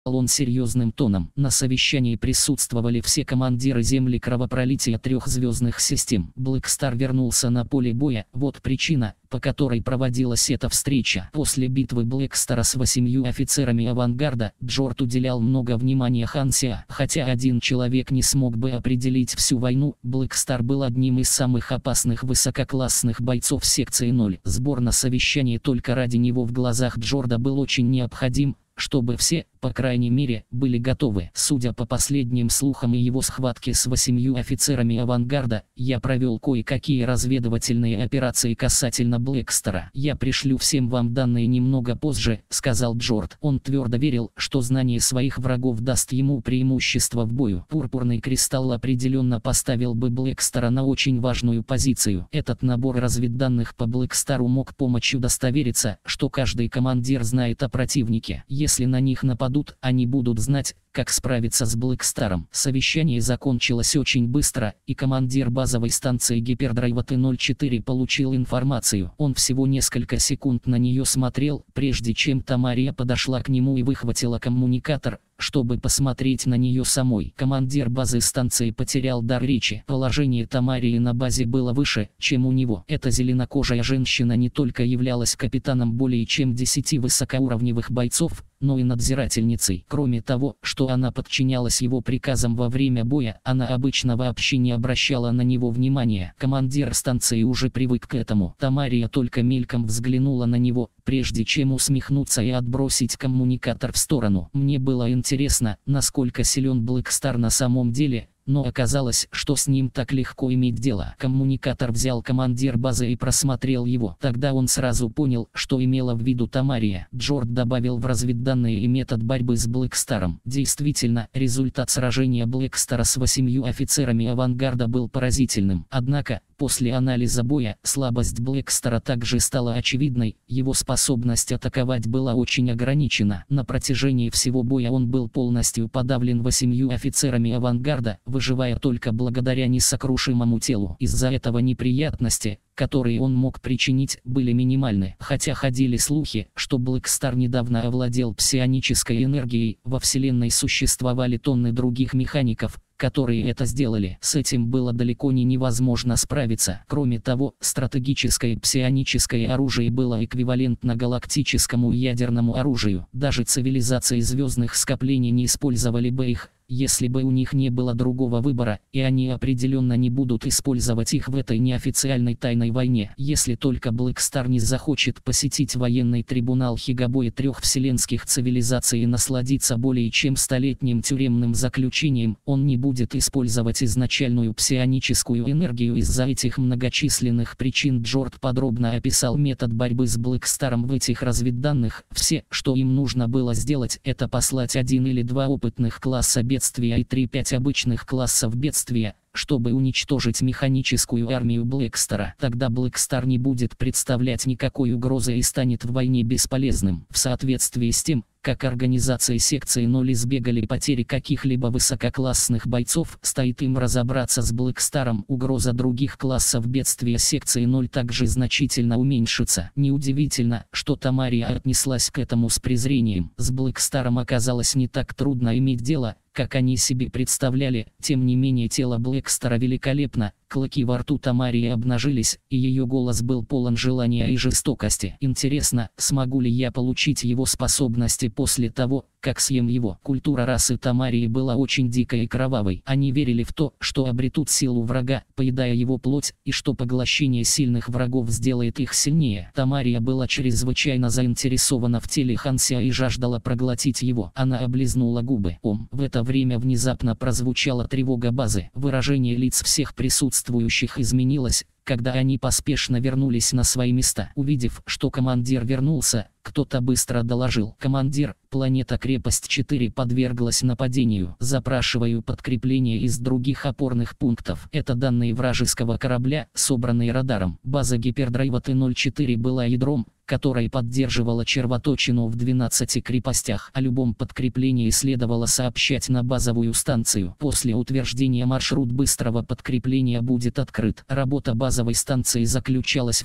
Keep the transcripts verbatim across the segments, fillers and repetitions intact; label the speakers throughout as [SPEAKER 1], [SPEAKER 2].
[SPEAKER 1] он серьезным тоном. На совещании присутствовали все командиры земли кровопролития трех звездных систем. Блэк Стар вернулся на поле боя. Вот причина, по которой проводилась эта встреча. После битвы Блэк Стара с восемью офицерами авангарда, Джорд уделял много внимания Хансиа. Хотя один человек не смог бы определить всю войну, Блэк Стар был одним из самых опасных высококлассных бойцов секции ноль. Сбор на совещание только ради него в глазах Джорда был очень необходим, чтобы все, по крайней мере, были готовы. Судя по последним слухам и его схватке с восемью офицерами авангарда, я провел кое-какие разведывательные операции касательно Блэк Стара. «Я пришлю всем вам данные немного позже», — сказал Джорд. Он твердо верил, что знание своих врагов даст ему преимущество в бою. Пурпурный кристалл определенно поставил бы Блэк Стара на очень важную позицию. Этот набор разведданных по Блэк Стару мог помочь удостовериться, что каждый командир знает о противнике. Если на них нападут, они будут знать, как справиться с Блэк Старом. Совещание закончилось очень быстро, и командир базовой станции Гипердрайва Т ноль четыре получил информацию. Он всего несколько секунд на нее смотрел, прежде чем Тамария подошла к нему и выхватила коммуникатор, чтобы посмотреть на нее самой. Командир базы станции потерял дар речи. Положение Тамарии на базе было выше, чем у него. Эта зеленокожая женщина не только являлась капитаном более чем десяти высокоуровневых бойцов, но и надзирательницей. Кроме того, что она подчинялась его приказам во время боя, она обычно вообще не обращала на него внимания. Командир станции уже привык к этому. Тамария только мельком взглянула на него, прежде чем усмехнуться и отбросить коммуникатор в сторону. Мне было интересно, насколько силен Блэк Стар на самом деле, но оказалось, что с ним так легко иметь дело. Коммуникатор взял командир базы и просмотрел его. Тогда он сразу понял, что имела в виду Тамария. Джорд добавил в разведданные и метод борьбы с Блэк Старом. Действительно, результат сражения Блэк Стара с восемью офицерами авангарда был поразительным. Однако, после анализа боя, слабость Блэк Стара также стала очевидной. Его способность атаковать была очень ограничена. На протяжении всего боя он был полностью подавлен восемью офицерами авангарда, выживая только благодаря несокрушимому телу. Из-за этого неприятности, которые он мог причинить, были минимальны. Хотя ходили слухи, что Блэк Стар недавно овладел псионической энергией, во Вселенной существовали тонны других механиков, которые это сделали. С этим было далеко не невозможно справиться. Кроме того, стратегическое псионическое оружие было эквивалентно галактическому ядерному оружию. Даже цивилизации звездных скоплений не использовали бы их, если бы у них не было другого выбора, и они определенно не будут использовать их в этой неофициальной тайной войне. Если только Блэк Стар не захочет посетить военный трибунал Хигабоя трех вселенских цивилизаций и насладиться более чем столетним тюремным заключением, он не будет использовать изначальную псионическую энергию. Из-за этих многочисленных причин Джорд подробно описал метод борьбы с Блэк Старом в этих разведданных. Все, что им нужно было сделать, это послать один или два опытных класса бедствия и три-пять обычных классов бедствия, чтобы уничтожить механическую армию Блэк Стара. Тогда Блэк Стар не будет представлять никакой угрозы и станет в войне бесполезным. В соответствии с тем, как организации секции ноль избегали потери каких-либо высококлассных бойцов, стоит им разобраться с Блэк Старом. Угроза других классов бедствия секции ноль также значительно уменьшится. Неудивительно, что Тамария отнеслась к этому с презрением. С Блэк Старом оказалось не так трудно иметь дело, как они себе представляли. Тем не менее, тело Блэк Стара великолепно. Клыки во рту Тамарии обнажились, и ее голос был полон желания и жестокости. Интересно, смогу ли я получить его способности после того, как съем его? Культура расы Тамарии была очень дикой и кровавой. Они верили в то, что обретут силу врага, поедая его плоть, и что поглощение сильных врагов сделает их сильнее. Тамария была чрезвычайно заинтересована в теле Хансиа и жаждала проглотить его. Она облизнула губы. Ом. В это время внезапно прозвучала тревога базы. Выражение лиц всех присутствующих изменилось, когда они поспешно вернулись на свои места. Увидев, что командир вернулся, кто-то быстро доложил: «Командир, планета-крепость четыре подверглась нападению. Запрашиваю подкрепление из других опорных пунктов». Это данные вражеского корабля, собранные радаром. База Гипердрайва Т ноль четыре была ядром, которое поддерживало червоточину в двенадцати крепостях. О любом подкреплении следовало сообщать на базовую станцию. После утверждения маршрут быстрого подкрепления будет открыт. Работа базовой станции заключалась в том,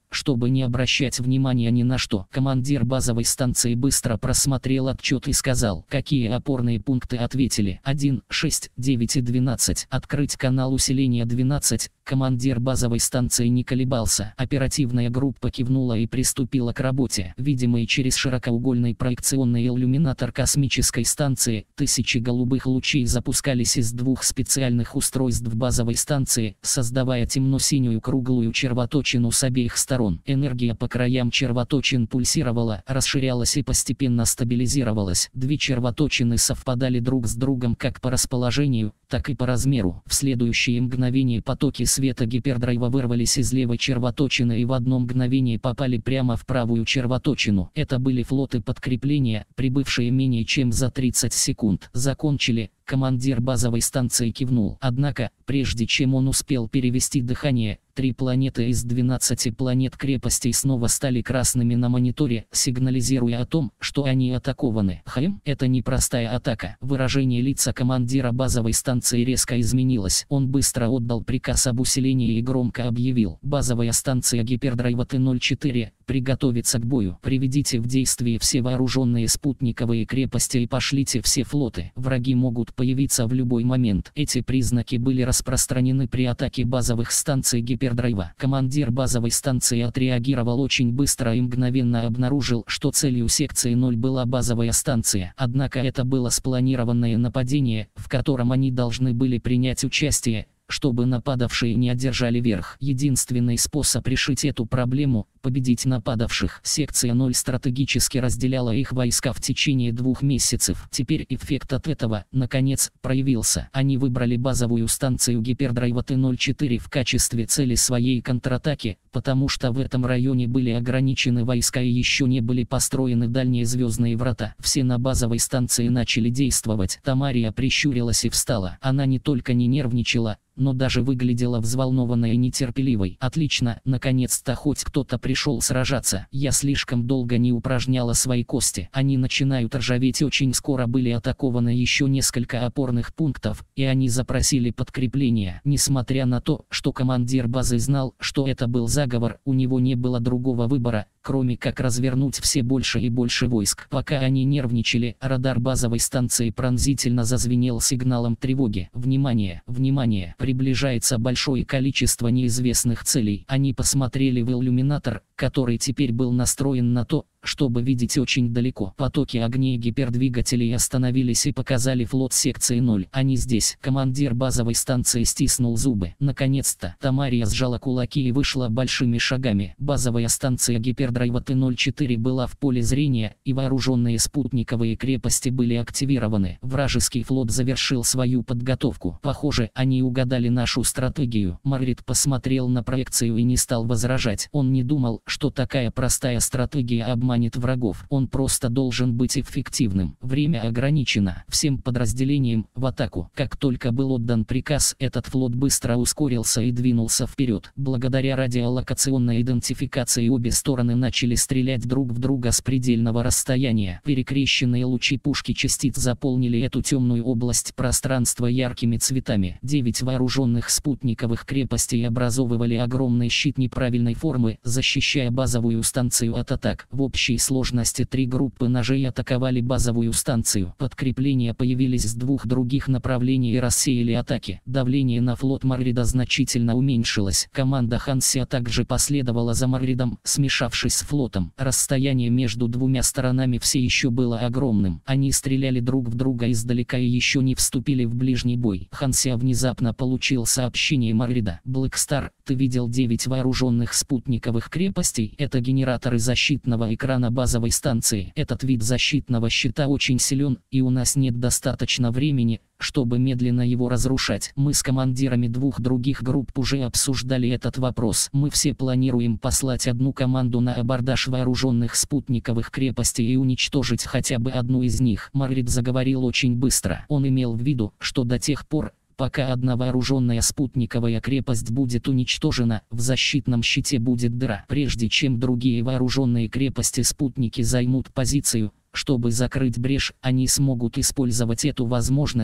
[SPEAKER 1] чтобы не обращать внимания ни на что. Командир базовой станции быстро просмотрел отчет и сказал, какие опорные пункты ответили. один, шесть, девять и двенадцать. Открыть канал усиления двенадцать. Командир базовой станции не колебался. Оперативная группа кивнула и приступила к работе. Видимый через широкоугольный проекционный иллюминатор космической станции, тысячи голубых лучей запускались из двух специальных устройств базовой станции, создавая темно-синюю круглую червоточину с обеих сторон. Энергия по краям червоточин пульсировала, расширялась и постепенно стабилизировалась. Две червоточины совпадали друг с другом как по расположению, так и по размеру. В следующее мгновение потоки света гипердрайва вырвались из левой червоточины и в одно мгновение попали прямо в правую червоточину. Это были флоты подкрепления, прибывшие менее чем за тридцать секунд. Закончили. Командир базовой станции кивнул. Однако, прежде чем он успел перевести дыхание, три планеты из двенадцати планет крепостей снова стали красными на мониторе, сигнализируя о том, что они атакованы. Хм, это не простая атака. Выражение лица командира базовой станции резко изменилось. Он быстро отдал приказ об усилении и громко объявил: базовая станция гипердрайва Т ноль четыре, приготовиться к бою. Приведите в действие все вооруженные спутниковые крепости и пошлите все флоты. Враги могут появиться в любой момент. Эти признаки были распространены при атаке базовых станций гипердрайва. Командир базовой станции отреагировал очень быстро и мгновенно обнаружил, что целью секции ноль была базовая станция. Однако это было спланированное нападение, в котором они должны были принять участие, чтобы нападавшие не одержали верх. Единственный способ решить эту проблему – победить нападавших. Секция ноль стратегически разделяла их войска в течение двух месяцев. Теперь эффект от этого, наконец, проявился. Они выбрали базовую станцию гипердрайва Т ноль четыре в качестве цели своей контратаки, потому что в этом районе были ограничены войска и еще не были построены дальние звездные врата. Все на базовой станции начали действовать. Тамария прищурилась и встала. Она не только не нервничала, но даже выглядела взволнованной и нетерпеливой. Отлично, наконец-то хоть кто-то пришел сражаться. Я слишком долго не упражняла свои кости. Они начинают ржаветь. Очень скоро были атакованы еще несколько опорных пунктов, и они запросили подкрепление. Несмотря на то, что командир базы знал, что это был заговор, у него не было другого выбора, кроме как развернуть все больше и больше войск. Пока они нервничали, радар базовой станции пронзительно зазвенел сигналом тревоги. Внимание, внимание! Приближается большое количество неизвестных целей. Они посмотрели в иллюминатор, который теперь был настроен на то, чтобы видеть очень далеко. Потоки огней гипердвигателей остановились и показали флот секции ноль. Они здесь. Командир базовой станции стиснул зубы. Наконец-то. Тамария сжала кулаки и вышла большими шагами. Базовая станция гипердрайва Т ноль четыре была в поле зрения, и вооруженные спутниковые крепости были активированы. Вражеский флот завершил свою подготовку. Похоже, они угадали нашу стратегию. Маррит посмотрел на проекцию и не стал возражать. Он не думал, что такая простая стратегия обманет врагов. Он просто должен быть эффективным. Время ограничено. Всем подразделениям в атаку. Как только был отдан приказ, этот флот быстро ускорился и двинулся вперед. Благодаря радиолокационной идентификации обе стороны начали стрелять друг в друга с предельного расстояния. Перекрещенные лучи пушки частиц заполнили эту темную область пространства яркими цветами. Девять вооруженных спутниковых крепостей образовывали огромный щит неправильной формы, защищая базовую станцию от атак. В общей сложности три группы ножей атаковали базовую станцию. Подкрепления появились с двух других направлений и рассеяли атаки. Давление на флот Маррида значительно уменьшилось. Команда Хансия также последовала за Марридом, смешавшись с флотом. Расстояние между двумя сторонами все еще было огромным. Они стреляли друг в друга издалека и еще не вступили в ближний бой. Хансия внезапно получил сообщение Маррида. «Блэкстар, ты видел девять вооруженных спутниковых крепостей? Это генераторы защитного экрана базовой станции. Этот вид защитного щита очень силен, и у нас нет достаточно времени, чтобы медленно его разрушать. Мы с командирами двух других групп уже обсуждали этот вопрос. Мы все планируем послать одну команду на абордаж вооруженных спутниковых крепостей и уничтожить хотя бы одну из них». Маррид заговорил очень быстро. Он имел в виду, что до тех пор, пока одна вооруженная спутниковая крепость будет уничтожена, в защитном щите будет дыра. Прежде чем другие вооруженные крепости-спутники займут позицию, чтобы закрыть брешь, они смогут использовать эту возможность,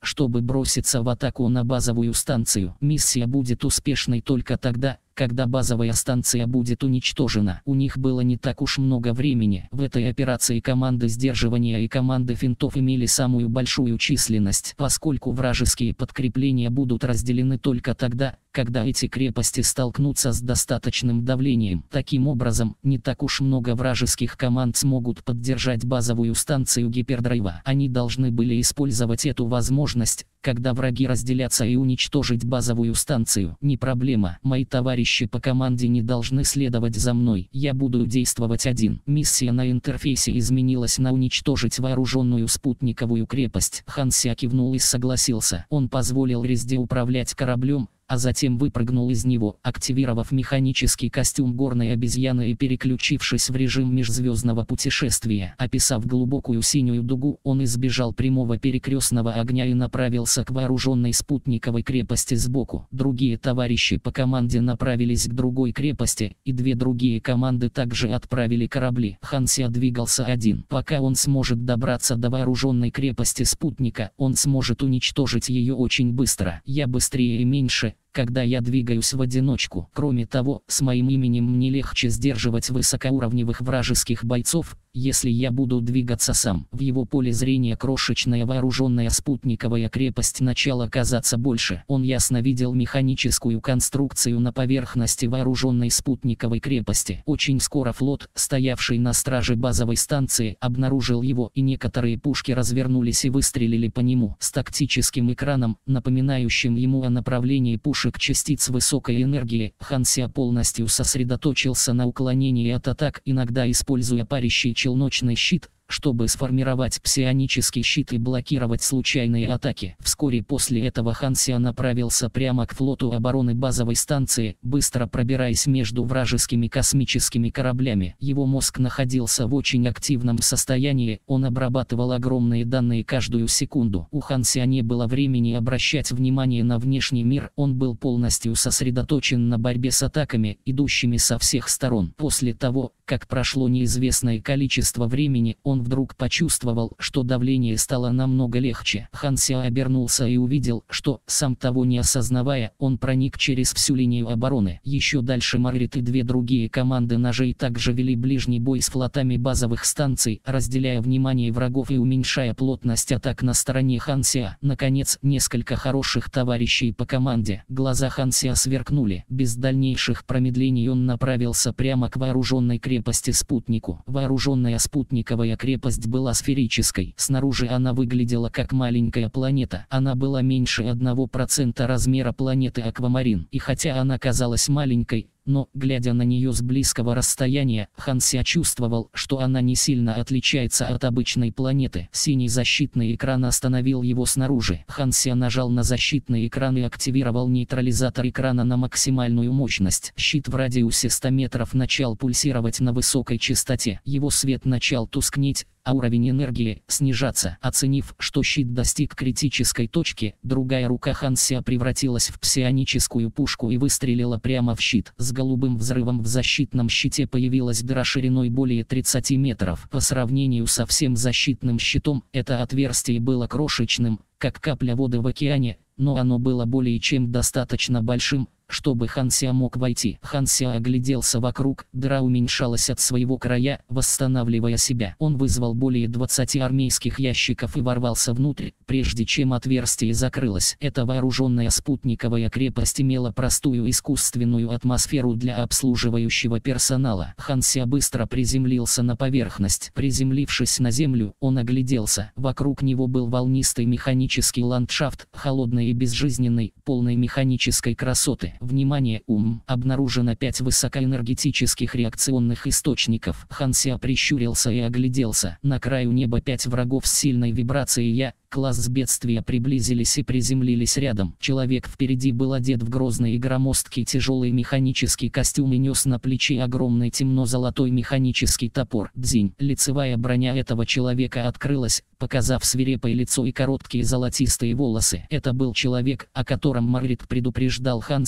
[SPEAKER 1] чтобы броситься в атаку на базовую станцию. Миссия будет успешной только тогда, когда базовая станция будет уничтожена. У них было не так уж много времени. В этой операции команды сдерживания и команды финтов имели самую большую численность, поскольку вражеские подкрепления будут разделены только тогда, когда эти крепости столкнутся с достаточным давлением. Таким образом, не так уж много вражеских команд смогут поддержать базовую станцию гипердрайва. Они должны были использовать эту возможность, когда враги разделятся, и уничтожить базовую станцию. Не проблема, мои товарищи по команде не должны следовать за мной. Я буду действовать один. Миссия на интерфейсе изменилась на уничтожить вооруженную спутниковую крепость. Хан Ся кивнул и согласился. Он позволил Резде управлять кораблем, а затем выпрыгнул из него, активировав механический костюм горной обезьяны и переключившись в режим межзвездного путешествия. Описав глубокую синюю дугу, он избежал прямого перекрестного огня и направился к вооруженной спутниковой крепости сбоку. Другие товарищи по команде направились к другой крепости, и две другие команды также отправили корабли. Хан Ся двигался один. Пока он сможет добраться до вооруженной крепости спутника, он сможет уничтожить ее очень быстро. Я быстрее и меньше, когда я двигаюсь в одиночку. Кроме того, с моим именем мне легче сдерживать высокоуровневых вражеских бойцов, если я буду двигаться сам. В его поле зрения крошечная вооруженная спутниковая крепость начала казаться больше. Он ясно видел механическую конструкцию на поверхности вооруженной спутниковой крепости. Очень скоро флот, стоявший на страже базовой станции, обнаружил его, и некоторые пушки развернулись и выстрелили по нему. С тактическим экраном, напоминающим ему о направлении пушек частиц высокой энергии, Хан Ся полностью сосредоточился на уклонении от атак, иногда используя парящий челночный щит, чтобы сформировать псионический щит и блокировать случайные атаки. Вскоре после этого Хан Ся направился прямо к флоту обороны базовой станции, быстро пробираясь между вражескими космическими кораблями. Его мозг находился в очень активном состоянии, он обрабатывал огромные данные каждую секунду. У Хан Ся не было времени обращать внимание на внешний мир, он был полностью сосредоточен на борьбе с атаками, идущими со всех сторон. После того, как прошло неизвестное количество времени, он вдруг почувствовал, что давление стало намного легче. Хан Ся обернулся и увидел, что, сам того не осознавая, он проник через всю линию обороны. Еще дальше Маргарет и две другие команды ножей также вели ближний бой с флотами базовых станций, разделяя внимание врагов и уменьшая плотность атак на стороне Хан Ся. Наконец, несколько хороших товарищей по команде. Глаза Хан Ся сверкнули. Без дальнейших промедлений он направился прямо к вооруженной крепости спутнику. Вооруженная спутниковая крепость Крепость была сферической. Снаружи она выглядела как маленькая планета. Она была меньше одного процента размера планеты Аквамарин. И хотя она казалась маленькой, но, глядя на нее с близкого расстояния, Хан Ся чувствовал, что она не сильно отличается от обычной планеты. Синий защитный экран остановил его снаружи. Хан Ся нажал на защитный экран и активировал нейтрализатор экрана на максимальную мощность. Щит в радиусе ста метров начал пульсировать на высокой частоте. Его свет начал тускнеть, а уровень энергии снижаться. Оценив, что щит достиг критической точки, другая рука Хан Ся превратилась в псионическую пушку и выстрелила прямо в щит. С голубым взрывом в защитном щите появилась дыра шириной более тридцати метров. По сравнению со всем защитным щитом, это отверстие было крошечным, как капля воды в океане, но оно было более чем достаточно большим, чтобы Хан Ся мог войти. Хан Ся огляделся вокруг, дыра уменьшалась от своего края, восстанавливая себя. Он вызвал более двадцати армейских ящиков и ворвался внутрь, прежде чем отверстие закрылось. Эта вооруженная спутниковая крепость имела простую искусственную атмосферу для обслуживающего персонала. Хан Ся быстро приземлился на поверхность. Приземлившись на землю, он огляделся. Вокруг него был волнистый механический ландшафт, холодный и безжизненный, полный механической красоты. Внимание, ум! Обнаружено пять высокоэнергетических реакционных источников. Хан Ся прищурился и огляделся. На краю неба пять врагов с сильной вибрацией я, класс бедствия, приблизились и приземлились рядом. Человек впереди был одет в грозный и громоздкий тяжелый механический костюм и нес на плече огромный темно-золотой механический топор. Дзинь. Лицевая броня этого человека открылась, показав свирепое лицо и короткие золотистые волосы. Это был человек, о котором Маргарет предупреждал Хан Ся,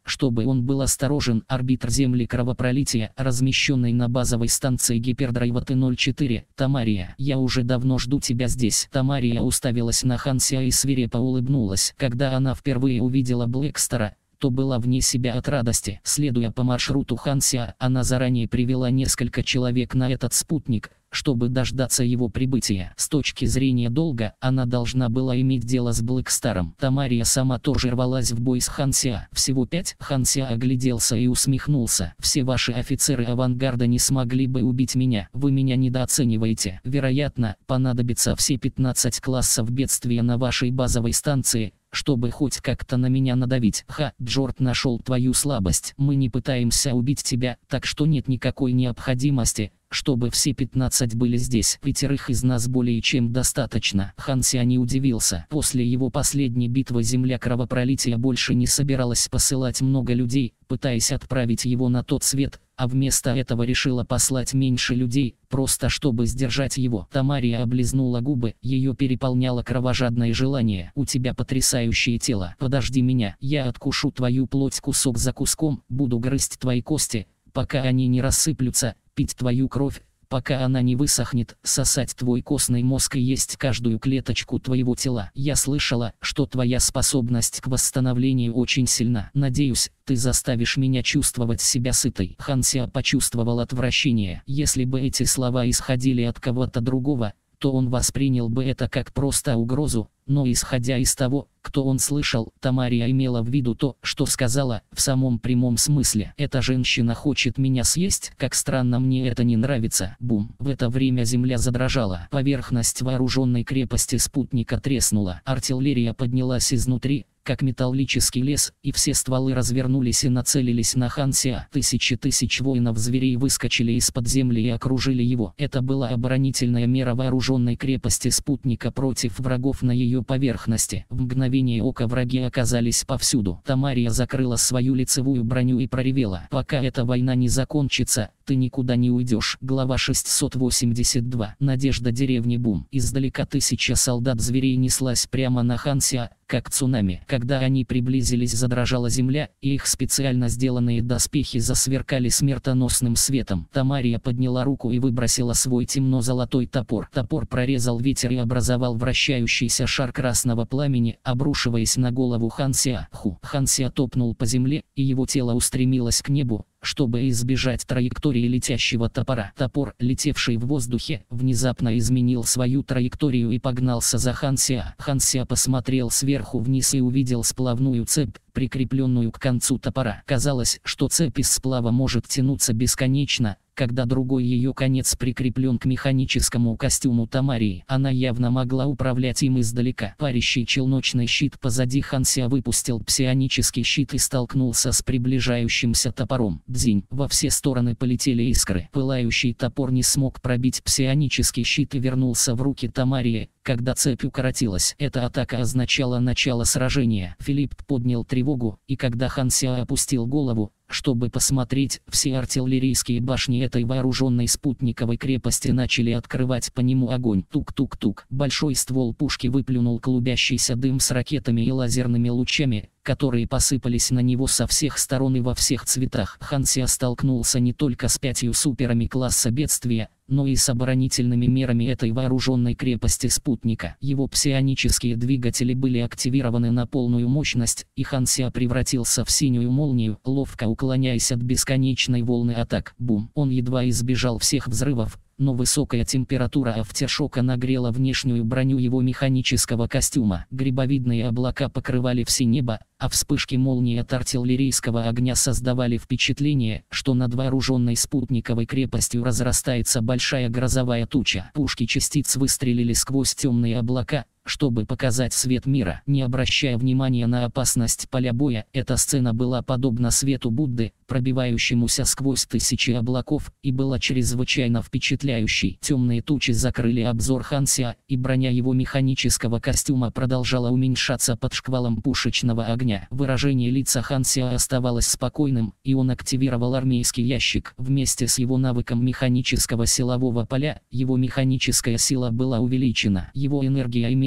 [SPEAKER 1] чтобы он был осторожен. Арбитр земли кровопролития, размещенный на базовой станции гипердрайва Т ноль четыре. Тамария, я уже давно жду тебя здесь. Тамария уставилась на Хансиа и свирепо улыбнулась. Когда она впервые увидела Блэкстера, то была вне себя от радости. Следуя по маршруту Хансиа, она заранее привела несколько человек на этот спутник, чтобы дождаться его прибытия. С точки зрения долга, она должна была иметь дело с Блэкстером. Тамария сама тоже рвалась в бой с Хансиа. Всего пять? Хансиа огляделся и усмехнулся. Все ваши офицеры авангарда не смогли бы убить меня. Вы меня недооцениваете. Вероятно, понадобится все пятнадцать классов бедствия на вашей базовой станции, чтобы хоть как-то на меня надавить. Ха, Джорд нашел твою слабость. Мы не пытаемся убить тебя, так что нет никакой необходимости, чтобы все пятнадцать были здесь. Пятерых из нас более чем достаточно. Хансиа не удивился. После его последней битвы земля кровопролития больше не собиралась посылать много людей, пытаясь отправить его на тот свет, а вместо этого решила послать меньше людей, просто чтобы сдержать его. Тамария облизнула губы, ее переполняло кровожадное желание. У тебя потрясающее тело. Подожди меня, я откушу твою плоть кусок за куском, буду грызть твои кости, пока они не рассыплются, пить твою кровь, пока она не высохнет, сосать твой костный мозг и есть каждую клеточку твоего тела. Я слышала, что твоя способность к восстановлению очень сильна. Надеюсь, ты заставишь меня чувствовать себя сытой. Хансиа почувствовал отвращение. Если бы эти слова исходили от кого-то другого, то он воспринял бы это как просто угрозу, но исходя из того, кто он слышал, Тамария имела в виду то, что сказала, в самом прямом смысле. «Эта женщина хочет меня съесть, как странно, мне это не нравится». Бум. В это время земля задрожала. Поверхность вооруженной крепости спутника треснула. Артиллерия поднялась изнутри, как металлический лес, и все стволы развернулись и нацелились на Хансиа. Тысячи тысяч воинов-зверей выскочили из-под земли и окружили его. Это была оборонительная мера вооруженной крепости спутника против врагов на ее поверхности. В мгновение ока враги оказались повсюду. Тамария закрыла свою лицевую броню и проревела: «Пока эта война не закончится, ты никуда не уйдешь». Глава шестьсот восемьдесят два. Надежда деревни. Бум. Издалека тысяча солдат-зверей неслась прямо на Хансиа, как цунами. Когда они приблизились, задрожала земля, и их специально сделанные доспехи засверкали смертоносным светом. Тамария подняла руку и выбросила свой темно-золотой топор. Топор прорезал ветер и образовал вращающийся шар красного пламени, обрушиваясь на голову Хансиа. Ху. Хансиа топнул по земле, и его тело устремилось к небу, чтобы избежать траектории летящего топора. Топор, летевший в воздухе, внезапно изменил свою траекторию и погнался за Хансиа. Хансиа посмотрел сверху вниз и увидел сплавную цепь, прикрепленную к концу топора. Казалось, что цепь из сплава может тянуться бесконечно, когда другой ее конец прикреплен к механическому костюму Тамарии. Она явно могла управлять им издалека. Парящий челночный щит позади Хансиа выпустил псионический щит и столкнулся с приближающимся топором. Дзинь. Во все стороны полетели искры. Пылающий топор не смог пробить псионический щит и вернулся в руки Тамарии, когда цепь укоротилась. Эта атака означала начало сражения. Филипп поднял тревогу, и когда Хансиа опустил голову, чтобы посмотреть, все артиллерийские башни этой вооруженной спутниковой крепости начали открывать по нему огонь. Тук-тук-тук. Большой ствол пушки выплюнул клубящийся дым с ракетами и лазерными лучами, которые посыпались на него со всех сторон и во всех цветах. Хансиа столкнулся не только с пятью суперами класса бедствия, но и с оборонительными мерами этой вооруженной крепости спутника. Его псионические двигатели были активированы на полную мощность, и Хансиа превратился в синюю молнию, ловко уклоняясь от бесконечной волны атак. Бум. Он едва избежал всех взрывов, но высокая температура афтершока нагрела внешнюю броню его механического костюма. Грибовидные облака покрывали все небо, а вспышки молний от артиллерийского огня создавали впечатление, что над вооруженной спутниковой крепостью разрастается большая грозовая туча. Пушки частиц выстрелили сквозь темные облака, чтобы показать свет мира. Не обращая внимания на опасность поля боя, эта сцена была подобна свету Будды, пробивающемуся сквозь тысячи облаков, и была чрезвычайно впечатляющей. Темные тучи закрыли обзор Хансиа, и броня его механического костюма продолжала уменьшаться под шквалом пушечного огня. Выражение лица Хансиа оставалось спокойным, и он активировал армейский ящик. Вместе с его навыком механического силового поля, его механическая сила была увеличена. Его энергия имела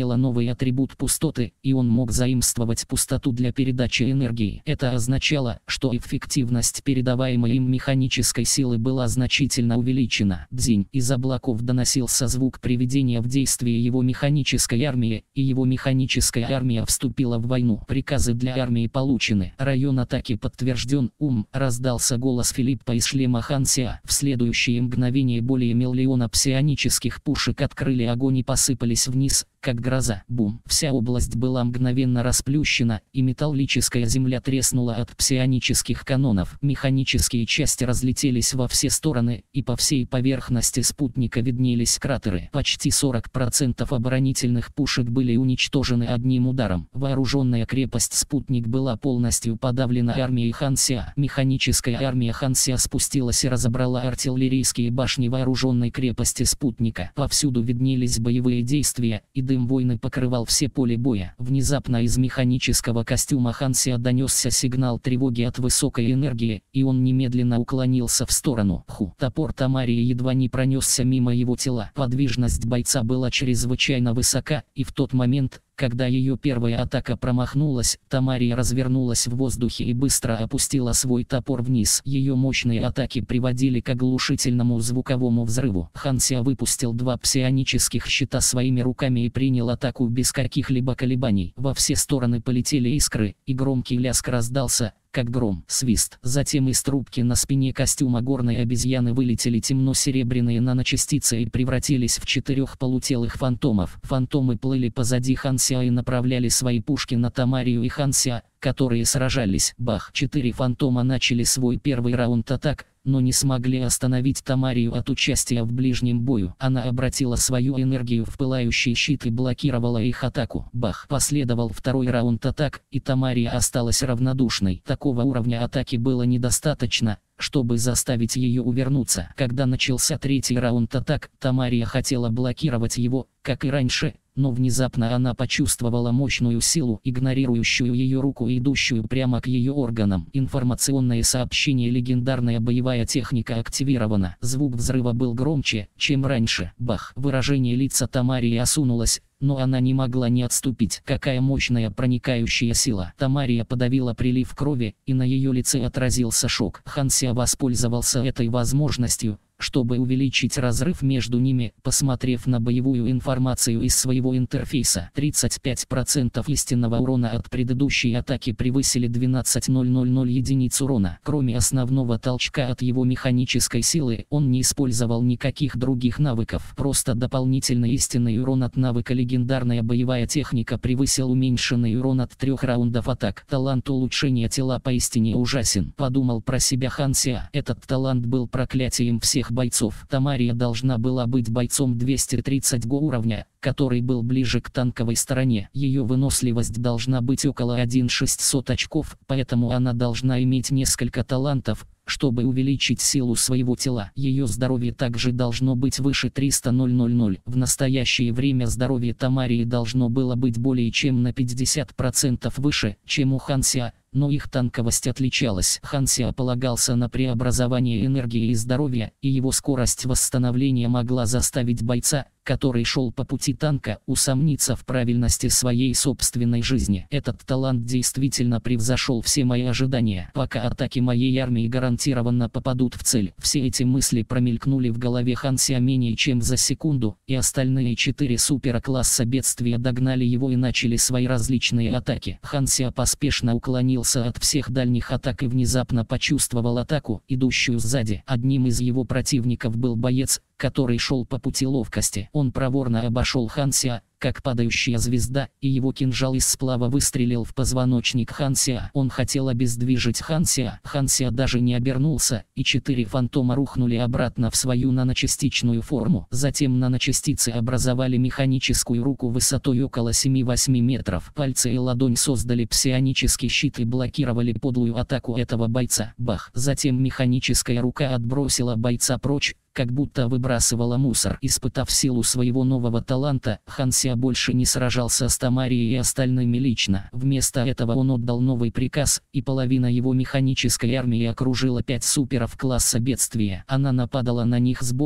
[SPEAKER 1] имела новый атрибут пустоты, и он мог заимствовать пустоту для передачи энергии. Это означало, что эффективность передаваемой им механической силы была значительно увеличена. Дзинь. Из облаков доносился звук приведения в действие его механической армии, и его механическая армия вступила в войну. Приказы для армии получены. Район атаки подтвержден. Ум. Раздался голос Филиппа из шлема Хан Сиа. В следующее мгновение более миллиона псионических пушек открыли огонь и посыпались вниз, как гроза. Бум. Вся область была мгновенно расплющена, и металлическая земля треснула от псионических канонов. Механические части разлетелись во все стороны, и по всей поверхности спутника виднелись кратеры. Почти сорок процентов оборонительных пушек были уничтожены одним ударом. Вооруженная крепость спутник была полностью подавлена армией Хан Сиа. Механическая армия Хан Сиа спустилась и разобрала артиллерийские башни вооруженной крепости спутника. Повсюду виднелись боевые действия, и дым войны покрывал все поле боя. Внезапно из механического костюма Хан Сиа донесся сигнал тревоги от высокой энергии, и он немедленно уклонился в сторону. Ху. Топор Тамарии едва не пронесся мимо его тела. Подвижность бойца была чрезвычайно высока, и в тот момент, когда ее первая атака промахнулась, Тамария развернулась в воздухе и быстро опустила свой топор вниз. Ее мощные атаки приводили к оглушительному звуковому взрыву. Хан Сиа выпустил два псионических щита своими руками и принял атаку без каких-либо колебаний. Во все стороны полетели искры, и громкий лязг раздался, как гром, свист. Затем из трубки на спине костюма горной обезьяны вылетели темно-серебряные наночастицы и превратились в четырех полутелых фантомов. Фантомы плыли позади Хан Сиа и направляли свои пушки на Тамарию и Хан Сиа, которые сражались. Бах! Четыре фантома начали свой первый раунд атак, но не смогли остановить Тамарию от участия в ближнем бою. Она обратила свою энергию в пылающий щит и блокировала их атаку. Бах! Последовал второй раунд атак, и Тамария осталась равнодушной. Такого уровня атаки было недостаточно, чтобы заставить ее увернуться. Когда начался третий раунд атак, Тамария хотела блокировать его, как и раньше, но внезапно она почувствовала мощную силу, игнорирующую ее руку и идущую прямо к ее органам. Информационное сообщение: легендарная боевая техника активирована. Звук взрыва был громче, чем раньше. Бах! Выражение лица Тамарии осунулось, но она не могла не отступить. Какая мощная проникающая сила! Тамария подавила прилив крови, и на ее лице отразился шок. Хан Сиа воспользовался этой возможностью, чтобы увеличить разрыв между ними, посмотрев на боевую информацию из своего интерфейса. тридцать пять процентов истинного урона от предыдущей атаки превысили двенадцать тысяч единиц урона. Кроме основного толчка от его механической силы, он не использовал никаких других навыков. Просто дополнительный истинный урон от навыка легендарная боевая техника превысил уменьшенный урон от трех раундов атак. Талант улучшения тела поистине ужасен, подумал про себя Хан Сиа. Этот талант был проклятием всех бойцов. Тамария должна была быть бойцом двести тридцать го уровня, который был ближе к танковой стороне. Ее выносливость должна быть около тысяча шестьсот очков, поэтому она должна иметь несколько талантов, чтобы увеличить силу своего тела. Ее здоровье также должно быть выше триста. В настоящее время здоровье Тамарии должно было быть более чем на пятьдесят процентов выше, чем у Хан Сиа, но их танковость отличалась. Хан Сиа полагался на преобразование энергии и здоровья, и его скорость восстановления могла заставить бойца, который шел по пути танка, усомниться в правильности своей собственной жизни. Этот талант действительно превзошел все мои ожидания. Пока атаки моей армии гарантированно попадут в цель. Все эти мысли промелькнули в голове Хан Сиа менее чем за секунду, и остальные четыре супера-класса бедствия догнали его и начали свои различные атаки. Хан Сиа поспешно уклонился от всех дальних атак и внезапно почувствовал атаку, идущую сзади. Одним из его противников был боец, который шел по пути ловкости. Он проворно обошел Хан Сиа, как падающая звезда, и его кинжал из сплава выстрелил в позвоночник Хан Сиа. Он хотел обездвижить Хан Сиа. Хан Сиа даже не обернулся, и четыре фантома рухнули обратно в свою наночастичную форму. Затем наночастицы образовали механическую руку высотой около семи-восьми метров. Пальцы и ладонь создали псионический щит и блокировали подлую атаку этого бойца. Бах! Затем механическая рука отбросила бойца прочь, как будто выбрасывала мусор. Испытав силу своего нового таланта, Хан Сиа больше не сражался с Тамарией и остальными лично. Вместо этого он отдал новый приказ, и половина его механической армии окружила пять суперов класса бедствия. Она нападала на них сбоку,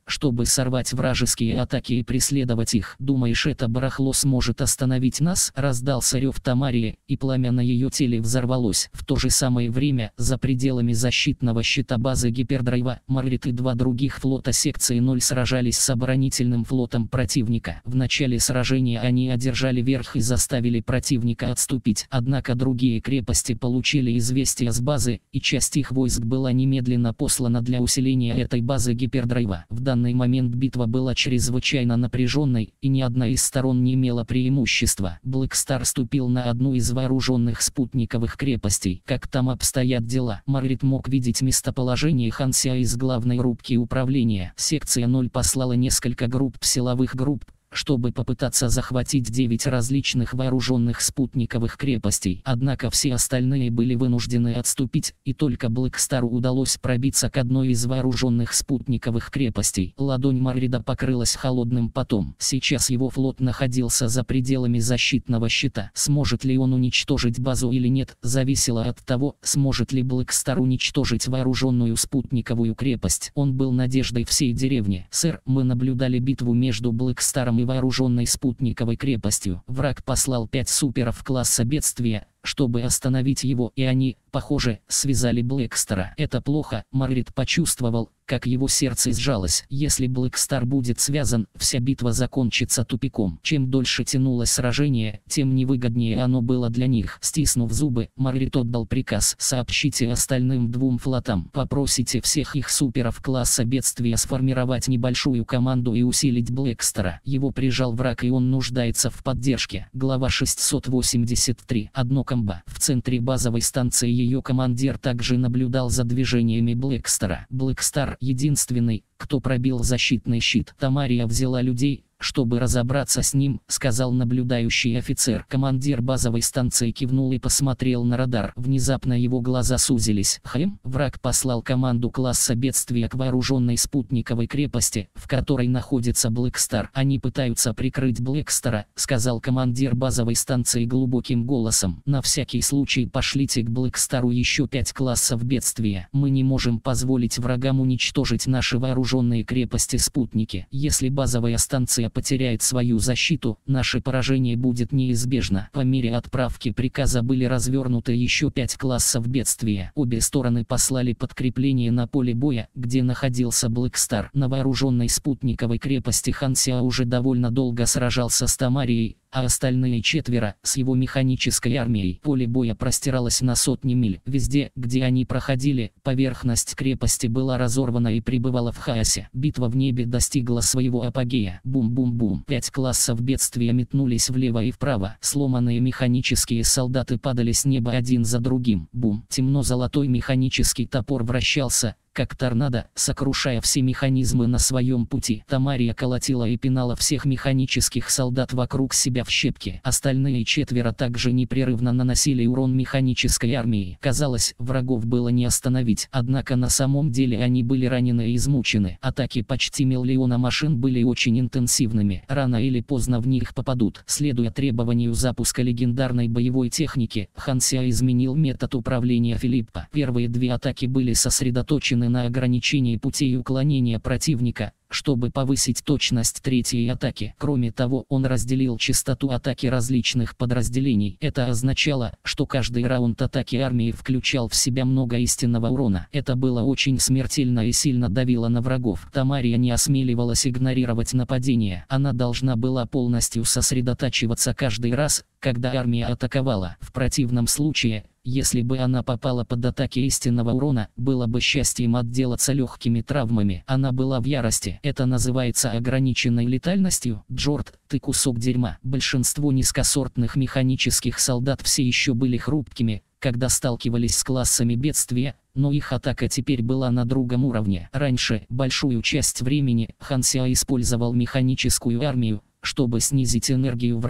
[SPEAKER 1] чтобы сорвать вражеские атаки и преследовать их. «Думаешь, это барахло сможет остановить нас?» — раздался рев Тамарии, и пламя на ее теле взорвалось. В то же самое время, за пределами защитного щита базы гипердрайва, Маррит и два других флота секции ноль сражались с оборонительным флотом противника. В начале сражения они одержали верх и заставили противника отступить. Однако другие крепости получили известия с базы, и часть их войск была немедленно послана для усиления этой базы гипердрайва. В данный В данный момент битва была чрезвычайно напряженной, и ни одна из сторон не имела преимущества. Блэк Стар ступил на одну из вооруженных спутниковых крепостей. Как там обстоят дела? Маррит мог видеть местоположение Хансиа из главной рубки управления. Секция ноль послала несколько групп силовых групп, чтобы попытаться захватить девять различных вооруженных спутниковых крепостей. Однако все остальные были вынуждены отступить, и только Блэк Стару удалось пробиться к одной из вооруженных спутниковых крепостей. Ладонь Маррида покрылась холодным потом. Сейчас его флот находился за пределами защитного щита. Сможет ли он уничтожить базу или нет, зависело от того, сможет ли Блэк Стар уничтожить вооруженную спутниковую крепость. Он был надеждой всей деревни. «Сэр, мы наблюдали битву между Блэк Старом и вооруженной спутниковой крепостью. Враг послал пять суперов класса бедствия, чтобы остановить его, и они, похоже, связали Блэк Стара. Это плохо». Маррит почувствовал, как его сердце сжалось. Если Блэк Стар будет связан, вся битва закончится тупиком. Чем дольше тянулось сражение, тем невыгоднее оно было для них. Стиснув зубы, Маррит отдал приказ: «Сообщите остальным двум флотам, попросите всех их суперов класса бедствия сформировать небольшую команду и усилить Блэк Стара. Его прижал враг, и он нуждается в поддержке». Глава шестьсот восемьдесят три. Одно комбо. В центре базовой станции ее командир также наблюдал за движениями Блэк Стара. Блэк Стар — единственный, кто пробил защитный щит. «Тамария взяла людей, чтобы разобраться с ним», — сказал наблюдающий офицер. Командир базовой станции кивнул и посмотрел на радар. Внезапно его глаза сузились. «Хм, враг послал команду класса бедствия к вооруженной спутниковой крепости, в которой находится Блэк Стар. Они пытаются прикрыть Блэк Стара», — сказал командир базовой станции глубоким голосом. «На всякий случай пошлите к Блэк Стару еще пять классов бедствия. Мы не можем позволить врагам уничтожить наши вооруженные крепости-спутники. Если базовая станция потеряет свою защиту, наше поражение будет неизбежно». По мере отправки приказа были развернуты еще пять классов бедствия. Обе стороны послали подкрепление на поле боя, где находился Блэк Стар. На вооруженной спутниковой крепости Хансиа уже довольно долго сражался с Тамарией, а остальные четверо — с его механической армией. Поле боя простиралось на сотни миль. Везде, где они проходили, поверхность крепости была разорвана и пребывала в хаосе. Битва в небе достигла своего апогея. Бум-бум-бум. Пять классов бедствия метнулись влево и вправо. Сломанные механические солдаты падали с неба один за другим. Бум. Темно-золотой механический топор вращался, как торнадо, сокрушая все механизмы на своем пути. Тамария колотила и пинала всех механических солдат вокруг себя в щепки. Остальные четверо также непрерывно наносили урон механической армии. Казалось, врагов было не остановить. Однако на самом деле они были ранены и измучены. Атаки почти миллиона машин были очень интенсивными. Рано или поздно в них попадут. Следуя требованию запуска легендарной боевой техники, Хансиа изменил метод управления Филиппа. Первые две атаки были сосредоточены на ограничении путей уклонения противника, чтобы повысить точность третьей атаки. Кроме того, он разделил частоту атаки различных подразделений. Это означало, что каждый раунд атаки армии включал в себя много истинного урона. Это было очень смертельно и сильно давило на врагов. Тамария не осмеливалась игнорировать нападения. Она должна была полностью сосредотачиваться каждый раз, когда армия атаковала. В противном случае, если бы она попала под атаки истинного урона, было бы счастьем отделаться легкими травмами. Она была в ярости. Это называется ограниченной летальностью. Джорд, ты кусок дерьма. Большинство низкосортных механических солдат все еще были хрупкими, когда сталкивались с классами бедствия, но их атака теперь была на другом уровне. Раньше, большую часть времени, Хансиа использовал механическую армию, чтобы снизить энергию врага,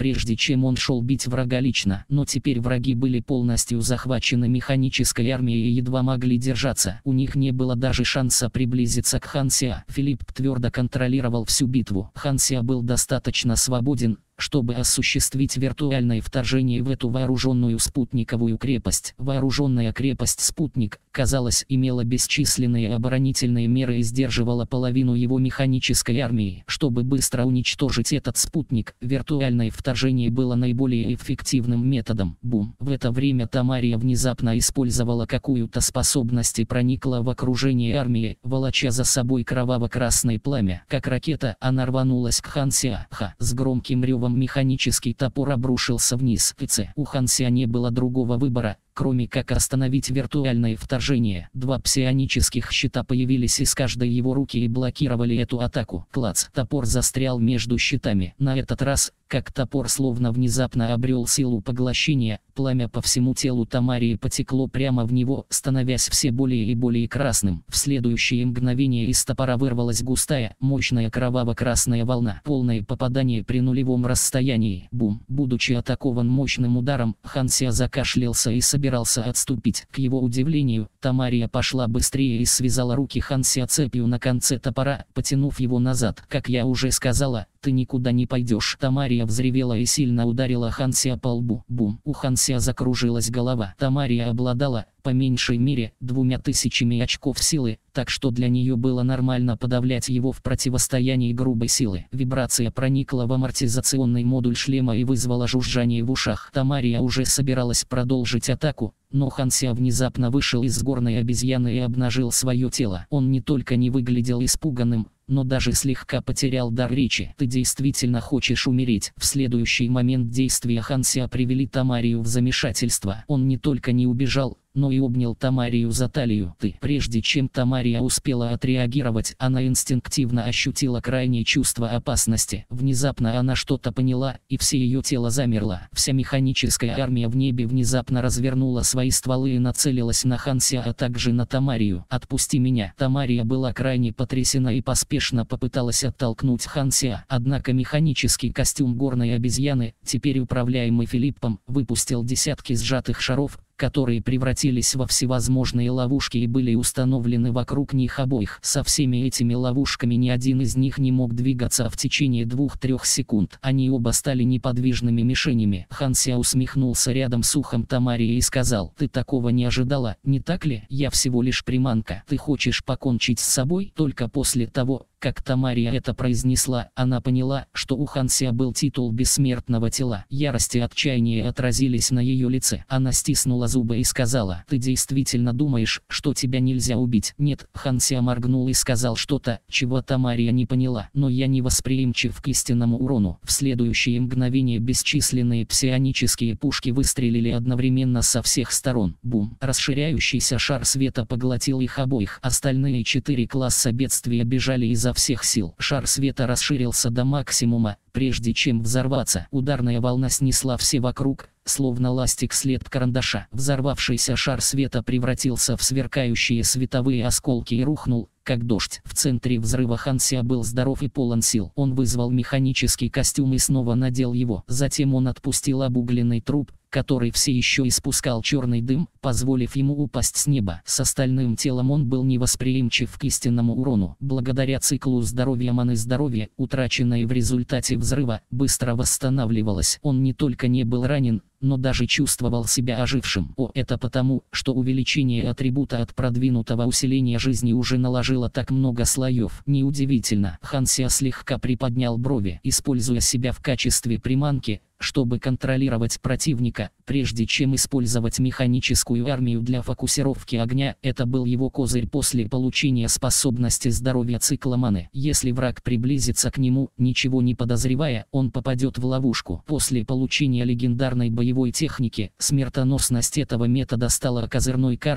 [SPEAKER 1] прежде чем он шел бить врага лично. Но теперь враги были полностью захвачены механической армией и едва могли держаться. У них не было даже шанса приблизиться к Хан Сиа. Филипп твердо контролировал всю битву. Хан Сиа был достаточно свободен, чтобы осуществить виртуальное вторжение в эту вооруженную спутниковую крепость. Вооруженная крепость-спутник, казалось, имела бесчисленные оборонительные меры и сдерживала половину его механической армии. Чтобы быстро уничтожить этот спутник, виртуальное вторжение было наиболее эффективным методом. Бум! В это время Тамария внезапно использовала какую-то способность и проникла в окружение армии, волоча за собой кроваво-красное пламя. Как ракета, она рванулась к Хан Сиа. Ха! С громким ревом механический топор обрушился вниз. Ц. У Хан Сиа не было другого выбора, кроме как остановить виртуальное вторжение. Два псионических щита появились из каждой его руки и блокировали эту атаку. Клац! Топор застрял между щитами. На этот раз, как топор словно внезапно обрел силу поглощения, пламя по всему телу Тамарии потекло прямо в него, становясь все более и более красным. В следующее мгновение из топора вырвалась густая, мощная кроваво-красная волна. Полное попадание при нулевом расстоянии. Бум! Будучи атакован мощным ударом, Хан Сиа закашлялся и собирался отступить. К его удивлению, Тамария пошла быстрее и связала руки Хан Сиа цепью на конце топора, потянув его назад. Как я уже сказала, ты никуда не пойдешь. Тамария взревела и сильно ударила Хан Сиа по лбу. Бум! У Хан Сиа закружилась голова. Тамария обладала, по меньшей мере, двумя тысячами очков силы, так что для нее было нормально подавлять его в противостоянии грубой силы. Вибрация проникла в амортизационный модуль шлема и вызвала жужжание в ушах. Тамария уже собиралась продолжить атаку, но Хан Сиа внезапно вышел из горной обезьяны и обнажил свое тело. Он не только не выглядел испуганным, но даже слегка потерял дар речи. «Ты действительно хочешь умереть?» В следующий момент действия Хан Сиа привели Тамарию в замешательство. Он не только не убежал, но и обнял Тамарию за талию. «Ты». Прежде чем Тамария успела отреагировать, она инстинктивно ощутила крайнее чувство опасности. Внезапно она что-то поняла, и все ее тело замерло. Вся механическая армия в небе внезапно развернула свои стволы и нацелилась на Хан Сиа, а также на Тамарию. «Отпусти меня». Тамария была крайне потрясена и поспешно попыталась оттолкнуть Хан Сиа. Однако механический костюм горной обезьяны, теперь управляемый Филиппом, выпустил десятки сжатых шаров, которые превратились во всевозможные ловушки и были установлены вокруг них обоих. Со всеми этими ловушками ни один из них не мог двигаться в течение двух-трех секунд. Они оба стали неподвижными мишенями. Хан Сиа усмехнулся рядом с ухом Тамарии и сказал: «Ты такого не ожидала, не так ли? Я всего лишь приманка. Ты хочешь покончить с собой?» Только после того, как Тамария это произнесла, она поняла, что у Хан Сиа был титул бессмертного тела. Ярость и отчаяние отразились на ее лице. Она стиснула зубы и сказала: «Ты действительно думаешь, что тебя нельзя убить?» «Нет». Хан Сиа моргнул и сказал что-то, чего Тамария не поняла. «Но я не восприимчив к истинному урону». В следующее мгновение бесчисленные псионические пушки выстрелили одновременно со всех сторон. Бум! Расширяющийся шар света поглотил их обоих. Остальные четыре класса бедствия бежали изо всех сил. Шар света расширился до максимума, прежде чем взорваться. Ударная волна снесла все вокруг, словно ластик след карандаша. Взорвавшийся шар света превратился в сверкающие световые осколки и рухнул, как дождь. В центре взрыва Хан Сиа был здоров и полон сил. Он вызвал механический костюм и снова надел его. Затем он отпустил обугленный труп, который все еще испускал черный дым, позволив ему упасть с неба. С остальным телом он был невосприимчив к истинному урону. Благодаря циклу здоровья маны здоровье, утраченное в результате взрыва, быстро восстанавливалось. Он не только не был ранен, но даже чувствовал себя ожившим. О, это потому, что увеличение атрибута от продвинутого усиления жизни уже наложило так много слоев. Неудивительно. Хан Сиа слегка приподнял брови, используя себя в качестве приманки, чтобы контролировать противника, прежде чем использовать механическую армию для фокусировки огня. Это был его козырь после получения способности здоровья цикла маны. Если враг приблизится к нему, ничего не подозревая, он попадет в ловушку. После получения легендарной боевой техники, смертоносность этого метода стала козырной картой,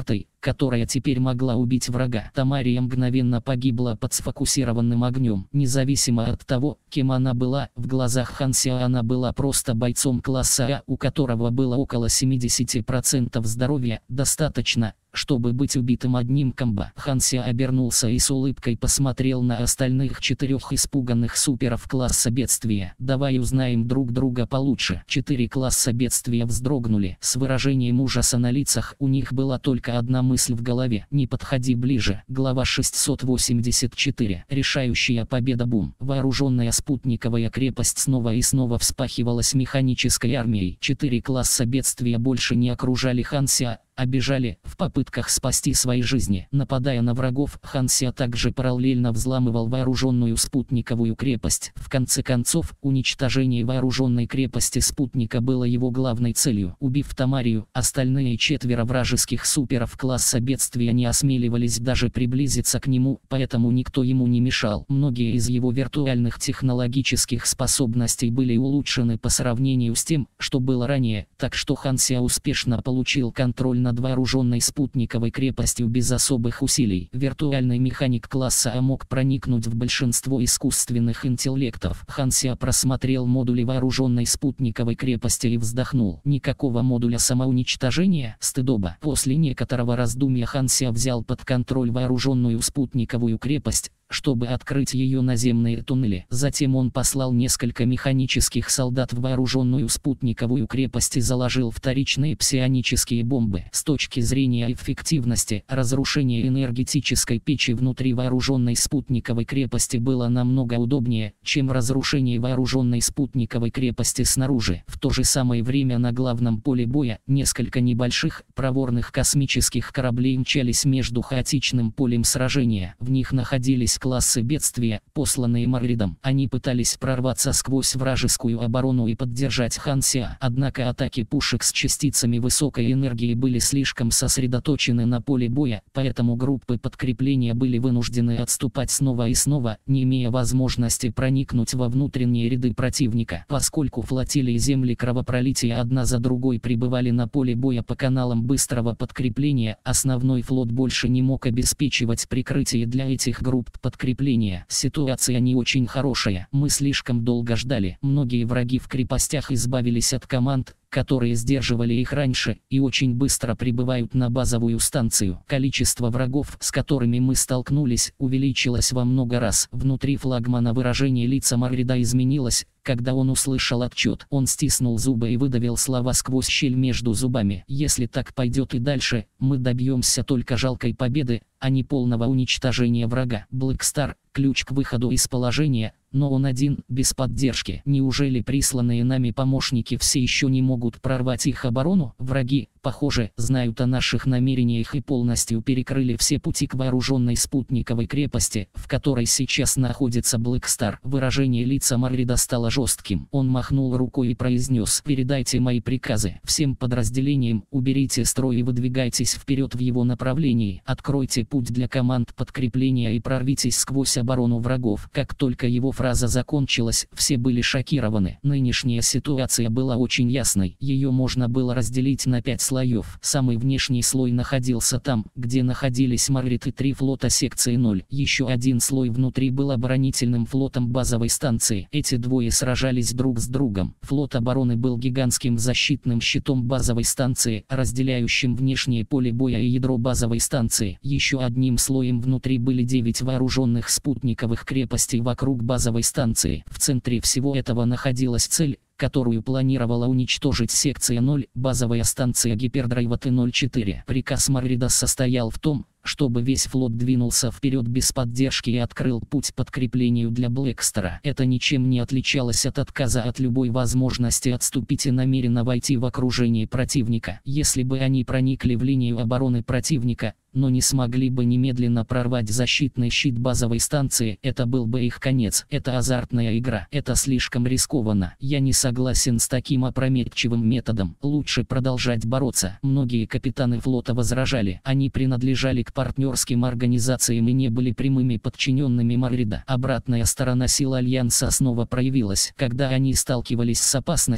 [SPEAKER 1] которая теперь могла убить врага. Тамария мгновенно погибла под сфокусированным огнем. Независимо от того, кем она была, в глазах Хан Сео она была просто бойцом класса А, у которого было около семидесяти процентов здоровья, достаточно, чтобы быть убитым одним комбо. Хан Сео обернулся и с улыбкой посмотрел на остальных четырех испуганных суперов класса бедствия. «Давай узнаем друг друга получше». Четыре класса бедствия вздрогнули. С выражением ужаса на лицах у них была только одна мысль в голове: «Не подходи ближе». Глава шестьсот восемьдесят четыре. Решающая победа. Бум. Вооруженная спутниковая крепость снова и снова вспахивалась механической армией. Четыре класса бедствия больше не окружали Хан Сео, а бежали в попытках спасти свои жизни. Нападая на врагов, Хан Сео также параллельно взламывал вооруженную спутниковую крепость. В конце концов, уничтожение вооруженной крепости спутника было его главной целью. Убив Тамарию, остальные четверо вражеских суперов класса бедствия не осмеливались даже приблизиться к нему, поэтому никто ему не мешал. Многие из его виртуальных технологических способностей были улучшены по сравнению с тем, что было ранее, так что Хан Сео успешно получил контроль над вооруженной спутниковой крепостью без особых усилий. Виртуальный механик класса А мог проникнуть в большинство искусственных интеллектов. Хан Сео просмотрел модули вооруженной спутниковой крепости и вздохнул. Никакого модуля самоуничтожения, стыдоба. После некоторого раздумья Хан Сео взял под контроль вооруженную спутниковую крепость, чтобы открыть ее наземные туннели. Затем он послал несколько механических солдат в вооруженную спутниковую крепость и заложил вторичные псионические бомбы. С точки зрения эффективности, разрушение энергетической печи внутри вооруженной спутниковой крепости было намного удобнее, чем разрушение вооруженной спутниковой крепости снаружи. В то же самое время на главном поле боя несколько небольших, проворных космических кораблей мчались между хаотичным полем сражения. В них находились классы бедствия, посланные Магридом. Они пытались прорваться сквозь вражескую оборону и поддержать Хан Сео. Однако атаки пушек с частицами высокой энергии были слишком сосредоточены на поле боя, поэтому группы подкрепления были вынуждены отступать снова и снова, не имея возможности проникнуть во внутренние ряды противника. Поскольку флотилии земли кровопролития одна за другой прибывали на поле боя по каналам быстрого подкрепления, основной флот больше не мог обеспечивать прикрытие для этих групп подкрепления. Ситуация не очень хорошая. Мы слишком долго ждали. Многие враги в крепостях избавились от команд, которые сдерживали их раньше, и очень быстро прибывают на базовую станцию. Количество врагов, с которыми мы столкнулись, увеличилось во много раз. Внутри флагмана выражение лица Магрида изменилось, когда он услышал отчет. Он стиснул зубы и выдавил слова сквозь щель между зубами. «Если так пойдет и дальше, мы добьемся только жалкой победы, а не полного уничтожения врага. Блэкстар – ключ к выходу из положения, но он один, без поддержки. Неужели присланные нами помощники все еще не могут прорвать их оборону? Враги, похоже, знают о наших намерениях и полностью перекрыли все пути к вооруженной спутниковой крепости, в которой сейчас находится Блэкстар». Выражение лица Магрида стало жестким. Он махнул рукой и произнес: «Передайте мои приказы. Всем подразделениям уберите строй и выдвигайтесь вперед в его направлении. Откройте путь для команд подкрепления и прорвитесь сквозь оборону врагов». Как только его фраза закончилась, все были шокированы. Нынешняя ситуация была очень ясной. Ее можно было разделить на пять слоев. Самый внешний слой находился там, где находились Магрид и три флота секции ноль. Еще один слой внутри был оборонительным флотом базовой станции. Эти двое сражались друг с другом. Флот обороны был гигантским защитным щитом базовой станции, разделяющим внешнее поле боя и ядро базовой станции. Еще одним слоем внутри были девять вооруженных спутниковых крепостей вокруг базовой станции. В центре всего этого находилась цель, которую планировала уничтожить секция ноль, базовая станция гипердрайва Т ноль четыре. Приказ Магрида состоял в том, чтобы весь флот двинулся вперед без поддержки и открыл путь подкреплению для Блэкстера. Это ничем не отличалось от отказа от любой возможности отступить и намеренно войти в окружение противника. Если бы они проникли в линию обороны противника, но не смогли бы немедленно прорвать защитный щит базовой станции, это был бы их конец. Это азартная игра. Это слишком рискованно. Я не согласен с таким опрометчивым методом. Лучше продолжать бороться. Многие капитаны флота возражали. Они принадлежали к партнерским организациям и не были прямыми подчиненными Магрида. Обратная сторона сил Альянса снова проявилась. Когда они сталкивались с опасностью,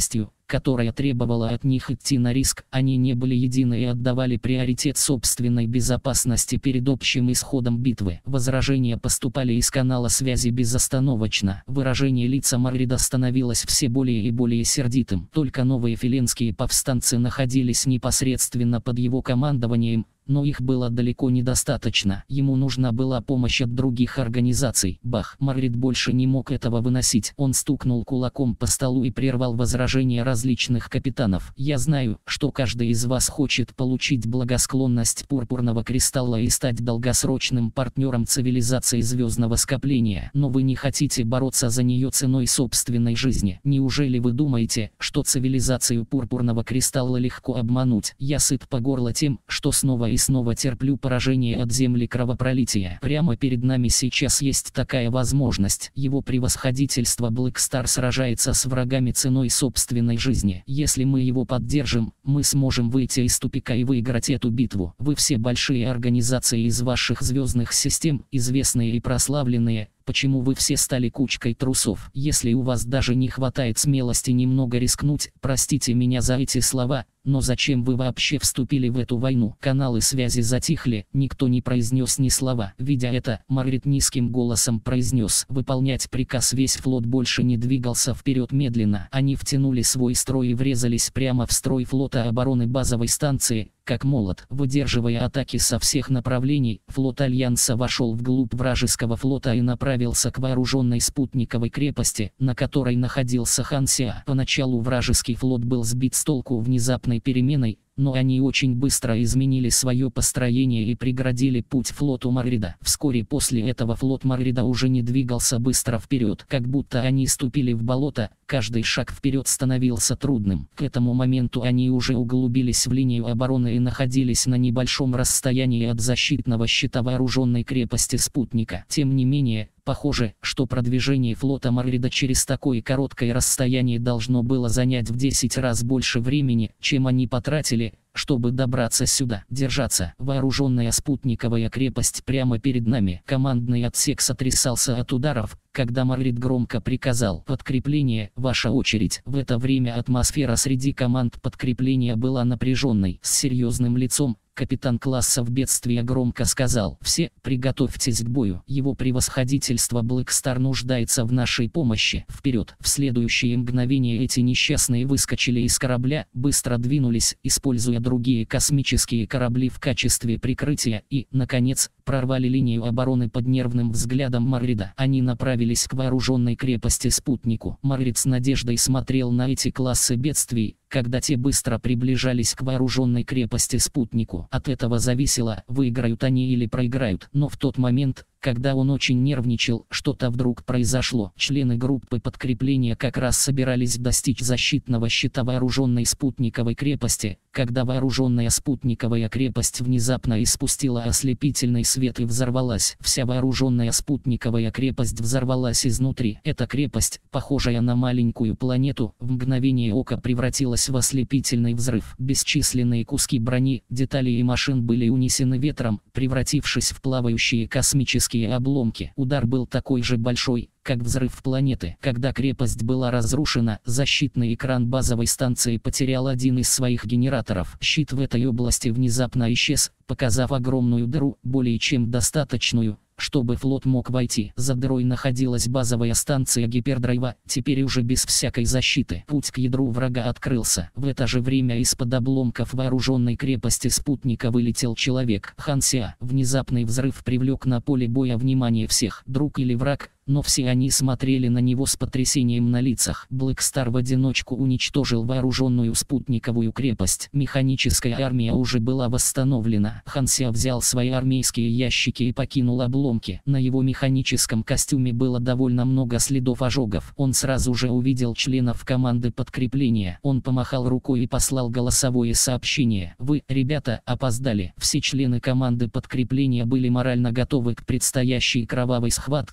[SPEAKER 1] которая требовала от них идти на риск, они не были едины и отдавали приоритет собственной безопасности перед общим исходом битвы. Возражения поступали из канала связи безостановочно. Выражение лица Маррида становилось все более и более сердитым. Только новые филенские повстанцы находились непосредственно под его командованием, но их было далеко недостаточно. Ему нужна была помощь от других организаций. Бах! Маррид больше не мог этого выносить. Он стукнул кулаком по столу и прервал возражения различных капитанов. «Я знаю, что каждый из вас хочет получить благосклонность Пурпурного Кристалла и стать долгосрочным партнером цивилизации звездного скопления, но вы не хотите бороться за нее ценой собственной жизни. Неужели вы думаете, что цивилизацию Пурпурного Кристалла легко обмануть? Я сыт по горло тем, что снова и снова терплю поражение от земли кровопролития. Прямо перед нами сейчас есть такая возможность. Его превосходительство Блэкстар сражается с врагами ценой собственной жизни. Если мы его поддержим, мы сможем выйти из тупика и выиграть эту битву. Вы все большие организации из ваших звездных систем, известные и прославленные. Почему вы все стали кучкой трусов? Если у вас даже не хватает смелости немного рискнуть, простите меня за эти слова, но зачем вы вообще вступили в эту войну? Каналы связи затихли, никто не произнес ни слова. Видя это, Маррид низким голосом произнес: выполнять приказ. Весь флот больше не двигался вперед медленно. Они втянули свой строй и врезались прямо в строй флота обороны базовой станции, как молот. Выдерживая атаки со всех направлений, флот Альянса вошел вглубь вражеского флота и направился к вооруженной спутниковой крепости, на которой находился Хан Сиа. Поначалу вражеский флот был сбит с толку внезапной переменой, но они очень быстро изменили свое построение и преградили путь флоту Маррида. Вскоре после этого флот Маррида уже не двигался быстро вперед, как будто они ступили в болото, каждый шаг вперед становился трудным. К этому моменту они уже углубились в линию обороны и находились на небольшом расстоянии от защитного щита вооруженной крепости спутника. Тем не менее, похоже, что продвижение флота Маррида через такое короткое расстояние должно было занять в десять раз больше времени, чем они потратили, чтобы добраться сюда. Держаться. Вооруженная спутниковая крепость прямо перед нами. Командный отсек сотрясался от ударов, когда Маррид громко приказал: подкрепление, ваша очередь. В это время атмосфера среди команд подкрепления была напряженной. С серьезным лицом капитан класса в бедствии громко сказал: все, приготовьтесь к бою. Его превосходительство Блэкстар нуждается в нашей помощи. Вперед. В следующее мгновение эти несчастные выскочили из корабля, быстро двинулись, используя другие космические корабли в качестве прикрытия и, наконец, прорвали линию обороны под нервным взглядом Маррида. Они направились к вооруженной крепости спутнику. Маррид с надеждой смотрел на эти классы бедствий, когда те быстро приближались к вооруженной крепости спутнику. От этого зависело, выиграют они или проиграют. Но в тот момент, когда он очень нервничал, что-то вдруг произошло. Члены группы подкрепления как раз собирались достичь защитного щита вооруженной спутниковой крепости, когда вооруженная спутниковая крепость внезапно испустила ослепительный свет и взорвалась. Вся вооруженная спутниковая крепость взорвалась изнутри. Эта крепость, похожая на маленькую планету, в мгновение ока превратилась в ослепительный взрыв. Бесчисленные куски брони, детали и машин были унесены ветром, превратившись в плавающие космические обломки. Удар был такой же большой, как взрыв планеты. Когда крепость была разрушена, защитный экран базовой станции потерял один из своих генераторов. Щит в этой области внезапно исчез, показав огромную дыру, более чем достаточную, чтобы флот мог войти. За дырой находилась базовая станция гипердрайва, теперь уже без всякой защиты. Путь к ядру врага открылся. В это же время из-под обломков вооруженной крепости спутника вылетел человек. Хан Сиа. Внезапный взрыв привлек на поле боя внимание всех. Друг или враг, но все они смотрели на него с потрясением на лицах. Блэкстар в одиночку уничтожил вооруженную спутниковую крепость. Механическая армия уже была восстановлена. Хан Сиа взял свои армейские ящики и покинул обломки. На его механическом костюме было довольно много следов ожогов. Он сразу же увидел членов команды подкрепления. Он помахал рукой и послал голосовое сообщение: «Вы, ребята, опоздали». Все члены команды подкрепления были морально готовы к предстоящей кровавой схватке,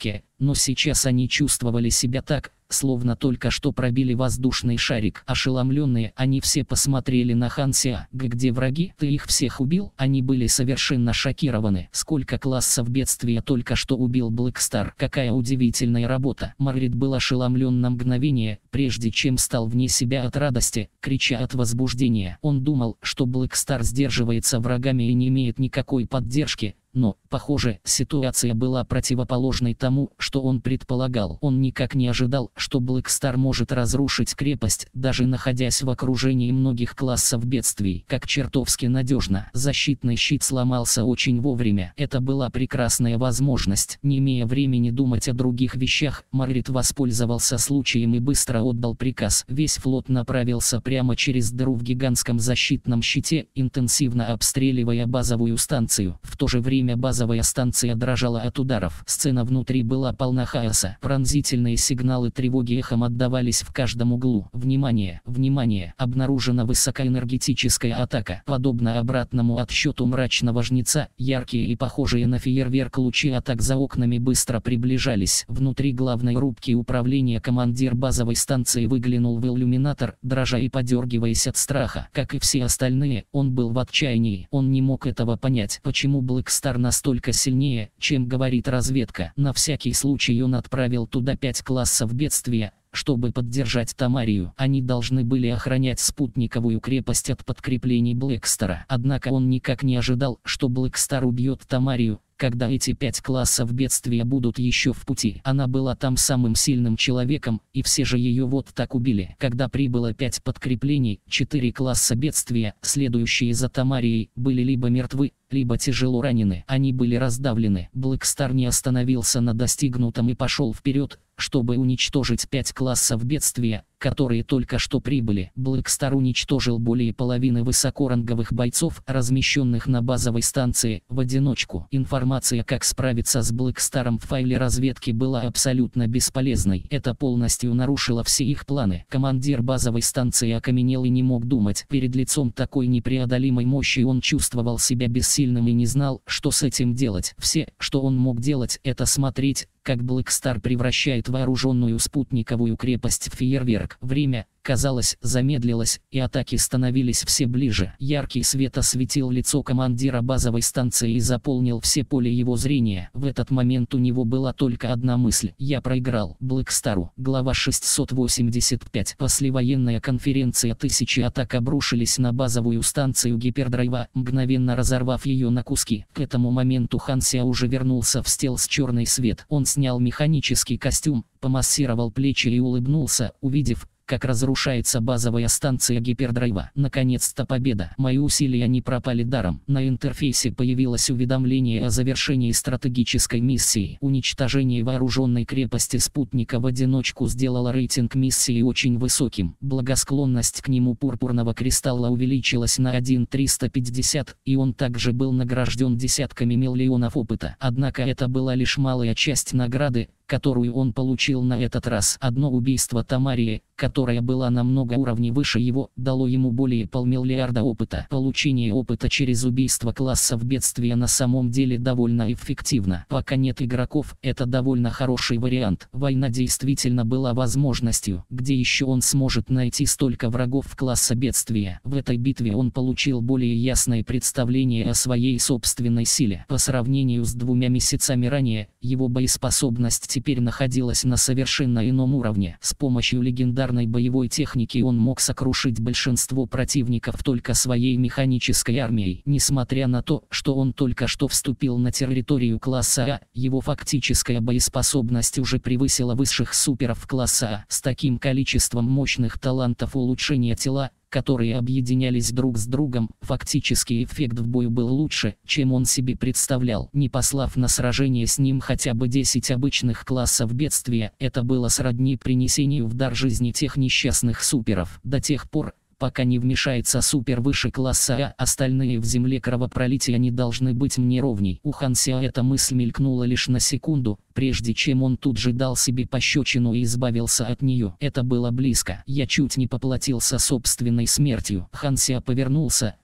[SPEAKER 1] но сейчас они чувствовали себя так, словно только что пробили воздушный шарик. Ошеломленные, они все посмотрели на Хан Сео. «Где враги? Ты их всех убил?» Они были совершенно шокированы. Сколько классов бедствия только что убил Блэк Стар. Какая удивительная работа. Маррит был ошеломлен на мгновение, прежде чем стал вне себя от радости, крича от возбуждения. Он думал, что Блэк Стар сдерживается врагами и не имеет никакой поддержки. Но, похоже, ситуация была противоположной тому, что он предполагал. Он никак не ожидал, что Блэк Стар может разрушить крепость, даже находясь в окружении многих классов бедствий. Как чертовски надежно. Защитный щит сломался очень вовремя. Это была прекрасная возможность. Не имея времени думать о других вещах, Маррит воспользовался случаем и быстро отдал приказ. Весь флот направился прямо через дыру в гигантском защитном щите, интенсивно обстреливая базовую станцию. В то же время базовая станция дрожала от ударов. Сцена внутри была полна хаоса. Пронзительные сигналы тревоги эхом отдавались в каждом углу. Внимание! Внимание! Обнаружена высокоэнергетическая атака. Подобно обратному отсчету мрачного жнеца, яркие и похожие на фейерверк лучи атак за окнами быстро приближались. Внутри главной рубки управления командир базовой станции выглянул в иллюминатор, дрожа и подергиваясь от страха. Как и все остальные, он был в отчаянии. Он не мог этого понять, почему Блэк Стар настолько сильнее, чем говорит разведка. На всякий случай он отправил туда пять классов бедствия, чтобы поддержать Тамарию. Они должны были охранять спутниковую крепость от подкреплений Блэк Стара. Однако он никак не ожидал, что Блэк Стар убьет Тамарию, когда эти пять классов бедствия будут еще в пути. Она была там самым сильным человеком, и все же ее вот так убили. Когда прибыло пять подкреплений, четыре класса бедствия, следующие за Тамарией, были либо мертвы, либо тяжело ранены. Они были раздавлены. Блэк Стар не остановился на достигнутом и пошел вперед, чтобы уничтожить пять классов бедствия, которые только что прибыли. Блэк Стар уничтожил более половины высокоранговых бойцов, размещенных на базовой станции, в одиночку. Информация, как справиться с Блэк Старом в файле разведки, была абсолютно бесполезной. Это полностью нарушило все их планы. Командир базовой станции окаменел и не мог думать. Перед лицом такой непреодолимой мощи он чувствовал себя бессильным и не знал, что с этим делать. Все, что он мог делать, это смотреть, как Блэк Стар превращает вооруженную спутниковую крепость в фейерверк. Время, казалось, замедлилось, и атаки становились все ближе. Яркий свет осветил лицо командира базовой станции и заполнил все поле его зрения. В этот момент у него была только одна мысль: «Я проиграл Блэк Стару». Глава шестьсот восемьдесят пять. Послевоенная конференция. Тысячи атак обрушились на базовую станцию гипердрайва, мгновенно разорвав ее на куски. К этому моменту Хан Сео уже вернулся в стелс черный свет. Он снял механический костюм, помассировал плечи и улыбнулся, увидев, как разрушается базовая станция гипердрайва. Наконец-то победа. Мои усилия не пропали даром. На интерфейсе появилось уведомление о завершении стратегической миссии. Уничтожение вооруженной крепости спутника в одиночку сделало рейтинг миссии очень высоким. Благосклонность к нему пурпурного кристалла увеличилась на один триста пятьдесят, и он также был награжден десятками миллионов опыта. Однако это была лишь малая часть награды, которую он получил на этот раз. Одно убийство Тамарии, которая была на много уровней выше его, дало ему более полмиллиарда опыта. Получение опыта через убийство классов бедствия на самом деле довольно эффективно. Пока нет игроков, это довольно хороший вариант. Война действительно была возможностью, где еще он сможет найти столько врагов класса бедствия. В этой битве он получил более ясное представление о своей собственной силе. По сравнению с двумя месяцами ранее, его боеспособность теперь находилась на совершенно ином уровне. С помощью легендарной боевой техники он мог сокрушить большинство противников только своей механической армией. Несмотря на то, что он только что вступил на территорию класса А, его фактическая боеспособность уже превысила высших суперов класса А. С таким количеством мощных талантов улучшения тела, которые объединялись друг с другом, фактически эффект в бою был лучше, чем он себе представлял. Не послав на сражение с ним хотя бы десять обычных классов бедствия, это было сродни принесению в дар жизни тех несчастных суперов. До тех пор, пока не вмешается супер выше класса А, остальные в земле кровопролития не должны быть мне ровней. У Хан Сео эта мысль мелькнула лишь на секунду, прежде чем он тут же дал себе пощечину и избавился от нее. Это было близко. Я чуть не поплатился собственной смертью. Хан Сео повернулся,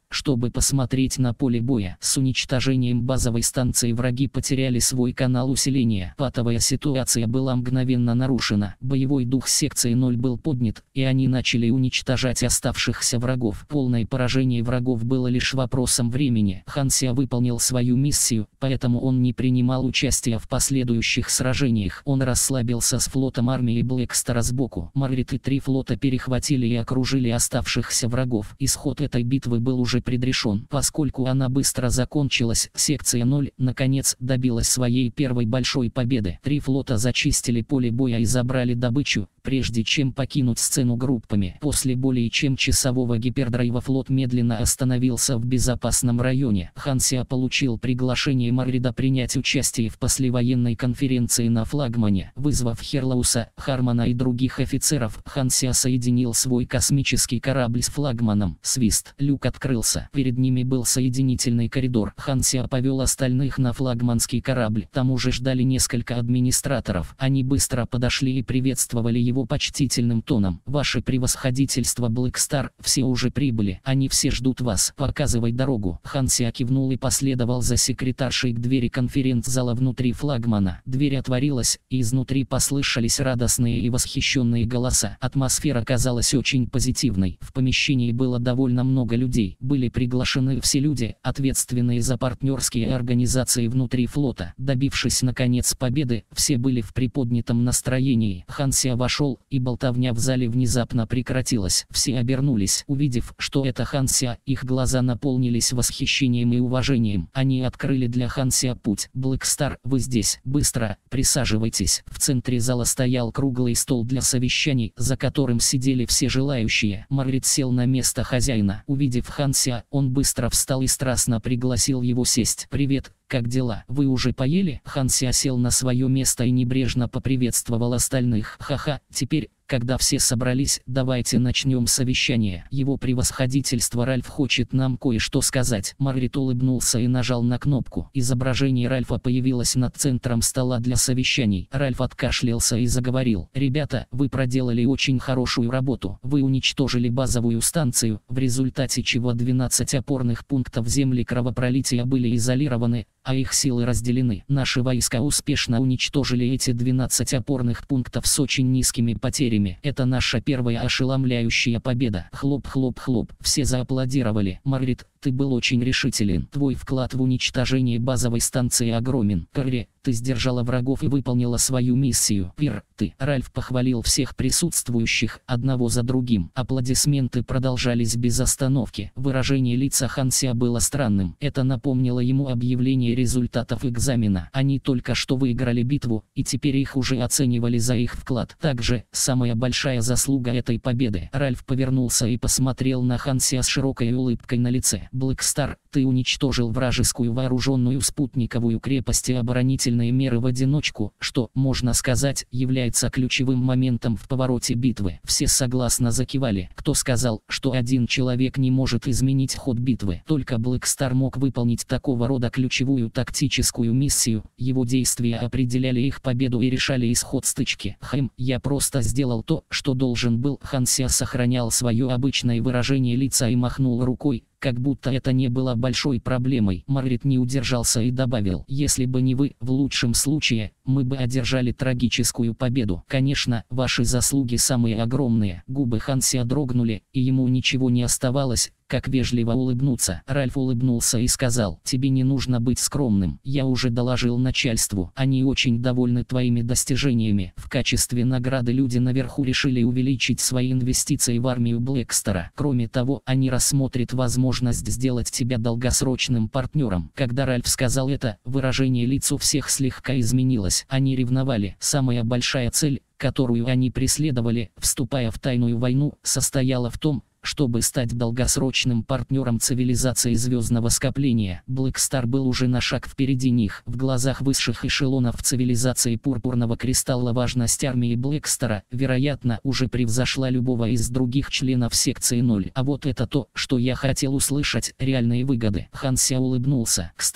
[SPEAKER 1] чтобы посмотреть на поле боя. С уничтожением базовой станции враги потеряли свой канал усиления. Патовая ситуация была мгновенно нарушена. Боевой дух секции ноль был поднят, и они начали уничтожать оставшихся врагов. Полное поражение врагов было лишь вопросом времени. Хан Сео выполнил свою миссию, поэтому он не принимал участия в последующих сражениях. Он расслабился с флотом армии Блэкстара сбоку. Маргарет и три флота перехватили и окружили оставшихся врагов. Исход этой битвы был уже предрешен. Поскольку она быстро закончилась, секция ноль наконец добилась своей первой большой победы. Три флота зачистили поле боя и забрали добычу, прежде чем покинуть сцену группами. После более чем часового гипердрайва флот медленно остановился в безопасном районе. Хан Сео получил приглашение Маргарита принять участие в послевоенной конференции на флагмане. Вызвав Херлауса, Хармона и других офицеров, Хан Сео соединил свой космический корабль с флагманом. Свист. Люк открылся. Перед ними был соединительный коридор. Хан Сео повел остальных на флагманский корабль. Там уже ждали несколько администраторов. Они быстро подошли и приветствовали его почтительным тоном. «Ваше превосходительство, Блэкстар, все уже прибыли. Они все ждут вас. Показывай дорогу». Хан Сео кивнул и последовал за секретаршей к двери конференц-зала внутри флагмана. Дверь отворилась, и изнутри послышались радостные и восхищенные голоса. Атмосфера казалась очень позитивной. В помещении было довольно много людей. Были приглашены все люди, ответственные за партнерские организации внутри флота. Добившись наконец победы, все были в приподнятом настроении. Хан Сео вошел, и болтовня в зале внезапно прекратилась. Все обернулись. Увидев, что это Хан Сео, их глаза наполнились восхищением и уважением. Они открыли для Хан Сео путь. «Блэкстар, вы здесь. Быстро, присаживайтесь». В центре зала стоял круглый стол для совещаний, за которым сидели все желающие. Маргарет сел на место хозяина. Увидев Хан Сео, он быстро встал и страстно пригласил его сесть. «Привет. Как дела? Вы уже поели?» Хан Сео сел на свое место и небрежно поприветствовал остальных. «Ха-ха, теперь, когда все собрались, давайте начнем совещание. Его превосходительство Ральф хочет нам кое-что сказать». Маргарет улыбнулся и нажал на кнопку. Изображение Ральфа появилось над центром стола для совещаний. Ральф откашлялся и заговорил. «Ребята, вы проделали очень хорошую работу. Вы уничтожили базовую станцию, в результате чего двенадцать опорных пунктов земли кровопролития были изолированы, а их силы разделены. Наши войска успешно уничтожили эти двенадцать опорных пунктов с очень низкими потерями. Это наша первая ошеломляющая победа». Хлоп-хлоп-хлоп. Все зааплодировали. «Маргарет, ты был очень решителен. Твой вклад в уничтожение базовой станции огромен. Карри, ты сдержала врагов и выполнила свою миссию. Пир, ты». Ральф похвалил всех присутствующих, одного за другим. Аплодисменты продолжались без остановки. Выражение лица Хан Сео было странным. Это напомнило ему объявление результатов экзамена. Они только что выиграли битву, и теперь их уже оценивали за их вклад. Также, самая большая заслуга этой победы. Ральф повернулся и посмотрел на Хан Сео с широкой улыбкой на лице. «Блэкстар, ты уничтожил вражескую вооруженную спутниковую крепость и оборонительные меры в одиночку, что, можно сказать, является ключевым моментом в повороте битвы». Все согласно закивали. Кто сказал, что один человек не может изменить ход битвы? Только Блэкстар мог выполнить такого рода ключевую тактическую миссию. Его действия определяли их победу и решали исход стычки. «Хм, я просто сделал то, что должен был». Хан Сео сохранял свое обычное выражение лица и махнул рукой, как будто это не было большой проблемой. Маргарет не удержался и добавил: «Если бы не вы, в лучшем случае, мы бы одержали трагическую победу. Конечно, ваши заслуги самые огромные». Губы Хан Сео дрогнули, и ему ничего не оставалось, как вежливо улыбнуться. Ральф улыбнулся и сказал: «Тебе не нужно быть скромным. Я уже доложил начальству. Они очень довольны твоими достижениями. В качестве награды люди наверху решили увеличить свои инвестиции в армию Блэкстара. Кроме того, они рассмотрят возможность сделать тебя долгосрочным партнером». Когда Ральф сказал это, выражение лиц у всех слегка изменилось. Они ревновали. Самая большая цель, которую они преследовали, вступая в тайную войну, состояла в том, чтобы стать долгосрочным партнером цивилизации звездного скопления. Блэкстар был уже на шаг впереди них. В глазах высших эшелонов цивилизации Пурпурного Кристалла важность армии Блэкстара, вероятно, уже превзошла любого из других членов секции ноль. А вот это то, что я хотел услышать: реальные выгоды. Хан Сео улыбнулся. «Кстати,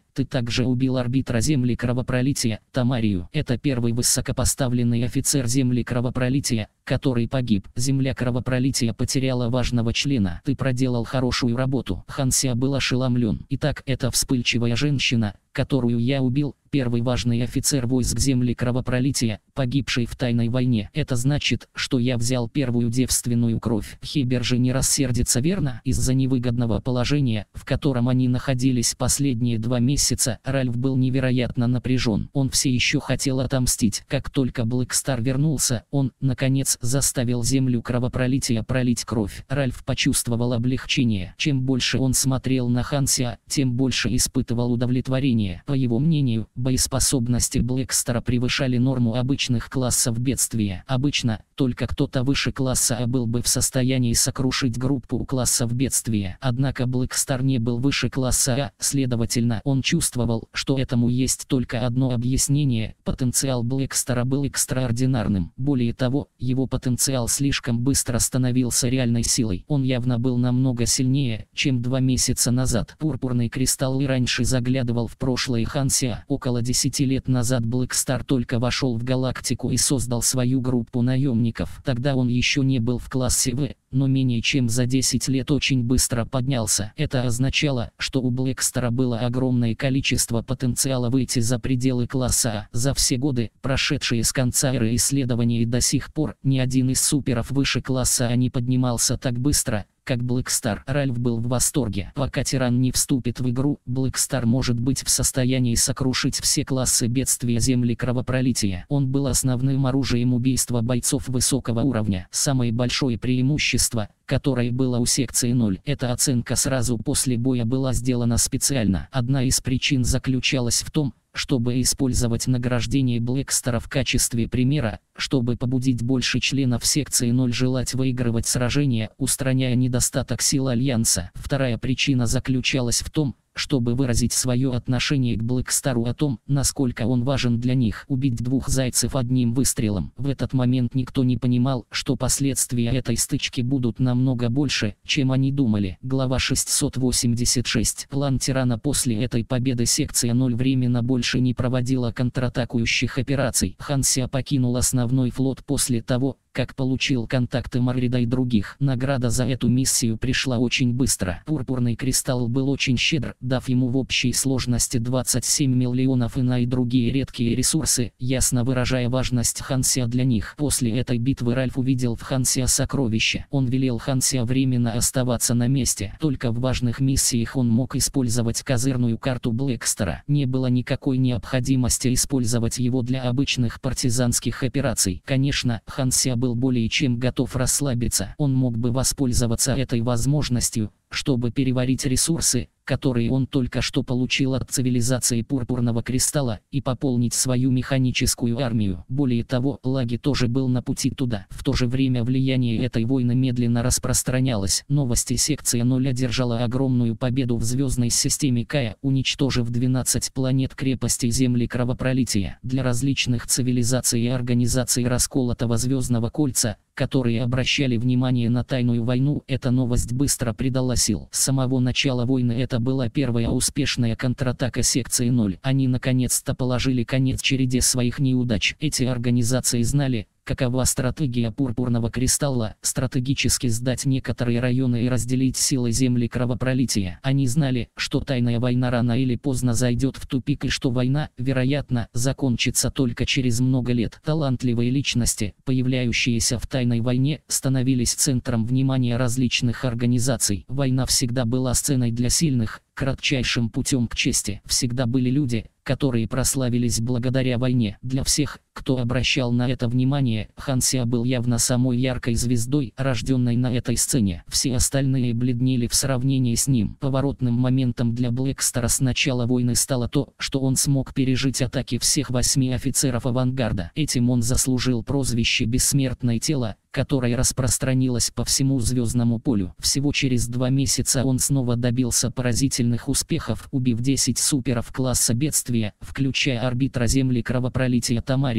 [SPEAKER 1] ты также убил арбитра Земли Кровопролития, Тамарию. Это первый высокопоставленный офицер Земли Кровопролития, который погиб. Земля Кровопролития потеряла важного члена. Ты проделал хорошую работу. Хан Сео был ошеломлен. Итак, это вспыльчивая женщина, которую я убил, первый важный офицер войск Земли Кровопролития, погибший в тайной войне. Это значит, что я взял первую девственную кровь. Хебер же не рассердится, верно? Из-за невыгодного положения, в котором они находились последние два месяца, Ральф был невероятно напряжен. Он все еще хотел отомстить. Как только Блэкстар вернулся, он, наконец, заставил Землю Кровопролития пролить кровь. Ральф почувствовал облегчение. Чем больше он смотрел на Хан Сео, тем больше испытывал удовлетворение. По его мнению, боеспособности Блэкстара превышали норму обычных классов бедствия. Обычно, только кто-то выше класса А был бы в состоянии сокрушить группу классов бедствия. Однако Блэкстар не был выше класса А, следовательно, он чувствовал, что этому есть только одно объяснение: потенциал Блэкстара был экстраординарным. Более того, его потенциал слишком быстро становился реальной силой. Он явно был намного сильнее, чем два месяца назад. Пурпурный кристалл и раньше заглядывал в прошлое Хан Сео. Около десяти лет назад Блэкстар только вошел в галактику и создал свою группу наемников. Тогда он еще не был в классе В, но менее чем за десять лет очень быстро поднялся. Это означало, что у Блэкстара было огромное количество потенциала выйти за пределы класса А. За все годы, прошедшие с конца эры исследований, до сих пор ни один из суперов выше класса А не поднимался так быстро, как Блэкстар. Ральф был в восторге. Пока тиран не вступит в игру, Блэкстар может быть в состоянии сокрушить все классы бедствия Земли Кровопролития. Он был основным оружием убийства бойцов высокого уровня. Самое большое преимущество, которое было у секции ноль. Эта оценка сразу после боя была сделана специально. Одна из причин заключалась в том, чтобы использовать награждение Блэкстара в качестве примера, чтобы побудить больше членов секции ноль желать выигрывать сражения, устраняя недостаток сил Альянса. Вторая причина заключалась в том, чтобы выразить свое отношение к Блэкстару, о том, насколько он важен для них. Убить двух зайцев одним выстрелом. В этот момент никто не понимал, что последствия этой стычки будут намного больше, чем они думали. Глава шестьсот восемьдесят шесть. План тирана. После этой победы секция ноль временно больше не проводила контратакующих операций. Хан Сео покинул основной флот после того, как получил контакты Маррида и других. Награда за эту миссию пришла очень быстро. Пурпурный кристалл был очень щедр, дав ему в общей сложности двадцать семь миллионов ина и другие редкие ресурсы, ясно выражая важность Хан Сео для них. После этой битвы Ральф увидел в Хан Сео сокровище. Он велел Хан Сео временно оставаться на месте. Только в важных миссиях он мог использовать козырную карту Блэкстара. Не было никакой необходимости использовать его для обычных партизанских операций. Конечно, Хан Сео был более чем готов расслабиться. Он мог бы воспользоваться этой возможностью, чтобы переварить ресурсы, которые он только что получил от цивилизации Пурпурного Кристалла, и пополнить свою механическую армию. Более того, Лаги тоже был на пути туда. В то же время влияние этой войны медленно распространялось. Новости. Секция ноль одержала огромную победу в звездной системе Кая, уничтожив двенадцать планет крепостей Земли Кровопролития. Для различных цивилизаций и организаций расколотого звездного кольца, которые обращали внимание на тайную войну, эта новость быстро придала сил. С самого начала войны это была первая успешная контратака секции ноль. Они наконец-то положили конец череде своих неудач. Эти организации знали, какова стратегия Пурпурного Кристалла: стратегически сдать некоторые районы и разделить силы Земли Кровопролития. Они знали, что тайная война рано или поздно зайдет в тупик и что война, вероятно, закончится только через много лет. Талантливые личности, появляющиеся в тайной войне, становились центром внимания различных организаций. Война всегда была сценой для сильных, кратчайшим путем к чести. Всегда были люди, которые прославились благодаря войне. Для всех, кто обращал на это внимание, Хан Сео был явно самой яркой звездой, рожденной на этой сцене. Все остальные бледнели в сравнении с ним. Поворотным моментом для Блэкстара с начала войны стало то, что он смог пережить атаки всех восьми офицеров авангарда. Этим он заслужил прозвище «Бессмертное тело», которое распространилось по всему звездному полю. Всего через два месяца он снова добился поразительных успехов, убив десять суперов класса бедствия, включая арбитра Земли Кровопролития Тамарию.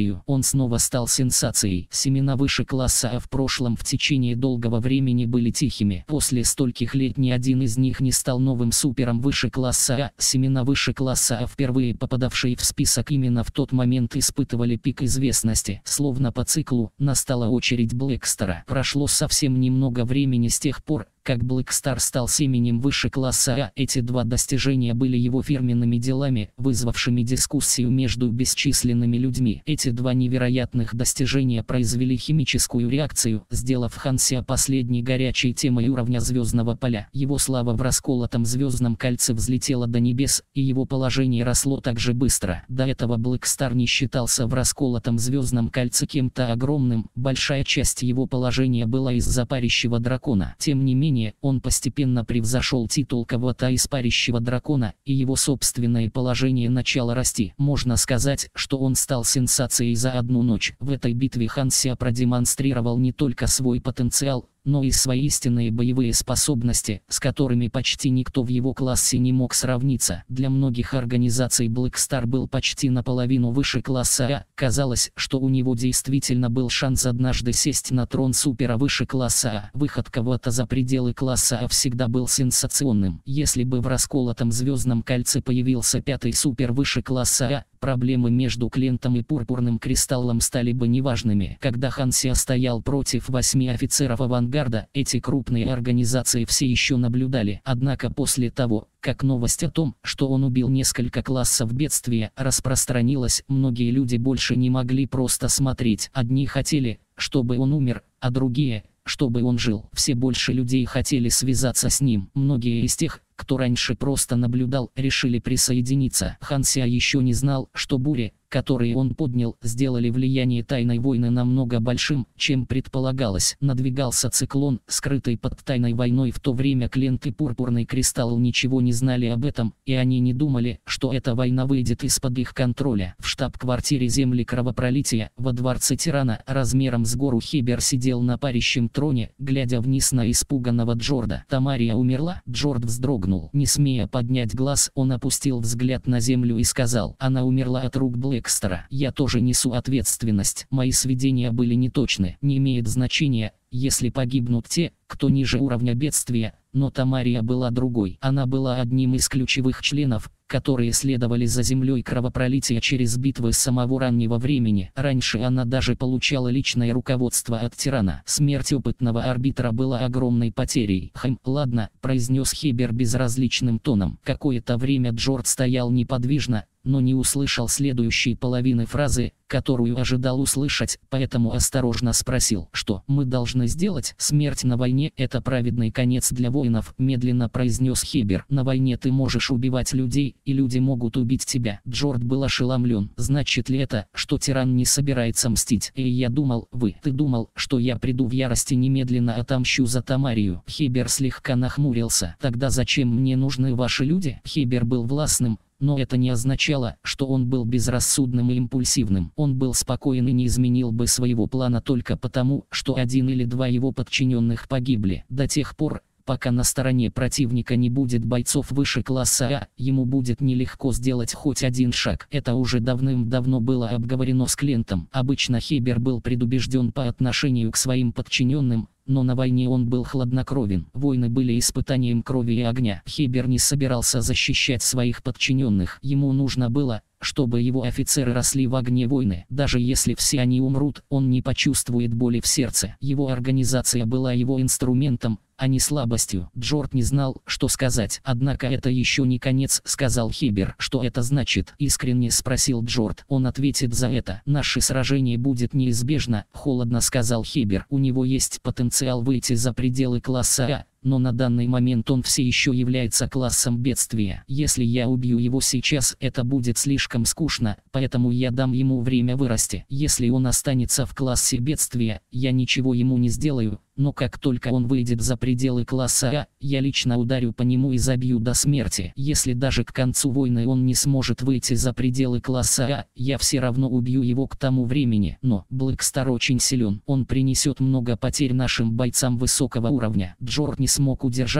[SPEAKER 1] Тамарию. Он снова стал сенсацией. Семена выше класса А в прошлом в течение долгого времени были тихими. После стольких лет ни один из них не стал новым супером выше класса А. Семена выше класса А, впервые попадавшие в список, именно в тот момент испытывали пик известности. Словно по циклу, настала очередь Блэкстара. Прошло совсем немного времени с тех пор, как Блэкстар стал семенем выше класса А. Эти два достижения были его фирменными делами, вызвавшими дискуссию между бесчисленными людьми. Эти два невероятных достижения произвели химическую реакцию, сделав Хансиа последней горячей темой уровня звездного поля. Его слава в расколотом звездном кольце взлетела до небес, и его положение росло так же быстро. До этого Блэкстар не считался в расколотом звездном кольце кем-то огромным, большая часть его положения была из-за парящего дракона. Тем не менее, он постепенно превзошел титул кого-то из парящего дракона, и его собственное положение начало расти. Можно сказать, что он стал сенсацией за одну ночь. В этой битве Хансиа продемонстрировал не только свой потенциал, но и свои истинные боевые способности, с которыми почти никто в его классе не мог сравниться. Для многих организаций Блэкстар был почти наполовину выше класса А. Казалось, что у него действительно был шанс однажды сесть на трон супера выше класса А. Выход кого-то за пределы класса А всегда был сенсационным. Если бы в расколотом звездном кольце появился пятый супер выше класса А, проблемы между Клентом и Пурпурным Кристаллом стали бы неважными. Когда Хансиа стоял против восьми офицеров авангарда, эти крупные организации все еще наблюдали. Однако после того, как новость о том, что он убил несколько классов бедствия, распространилась, многие люди больше не могли просто смотреть. Одни хотели, чтобы он умер, а другие, чтобы он жил. Все больше людей хотели связаться с ним. Многие из тех, кто раньше просто наблюдал, решили присоединиться. Хансиа еще не знал, что бури, которые он поднял, сделали влияние тайной войны намного большим, чем предполагалось. Надвигался циклон, скрытый под тайной войной. В то время Клент и Пурпурный Кристалл ничего не знали об этом, и они не думали, что эта война выйдет из-под их контроля. В штаб-квартире Земли Кровопролития, во дворце тирана, размером с гору, Хебер сидел на парящем троне, глядя вниз на испуганного Джорда. Тамария умерла? Джорд вздрогнул. Не смея поднять глаз, он опустил взгляд на землю и сказал: она умерла от рук Блэкстара. Я тоже несу ответственность. Мои сведения были неточны. Не имеет значения, если погибнут те, кто ниже уровня бедствия, но Тамария была другой. Она была одним из ключевых членов, которые следовали за землей кровопролития через битвы с самого раннего времени. Раньше она даже получала личное руководство от тирана. Смерть опытного арбитра была огромной потерей. «Хм, ладно», — произнес Хебер безразличным тоном. Какое-то время Джорд стоял неподвижно, но не услышал следующей половины фразы, которую ожидал услышать, поэтому осторожно спросил: что мы должны сделать? Смерть на войне — это праведный конец для воинов, медленно произнес Хебер. На войне ты можешь убивать людей, и люди могут убить тебя. Джорд был ошеломлен. Значит ли это, что тиран не собирается мстить? И я думал, вы, ты думал, что я приду в ярости, немедленно отомщу за Тамарию? Хебер слегка нахмурился. Тогда зачем мне нужны ваши люди? Хебер был властным, но это не означало, что он был безрассудным и импульсивным. Он был спокоен и не изменил бы своего плана только потому, что один или два его подчиненных погибли. До тех пор, пока на стороне противника не будет бойцов выше класса А, ему будет нелегко сделать хоть один шаг. Это уже давным-давно было обговорено с Клентом. Обычно Хебер был предубежден по отношению к своим подчиненным, но на войне он был хладнокровен. Войны были испытанием крови и огня. Хебер не собирался защищать своих подчиненных. Ему нужно было, чтобы его офицеры росли в огне войны. Даже если все они умрут, он не почувствует боли в сердце. Его организация была его инструментом, а не слабостью. Джорд не знал, что сказать. Однако это еще не конец, сказал Хебер. Что это значит? Искренне спросил Джорд. Он ответит за это. Наше сражение будет неизбежно, холодно сказал Хебер. У него есть потенциал выйти за пределы класса А, но на данный момент он все еще является классом бедствия. Если я убью его сейчас, это будет слишком скучно, поэтому я дам ему время вырасти. Если он останется в классе бедствия, я ничего ему не сделаю, но как только он выйдет за пределы класса А, я лично ударю по нему и забью до смерти. Если даже к концу войны он не сможет выйти за пределы класса А, я все равно убью его к тому времени. Но Блэкстар очень силен. Он принесет много потерь нашим бойцам высокого уровня. Джорд не смог удержаться,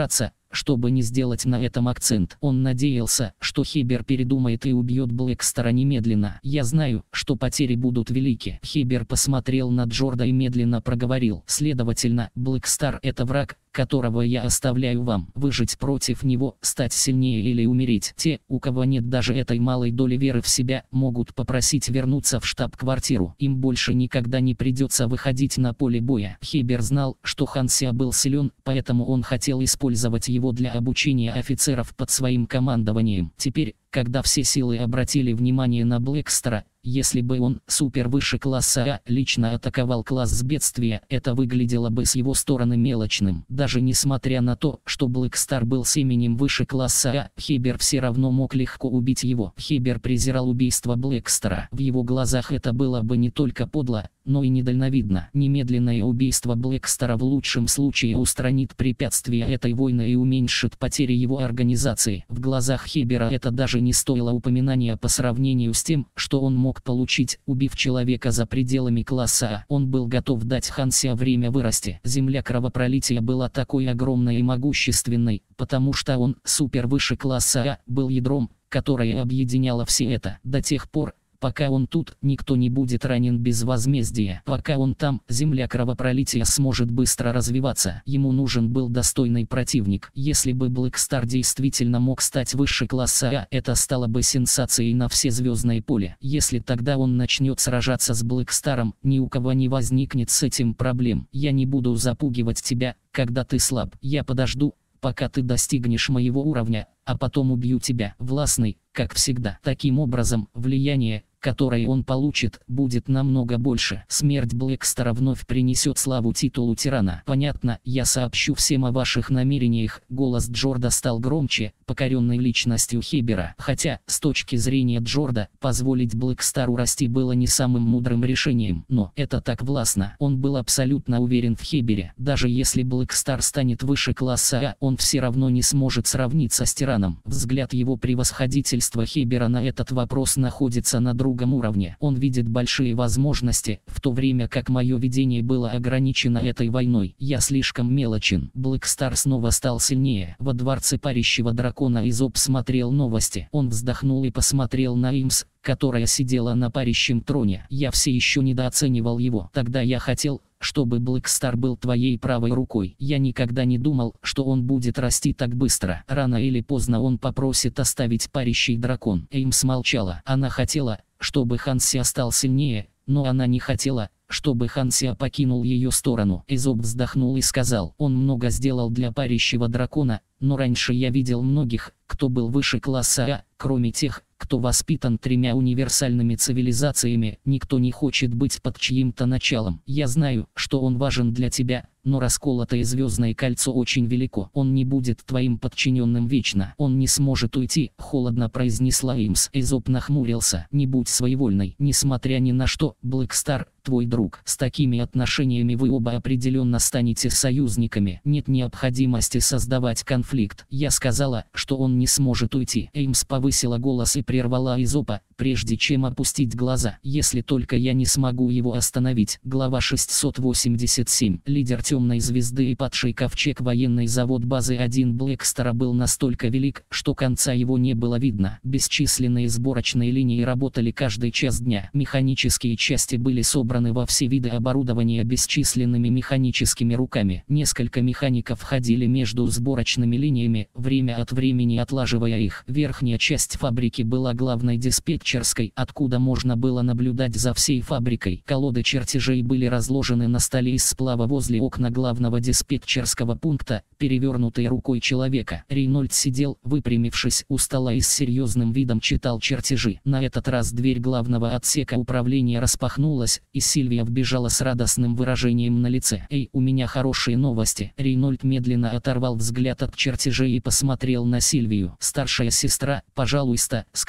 [SPEAKER 1] чтобы не сделать на этом акцент. Он надеялся, что Хебер передумает и убьет Блэкстара немедленно. «Я знаю, что потери будут велики». Хебер посмотрел на Джорда и медленно проговорил: «Следовательно, Блэкстар — это враг, которого я оставляю вам. Выжить против него, стать сильнее или умереть. Те, у кого нет даже этой малой доли веры в себя, могут попросить вернуться в штаб-квартиру. Им больше никогда не придется выходить на поле боя». Хебер знал, что Хан Сиа был силен, поэтому он хотел использовать его для обучения офицеров под своим командованием. Теперь, когда все силы обратили внимание на Блэкстара, если бы он, супер выше класса А, лично атаковал класс бедствия, это выглядело бы с его стороны мелочным. Даже несмотря на то, что Блэкстар был семенем выше класса А, Хебер все равно мог легко убить его. Хебер презирал убийство Блэкстара. В его глазах это было бы не только подло, но и недальновидно. Немедленное убийство Блэкстара в лучшем случае устранит препятствия этой войны и уменьшит потери его организации. В глазах Хебера это даже не стоило упоминания по сравнению с тем, что он мог получить, убив человека за пределами класса А. Он был готов дать Хан Сиа время вырасти. Земля кровопролития была такой огромной и могущественной, потому что он, супер выше класса А, был ядром, которое объединяло все это. До тех пор, пока он тут, никто не будет ранен без возмездия. Пока он там, земля кровопролития сможет быстро развиваться. Ему нужен был достойный противник. Если бы Блэкстар действительно мог стать выше класса А, это стало бы сенсацией на все звездное поле. Если тогда он начнет сражаться с Блэкстаром, ни у кого не возникнет с этим проблем. «Я не буду запугивать тебя, когда ты слаб. Я подожду, пока ты достигнешь моего уровня, а потом убью тебя». Властный, как всегда. Таким образом, влияние, которое он получит, будет намного больше. Смерть Блэкстара вновь принесет славу титулу тирана. «Понятно, я сообщу всем о ваших намерениях». Голос Джорда стал громче, покоренный личностью Хебера. Хотя, с точки зрения Джорда, позволить Блэкстару расти было не самым мудрым решением. Но это так властно. Он был абсолютно уверен в Хебере. Даже если Блэкстар станет выше класса А, он все равно не сможет сравниться с тираном. Взгляд его превосходительства Хебера на этот вопрос находится на другом уровне. Он видит большие возможности, в то время как мое видение было ограничено этой войной. Я слишком мелочен. Блэкстар снова стал сильнее. Во дворце парящего дракона Изоб смотрел новости. Он вздохнул и посмотрел на Имс, которая сидела на парящем троне. «Я все еще недооценивал его. Тогда я хотел, чтобы Блэкстар был твоей правой рукой. Я никогда не думал, что он будет расти так быстро. Рано или поздно он попросит оставить парящий дракон». Эймс молчала. Она хотела, чтобы Хан Сиа стал сильнее, но она не хотела, чтобы Хан Сиа покинул ее сторону. Изоб вздохнул и сказал: «Он много сделал для парящего дракона, но раньше я видел многих, кто был выше класса А, кроме тех, кто воспитан тремя универсальными цивилизациями. Никто не хочет быть под чьим-то началом. Я знаю, что он важен для тебя, но расколотое звездное кольцо очень велико. Он не будет твоим подчиненным вечно. Он не сможет уйти», — холодно произнесла Имс. Изоб нахмурился. «Не будь своевольной. Несмотря ни на что, Блэкстар — твой друг. С такими отношениями вы оба определенно станете союзниками. Нет необходимости создавать конфликт. Я сказала, что он не сможет уйти». Эймс повысила голос и прервала Изопа, прежде чем опустить глаза. «Если только я не смогу его остановить». Глава шестьсот восемьдесят семь. Лидер темной звезды и падший ковчег. Военный завод базы один Блэкстара был настолько велик, что конца его не было видно. Бесчисленные сборочные линии работали каждый час дня. Механические части были собраны во все виды оборудования бесчисленными механическими руками. Несколько механиков ходили между сборочными линиями, время от времени отлаживая их. Верхняя часть фабрики была главной диспетчерской, откуда можно было наблюдать за всей фабрикой. Колоды чертежей были разложены на столе из сплава возле окна главного диспетчерского пункта, перевернутой рукой человека. Рейнольд сидел, выпрямившись у стола и с серьезным видом читал чертежи. На этот раз дверь главного отсека управления распахнулась, и Сильвия вбежала с радостным выражением на лице. «Эй, у меня хорошие новости». Рейнольд медленно оторвал взгляд от чертежей и посмотрел на Сильвию. «Старшая сестра, пожалуйста, скажи,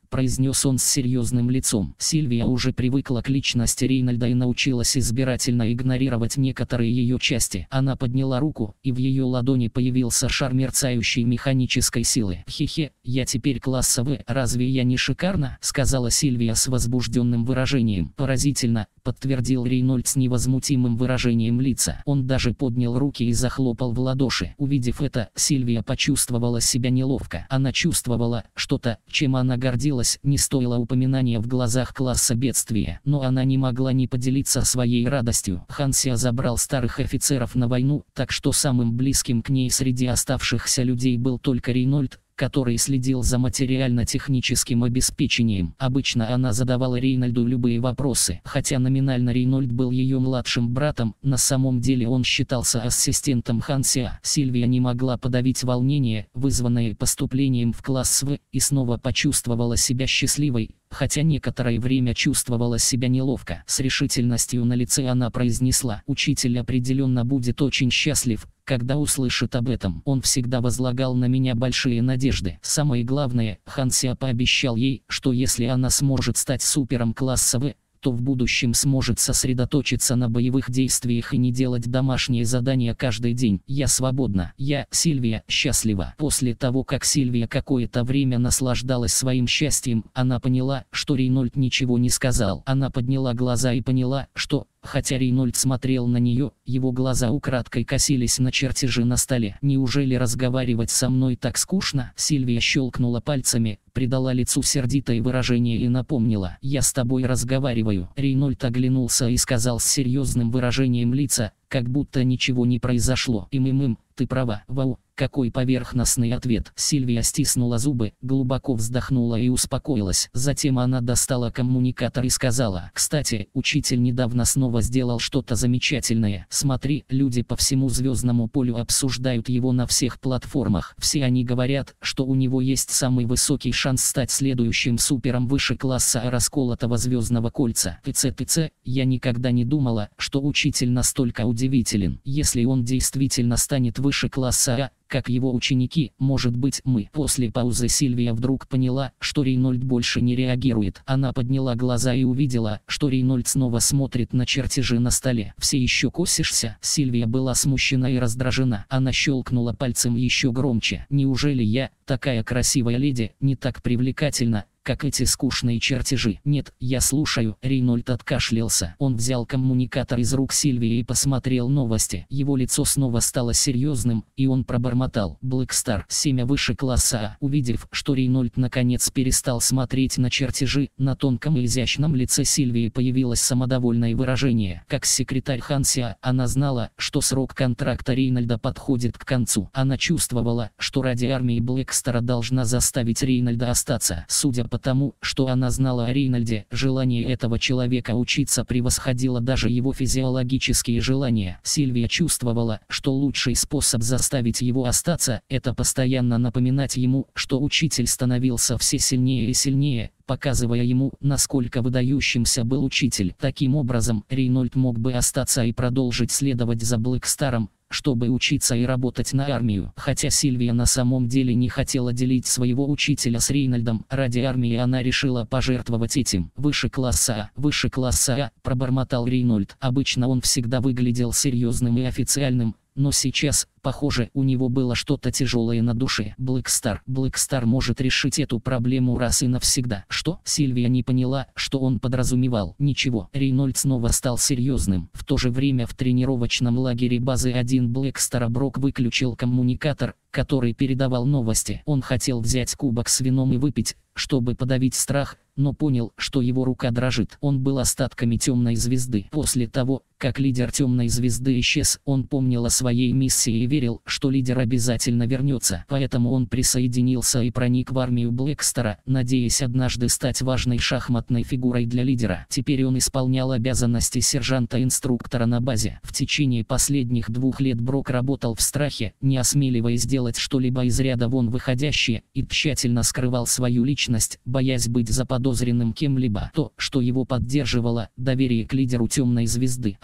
[SPEAKER 1] произнес он с серьезным лицом. Сильвия уже привыкла к личности Рейнольда и научилась избирательно игнорировать некоторые ее части. Она подняла руку, и в ее ладони появился шар мерцающей механической силы. «Хе-хе, я теперь класса В, разве я не шикарно?» — сказала Сильвия с возбужденным выражением. «Поразительно», — подтвердил Рейнольд с невозмутимым выражением лица. Он даже поднял руки и захлопал в ладоши. Увидев это, Сильвия почувствовала себя неловко. Она чувствовала, что-то, чем она гордилась, не стоило упоминания в глазах класса бедствия. Но она не могла не поделиться своей радостью. Хансия забрал старых офицеров на войну, так что самым близким к ней среди оставшихся людей был только Рейнольд, который следил за материально-техническим обеспечением. Обычно она задавала Рейнольду любые вопросы. Хотя номинально Рейнольд был ее младшим братом, на самом деле он считался ассистентом Хансия. Сильвия не могла подавить волнение, вызванное поступлением в класс В, и снова почувствовала себя счастливой, хотя некоторое время чувствовала себя неловко. С решительностью на лице она произнесла: «Учитель определенно будет очень счастлив, когда услышит об этом. Он всегда возлагал на меня большие надежды. Самое главное, Хансия пообещал ей, что если она сможет стать супером класса В, то в будущем сможет сосредоточиться на боевых действиях и не делать домашние задания каждый день. Я свободна. Я, Сильвия, счастлива». После того, как Сильвия какое-то время наслаждалась своим счастьем, она поняла, что Рейнольд ничего не сказал. Она подняла глаза и поняла, что, хотя Рейнольд смотрел на нее, его глаза украдкой косились на чертежи на столе. «Неужели разговаривать со мной так скучно?» Сильвия щелкнула пальцами, придала лицу сердитое выражение и напомнила: «Я с тобой разговариваю». Рейнольд оглянулся и сказал с серьезным выражением лица, как будто ничего не произошло: «Им-им-им, ты права». «Вау, какой поверхностный ответ!» Сильвия стиснула зубы, глубоко вздохнула и успокоилась. Затем она достала коммуникатор и сказала: «Кстати, учитель недавно снова сделал что-то замечательное. Смотри, люди по всему звездному полю обсуждают его на всех платформах. Все они говорят, что у него есть самый высокий шанс стать следующим супером выше класса расколотого звездного кольца. ТЦ-ТЦ, я никогда не думала, что учитель настолько удивителен. Если он действительно станет выше класса А, как его ученики, может быть, мы». После паузы Сильвия вдруг поняла, что Рейнольд больше не реагирует. Она подняла глаза и увидела, что Рейнольд снова смотрит на чертежи на столе. «Все еще косишься?» Сильвия была смущена и раздражена. Она щелкнула пальцем еще громче. «Неужели я, такая красивая леди, не так привлекательна, как эти скучные чертежи?» «Нет, я слушаю». Рейнольд откашлялся. Он взял коммуникатор из рук Сильвии и посмотрел новости. Его лицо снова стало серьезным, и он пробормотал: «Блэкстар, семя выше класса А». Увидев, что Рейнольд наконец перестал смотреть на чертежи, на тонком и изящном лице Сильвии появилось самодовольное выражение. Как секретарь Хансия, она знала, что срок контракта Рейнольда подходит к концу. Она чувствовала, что ради армии Блэкстара должна заставить Рейнольда остаться. Судя по Потому, что она знала о Рейнольде, желание этого человека учиться превосходило даже его физиологические желания. Сильвия чувствовала, что лучший способ заставить его остаться – это постоянно напоминать ему, что учитель становился все сильнее и сильнее, показывая ему, насколько выдающимся был учитель. Таким образом, Рейнольд мог бы остаться и продолжить следовать за Блэкстаром, чтобы учиться и работать на армию. Хотя Сильвия на самом деле не хотела делить своего учителя с Рейнольдом, ради армии она решила пожертвовать этим. «Выше класса А, выше класса А», пробормотал Рейнольд. Обычно он всегда выглядел серьезным и официальным, но сейчас, похоже, у него было что-то тяжелое на душе. Блэкстар. Блэкстар может решить эту проблему раз и навсегда. Что? Сильвия не поняла, что он подразумевал. Ничего. Рейнольд снова стал серьезным. В то же время в тренировочном лагере базы один Блэкстара Брок выключил коммуникатор, который передавал новости. Он хотел взять кубок с вином и выпить, чтобы подавить страх, но понял, что его рука дрожит. Он был остатками темной звезды. После того, как лидер темной звезды исчез, он помнил о своей миссии и верил, что лидер обязательно вернется. Поэтому он присоединился и проник в армию Блэкстара, надеясь однажды стать важной шахматной фигурой для лидера. Теперь он исполнял обязанности сержанта-инструктора на базе. В течение последних двух лет Брок работал в страхе, не осмеливаясь делать что-либо из ряда вон выходящее, и тщательно скрывал свою личность, боясь быть заподозренным кем-либо. То, что его поддерживало, доверие к лидеру темной звезды.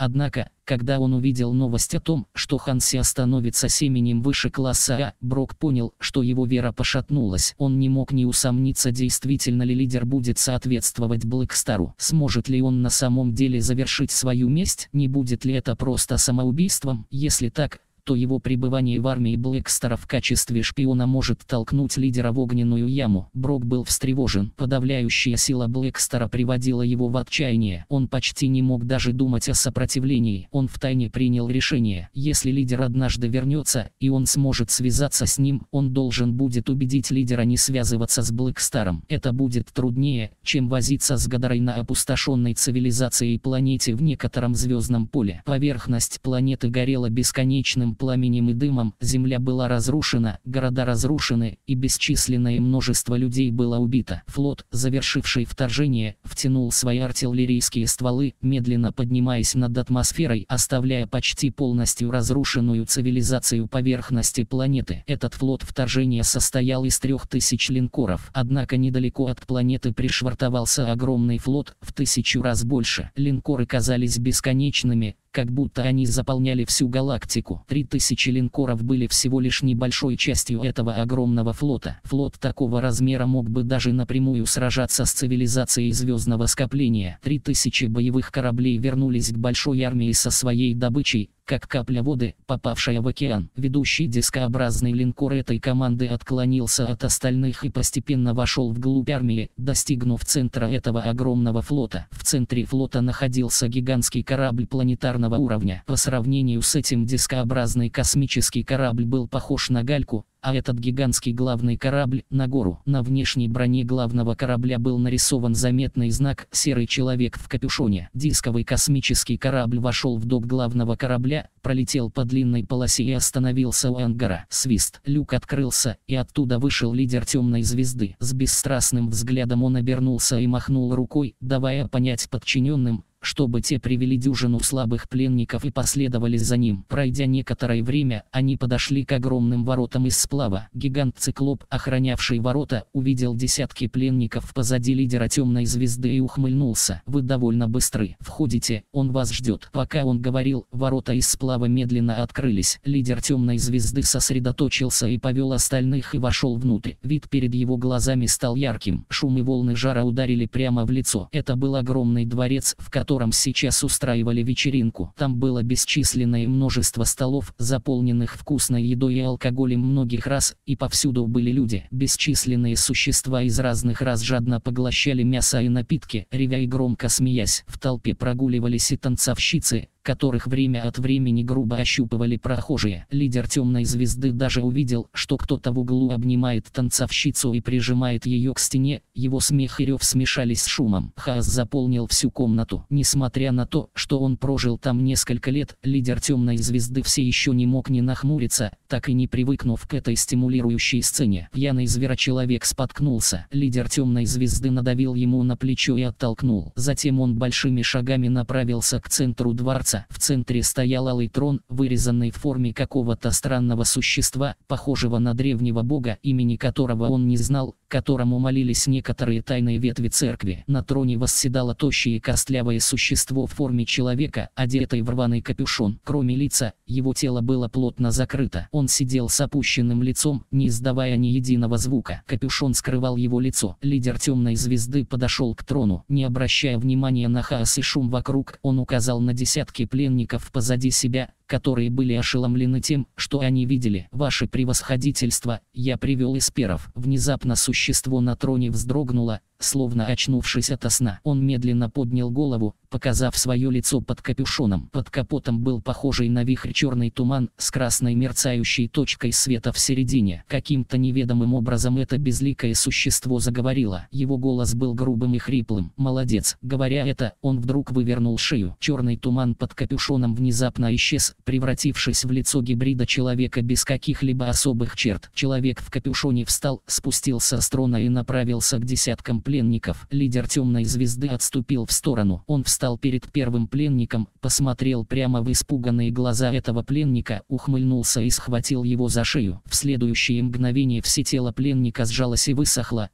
[SPEAKER 1] Однако, когда он увидел новость о том, что Ханси становится семенем выше класса А, Брок понял, что его вера пошатнулась. Он не мог не усомниться, действительно ли лидер будет соответствовать Блэкстару. Сможет ли он на самом деле завершить свою месть? Не будет ли это просто самоубийством? Если так, то его пребывание в армии Блэкстара в качестве шпиона может толкнуть лидера в огненную яму. Брок был встревожен. Подавляющая сила Блэкстара приводила его в отчаяние. Он почти не мог даже думать о сопротивлении. Он втайне принял решение. Если лидер однажды вернется, и он сможет связаться с ним, он должен будет убедить лидера не связываться с Блэкстаром. Это будет труднее, чем возиться с Гадарой на опустошенной цивилизацией планете в некотором звездном поле. Поверхность планеты горела бесконечным пламенем и дымом, земля была разрушена, города разрушены, и бесчисленное множество людей было убито. Флот, завершивший вторжение, втянул свои артиллерийские стволы, медленно поднимаясь над атмосферой, оставляя почти полностью разрушенную цивилизацию поверхности планеты. Этот флот вторжения состоял из трех тысяч линкоров, однако недалеко от планеты пришвартовался огромный флот, в тысячу раз больше. Линкоры казались бесконечными, как будто они заполняли всю галактику. Три тысячи линкоров были всего лишь небольшой частью этого огромного флота. Флот такого размера мог бы даже напрямую сражаться с цивилизацией звездного скопления. Три тысячи боевых кораблей вернулись к большой армии со своей добычей, как капля воды, попавшая в океан. Ведущий дискообразный линкор этой команды отклонился от остальных и постепенно вошел вглубь армии, достигнув центра этого огромного флота. В центре флота находился гигантский корабль планетарного уровня. По сравнению с этим дискообразный космический корабль был похож на гальку, а этот гигантский главный корабль — на гору. На внешней броне главного корабля был нарисован заметный знак «Серый человек в капюшоне». Дисковый космический корабль вошел в док главного корабля, пролетел по длинной полосе и остановился у ангара. Свист. Люк открылся, и оттуда вышел лидер темной звезды. С бесстрастным взглядом он обернулся и махнул рукой, давая понять подчиненным, чтобы те привели дюжину слабых пленников и последовали за ним. Пройдя некоторое время, они подошли к огромным воротам из сплава. Гигант-циклоп, охранявший ворота, увидел десятки пленников позади лидера темной звезды и ухмыльнулся. «Вы довольно быстры. Входите, он вас ждет». Пока он говорил, ворота из сплава медленно открылись. Лидер темной звезды сосредоточился и повел остальных и вошел внутрь. Вид перед его глазами стал ярким. Шум и волны жара ударили прямо в лицо. Это был огромный дворец, в котором В котором сейчас устраивали вечеринку. Там было бесчисленное множество столов, заполненных вкусной едой и алкоголем многих рас, и повсюду были люди. Бесчисленные существа из разных рас жадно поглощали мясо и напитки, ревя и громко смеясь. В толпе прогуливались и танцовщицы, которых время от времени грубо ощупывали прохожие. Лидер темной звезды даже увидел, что кто-то в углу обнимает танцовщицу и прижимает ее к стене. Его смех и рев смешались с шумом. Хаос заполнил всю комнату. Несмотря на то, что он прожил там несколько лет, лидер темной звезды все еще не мог не нахмуриться, так и не привыкнув к этой стимулирующей сцене. Пьяный зверочеловек споткнулся. Лидер темной звезды надавил ему на плечо и оттолкнул. Затем он большими шагами направился к центру дворца. В центре стоял алый трон, вырезанный в форме какого-то странного существа, похожего на древнего бога, имени которого он не знал, которому молились некоторые тайные ветви церкви. На троне восседало тощее и костлявое существо в форме человека, одетое в рваный капюшон. Кроме лица, его тело было плотно закрыто. Он сидел с опущенным лицом, не издавая ни единого звука. Капюшон скрывал его лицо. Лидер темной звезды подошел к трону. Не обращая внимания на хаос и шум вокруг, он указал на десятки пленников позади себя, которые были ошеломлены тем, что они видели. «Ваше превосходительство, я привел эсперов». Внезапно существо на троне вздрогнуло, словно очнувшись ото сна. Он медленно поднял голову, показав свое лицо под капюшоном. Под капотом был похожий на вихрь черный туман с красной мерцающей точкой света в середине. Каким-то неведомым образом это безликое существо заговорило. Его голос был грубым и хриплым. «Молодец». Говоря это, он вдруг вывернул шею. Черный туман под капюшоном внезапно исчез, превратившись в лицо гибрида человека без каких-либо особых черт. Человек в капюшоне встал, спустился с трона и направился к десяткам пленников. Лидер темной звезды отступил в сторону. Он встал перед первым пленником, посмотрел прямо в испуганные глаза этого пленника, ухмыльнулся и схватил его за шею. В следующее мгновение все тело пленника сжалось и высохло,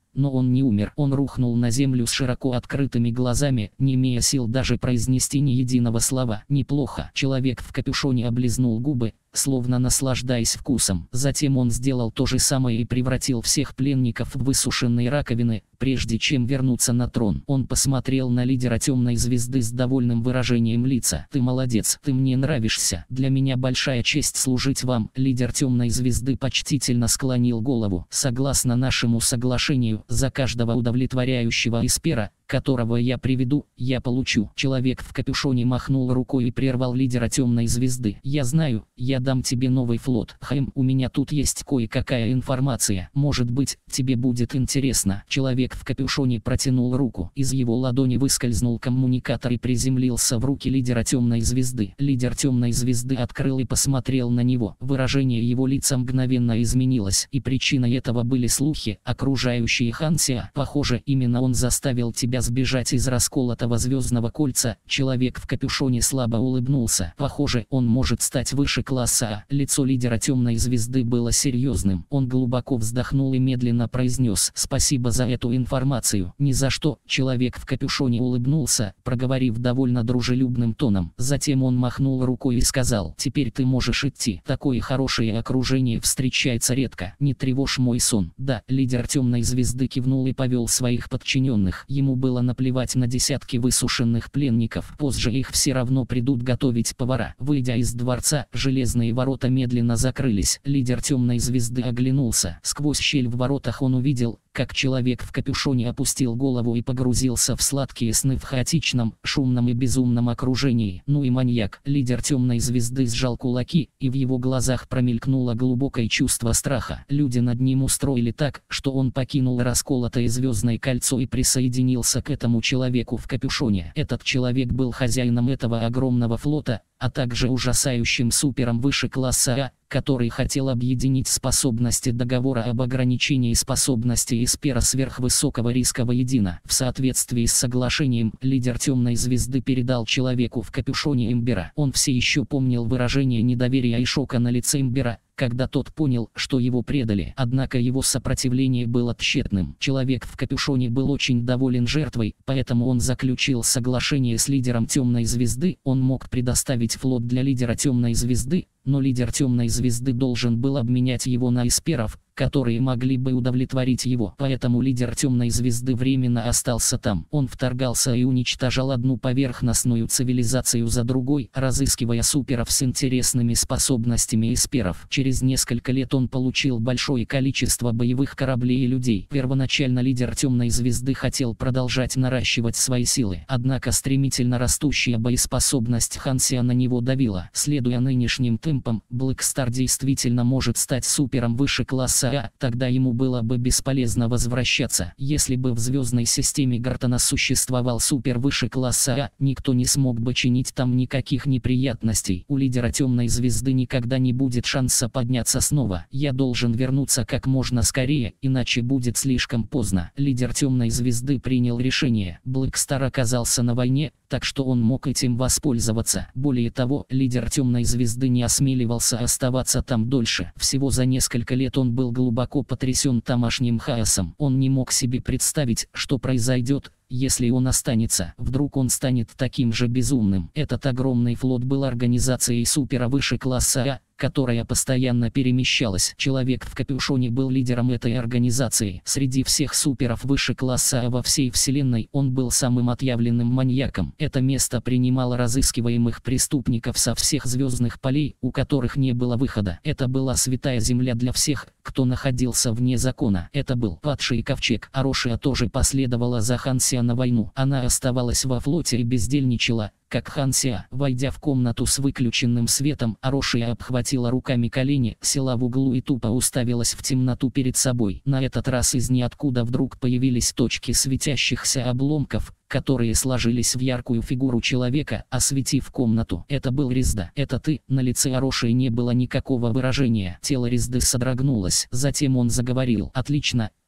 [SPEAKER 1] но он не умер. Он рухнул на землю с широко открытыми глазами, не имея сил даже произнести ни единого слова. Неплохо. Человек в капюшоне облизнул губы, словно наслаждаясь вкусом. Затем он сделал то же самое и превратил всех пленников в высушенные раковины, прежде чем вернуться на трон. Он посмотрел на лидера темной звезды с довольным выражением лица. «Ты молодец, ты мне нравишься. Для меня большая честь служить вам». Лидер темной звезды почтительно склонил голову. «Согласно нашему соглашению, за каждого удовлетворяющего эспера, которого я приведу, я получу». Человек в капюшоне махнул рукой и прервал лидера темной звезды. «Я знаю, я дам тебе новый флот. Хэм, у меня тут есть кое-какая информация. Может быть, тебе будет интересно». Человек в капюшоне протянул руку. Из его ладони выскользнул коммуникатор и приземлился в руки лидера темной звезды. Лидер темной звезды открыл и посмотрел на него. Выражение его лица мгновенно изменилось, и причиной этого были слухи, окружающие Хансия. Похоже, именно он заставил тебя сбежать из расколотого звездного кольца. Человек в капюшоне слабо улыбнулся. Похоже, он может стать выше класса А. Лицо лидера темной звезды было серьезным. Он глубоко вздохнул и медленно произнес: «Спасибо за эту информацию». «Ни за что». Человек в капюшоне улыбнулся, проговорив довольно дружелюбным тоном. Затем он махнул рукой и сказал: «Теперь ты можешь идти. Такое хорошее окружение встречается редко. Не тревожь мой сон». «Да». Лидер темной звезды кивнул и повел своих подчиненных. Ему было наплевать на десятки высушенных пленников. Позже их все равно придут готовить повара. Выйдя из дворца, железные ворота медленно закрылись. Лидер темной звезды оглянулся. Сквозь щель в воротах он увидел, как человек в капюшоне опустил голову и погрузился в сладкие сны в хаотичном, шумном и безумном окружении. Ну и маньяк. Лидер темной звезды сжал кулаки, и в его глазах промелькнуло глубокое чувство страха. Люди над ним устроили так, что он покинул расколотое звездное кольцо и присоединился к этому человеку в капюшоне. Этот человек был хозяином этого огромного флота, а также ужасающим супером выше класса А, который хотел объединить способности договора об ограничении способностей эспера сверхвысокого риска воедино. В соответствии с соглашением, лидер темной звезды передал человеку в капюшоне имбира. Он все еще помнил выражение недоверия и шока на лице имбира, когда тот понял, что его предали. Однако его сопротивление было тщетным. Человек в капюшоне был очень доволен жертвой, поэтому он заключил соглашение с лидером темной звезды. Он мог предоставить флот для лидера темной звезды, но лидер темной звезды должен был обменять его на эсперов, которые могли бы удовлетворить его. Поэтому лидер темной звезды временно остался там. Он вторгался и уничтожал одну поверхностную цивилизацию за другой, разыскивая суперов с интересными способностями эсперов. Через несколько лет он получил большое количество боевых кораблей и людей. Первоначально лидер темной звезды хотел продолжать наращивать свои силы, однако стремительно растущая боеспособность Хансия на него давила. Следуя нынешним темпам, Блэкстар действительно может стать супером выше класса А, тогда ему было бы бесполезно возвращаться. Если бы в звездной системе Гартона существовал супер выше класса А, никто не смог бы чинить там никаких неприятностей. У лидера темной звезды никогда не будет шанса подняться снова. Я должен вернуться как можно скорее, иначе будет слишком поздно. Лидер темной звезды принял решение. Блэкстар оказался на войне, так что он мог этим воспользоваться. Более того, лидер темной звезды не осмеливался оставаться там дольше. Всего за несколько лет он был глубоко потрясен тамошним хаосом. Он не мог себе представить, что произойдет, если он останется. Вдруг он станет таким же безумным. Этот огромный флот был организацией супера выше класса А, которая постоянно перемещалась. Человек в капюшоне был лидером этой организации. Среди всех суперов выше класса А во всей вселенной он был самым отъявленным маньяком. Это место принимало разыскиваемых преступников со всех звездных полей, у которых не было выхода. Это была святая земля для всех, кто находился вне закона. Это был падший ковчег. Арошия тоже последовала за Хансия на войну. Она оставалась во флоте и бездельничала, как Хансия. Войдя в комнату с выключенным светом, Арошия обхватила руками колени, села в углу и тупо уставилась в темноту перед собой. На этот раз из ниоткуда вдруг появились точки светящихся обломков, которые сложились в яркую фигуру человека, осветив комнату. Это был Резда. «Это ты?» На лице Арошии не было никакого выражения. Тело Резды содрогнулось. Затем он заговорил. «Отлично,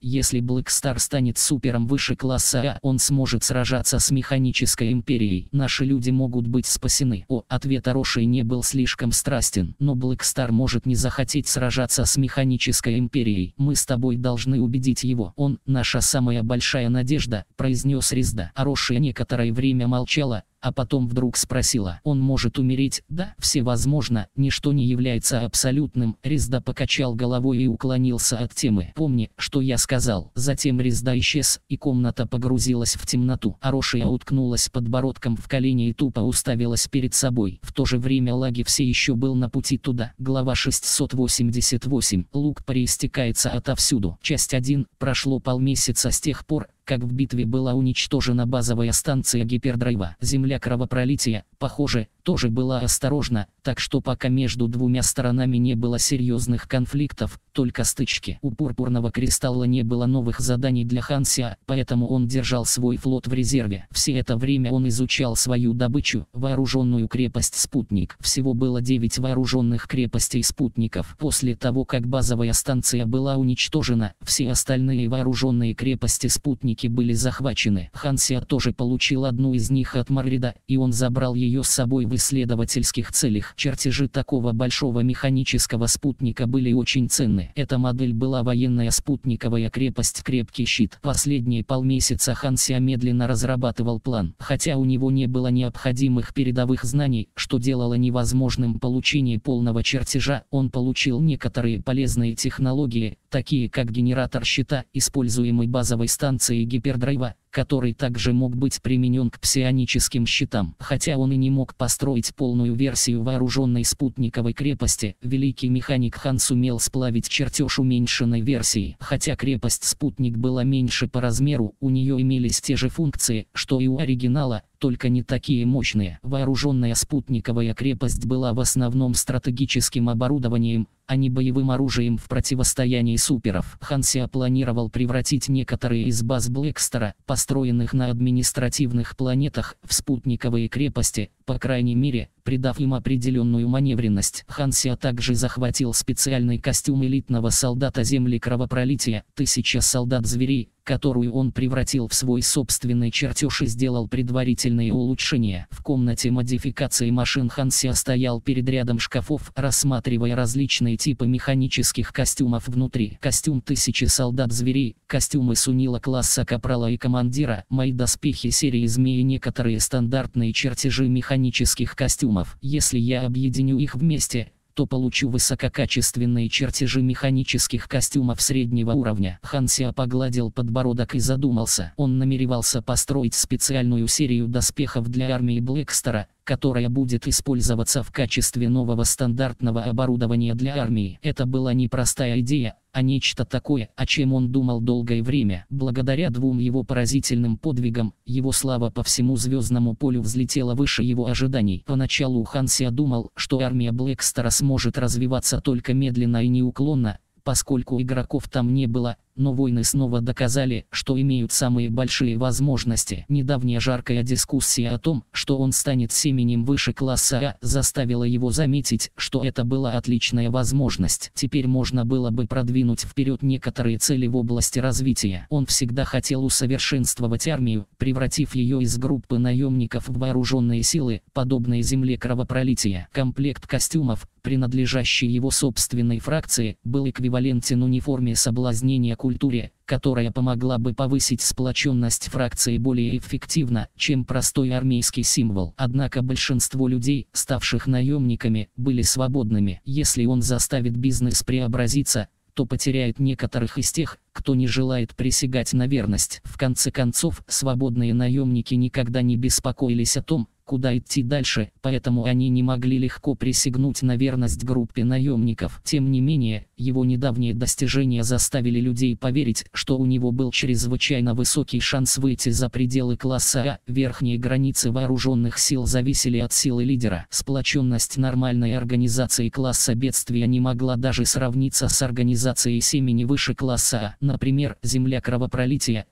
[SPEAKER 1] если Black Star станет супером выше класса А, он сможет сражаться с механической империей. Наши люди могут быть спасены. О, ответ Ороши не был слишком страстен, но Black Star может не захотеть сражаться с механической империей. Мы с тобой должны убедить его. Он — наша самая большая надежда, произнес Резда. Ороши некоторое время молчала, а потом вдруг спросила: он может умереть? Да, все возможно, ничто не является абсолютным. Резда покачал головой и уклонился от темы. Помни, что я сказал. Затем Резда исчез, и комната погрузилась в темноту. Орошия уткнулась подбородком в колени и тупо уставилась перед собой. В то же время Лаги все еще был на пути туда. Глава шестьсот восемьдесят восемь. Лук проистекается отовсюду. Часть один. Прошло полмесяца с тех пор, как в битве была уничтожена базовая станция гипердрайва. Земля кровопролития, похоже, тоже была осторожна, так что пока между двумя сторонами не было серьезных конфликтов, только стычки. У Пурпурного Кристалла не было новых заданий для Хансия, поэтому он держал свой флот в резерве. Все это время он изучал свою добычу, вооруженную крепость «Спутник». Всего было девять вооруженных крепостей спутников. После того, как базовая станция была уничтожена, все остальные вооруженные крепости спутники были захвачены. Хансия тоже получил одну из них от Маррида, и он забрал ее с собой в исследовательских целях. Чертежи такого большого механического спутника были очень ценны. Эта модель была военная спутниковая крепость «Крепкий щит». Последние полмесяца Хансия медленно разрабатывал план. Хотя у него не было необходимых передовых знаний, что делало невозможным получение полного чертежа, он получил некоторые полезные технологии, такие как генератор щита, используемый базовой станцией гипердрайва, который также мог быть применен к псионическим щитам. Хотя он и не мог построить полную версию вооруженной спутниковой крепости, великий механик Хан сумел сплавить чертеж уменьшенной версии. Хотя крепость-спутник была меньше по размеру, у нее имелись те же функции, что и у оригинала, только не такие мощные. Вооруженная спутниковая крепость была в основном стратегическим оборудованием, а не боевым оружием в противостоянии суперов. Хансия планировал превратить некоторые из баз Блэкстара, построенных на административных планетах, в спутниковые крепости, по крайней мере, придав им определенную маневренность. Хансия также захватил специальный костюм элитного солдата Земли Кровопролития, тысяча солдат-зверей, которую он превратил в свой собственный чертеж и сделал предварительные улучшения. В комнате модификации машин Хансия стоял перед рядом шкафов, рассматривая различные типы механических костюмов внутри. Костюм тысячи солдат-зверей, костюмы Сунила класса капрала и командира, мои доспехи серии Змеи, некоторые стандартные чертежи механических костюмов. Если я объединю их вместе, то получу высококачественные чертежи механических костюмов среднего уровня. Хансия погладил подбородок и задумался. Он намеревался построить специальную серию доспехов для армии Блэкстара, которая будет использоваться в качестве нового стандартного оборудования для армии. Это была не простая идея, а нечто такое, о чем он думал долгое время. Благодаря двум его поразительным подвигам, его слава по всему звездному полю взлетела выше его ожиданий. Поначалу Хансия думал, что армия Блэкстара сможет развиваться только медленно и неуклонно, поскольку игроков там не было, но войны снова доказали, что имеют самые большие возможности. Недавняя жаркая дискуссия о том, что он станет семенем выше класса А, заставила его заметить, что это была отличная возможность. Теперь можно было бы продвинуть вперед некоторые цели в области развития. Он всегда хотел усовершенствовать армию, превратив ее из группы наемников в вооруженные силы, подобные земле кровопролития. Комплект костюмов, принадлежащий его собственной фракции, был эквивалентен униформе соблазнения культуре, которая помогла бы повысить сплоченность фракции более эффективно, чем простой армейский символ. Однако большинство людей, ставших наемниками, были свободными. Если он заставит бизнес преобразиться, то потеряет некоторых из тех, кто не желает присягать на верность. В конце концов, свободные наемники никогда не беспокоились о том, куда идти дальше, поэтому они не могли легко присягнуть на верность группе наемников. Тем не менее, его недавние достижения заставили людей поверить, что у него был чрезвычайно высокий шанс выйти за пределы класса А. Верхние границы вооруженных сил зависели от силы лидера. Сплоченность нормальной организации класса бедствия не могла даже сравниться с организацией семени выше класса А. Например, земля кровопролития,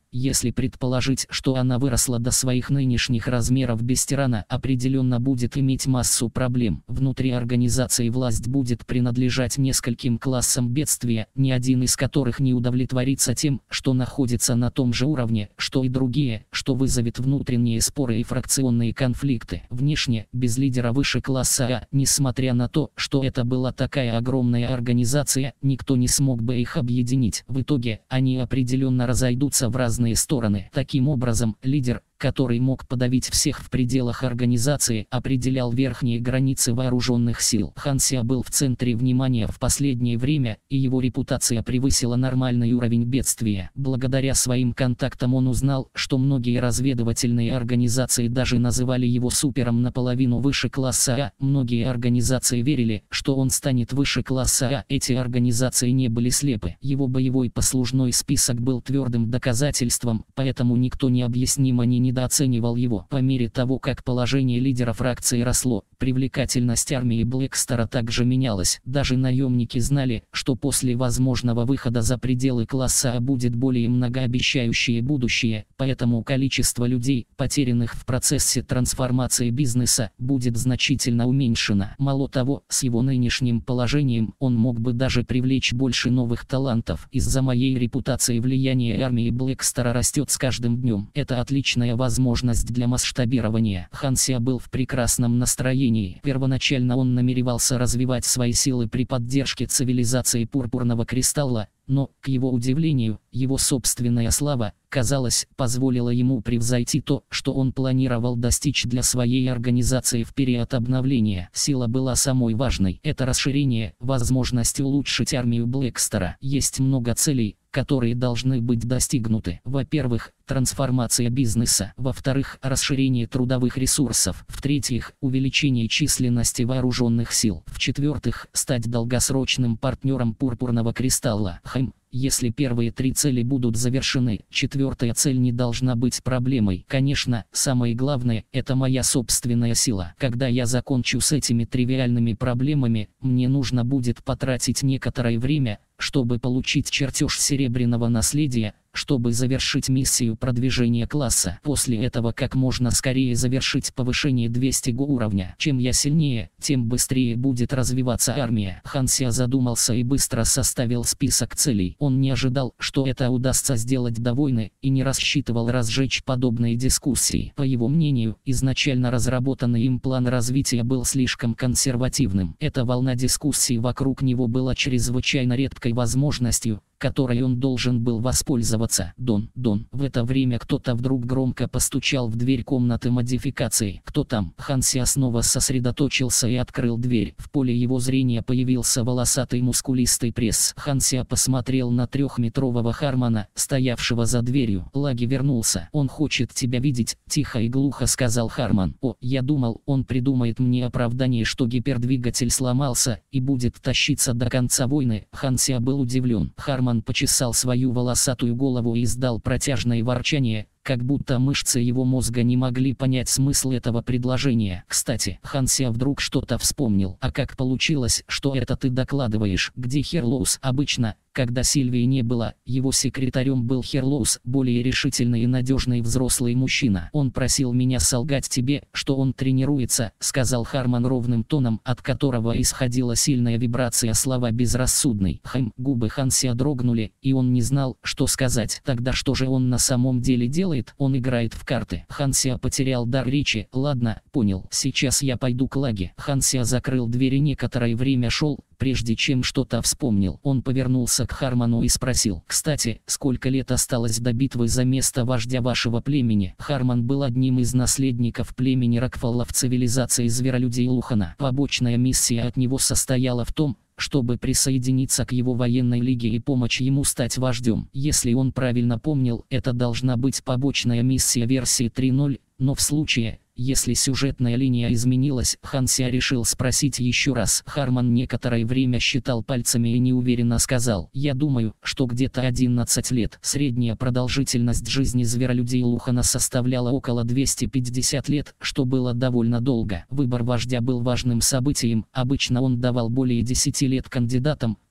[SPEAKER 1] если предположить, что она выросла до своих нынешних размеров без тирана, определенно будет иметь массу проблем. Внутри организации власть будет принадлежать нескольким классам бедствия, ни один из которых не удовлетворится тем, что находится на том же уровне, что и другие, что вызовет внутренние споры и фракционные конфликты. Внешне, без лидера выше класса А, несмотря на то, что это была такая огромная организация, никто не смог бы их объединить. В итоге, они определенно разойдутся в разные стороны. Таким образом, лидер, который мог подавить всех в пределах организации, определял верхние границы вооруженных сил. Хан Ся был в центре внимания в последнее время, и его репутация превысила нормальный уровень бедствия. Благодаря своим контактам он узнал, что многие разведывательные организации даже называли его супером наполовину выше класса А. Многие организации верили, что он станет выше класса А. Эти организации не были слепы. Его боевой послужной список был твердым доказательством, поэтому никто необъяснимо не недооценивал его. По мере того, как положение лидера фракции росло, привлекательность армии Блэкстара также менялась. Даже наемники знали, что после возможного выхода за пределы класса А будет более многообещающее будущее, поэтому количество людей, потерянных в процессе трансформации бизнеса, будет значительно уменьшено. Мало того, с его нынешним положением он мог бы даже привлечь больше новых талантов. Из-за моей репутации влияние армии Блэкстара растет с каждым днем. Это отличная возможность для масштабирования. Хан Ся был в прекрасном настроении. Первоначально он намеревался развивать свои силы при поддержке цивилизации Пурпурного Кристалла, но, к его удивлению, его собственная слава, казалось, позволила ему превзойти то, что он планировал достичь для своей организации в период обновления. Сила была самой важной. Это расширение, возможность улучшить армию Блэкстара. Есть много целей, которые должны быть достигнуты. Во-первых, трансформация бизнеса. Во-вторых, расширение трудовых ресурсов. В-третьих, увеличение численности вооруженных сил. В-четвертых, стать долгосрочным партнером Пурпурного Кристалла. Хм. Если первые три цели будут завершены, четвертая цель не должна быть проблемой. Конечно, самое главное – это моя собственная сила. Когда я закончу с этими тривиальными проблемами, мне нужно будет потратить некоторое время, чтобы получить чертеж серебряного наследия, чтобы завершить миссию продвижения класса. После этого как можно скорее завершить повышение двухсот уровня. Чем я сильнее, тем быстрее будет развиваться армия. Хан Ся задумался и быстро составил список целей. Он не ожидал, что это удастся сделать до войны, и не рассчитывал разжечь подобные дискуссии. По его мнению, изначально разработанный им план развития был слишком консервативным. Эта волна дискуссий вокруг него была чрезвычайно редкой возможностью, которой он должен был воспользоваться. Дон, Дон. В это время кто-то вдруг громко постучал в дверь комнаты модификации. «Кто там?» Хан Ся снова сосредоточился и открыл дверь. В поле его зрения появился волосатый мускулистый пресс. Хан Ся посмотрел на трехметрового Хармана, стоявшего за дверью. «Лаги вернулся. Он хочет тебя видеть», — тихо и глухо сказал Харман. «О, я думал, он придумает мне оправдание, что гипердвигатель сломался и будет тащиться до конца войны». Хан Ся был удивлен. Харман почесал свою волосатую голову и издал протяжное ворчание, как будто мышцы его мозга не могли понять смысл этого предложения. «Кстати», Хан Ся вдруг что-то вспомнил. «А как получилось, что это ты докладываешь? Где Херлоус?» Обычно, когда Сильвии не было, его секретарем был Херлоус, более решительный и надежный взрослый мужчина. «Он просил меня солгать тебе, что он тренируется», — сказал Харман ровным тоном, от которого исходила сильная вибрация слова «безрассудный». Хм, губы Хан Ся дрогнули, и он не знал, что сказать. «Тогда что же он на самом деле делает?» «Он играет в карты». Хан Ся потерял дар речи. «Ладно, понял. Сейчас я пойду к Лаге». Хан Ся закрыл дверь и некоторое время шел, прежде чем что-то вспомнил. Он повернулся к Харману и спросил: «Кстати, сколько лет осталось до битвы за место вождя вашего племени?» Харман был одним из наследников племени Рокфалла в цивилизации зверолюдей Лухана. Побочная миссия от него состояла в том, чтобы присоединиться к его военной лиге и помочь ему стать вождем. Если он правильно помнил, это должна быть побочная миссия версии три ноль, но в случае, если сюжетная линия изменилась, Хан Ся решил спросить еще раз. Харман некоторое время считал пальцами и неуверенно сказал: «Я думаю, что где-то одиннадцать лет». Средняя продолжительность жизни зверолюдей Лухана составляла около двухсот пятидесяти лет, что было довольно долго. Выбор вождя был важным событием, обычно он давал более десяти лет кандидатам,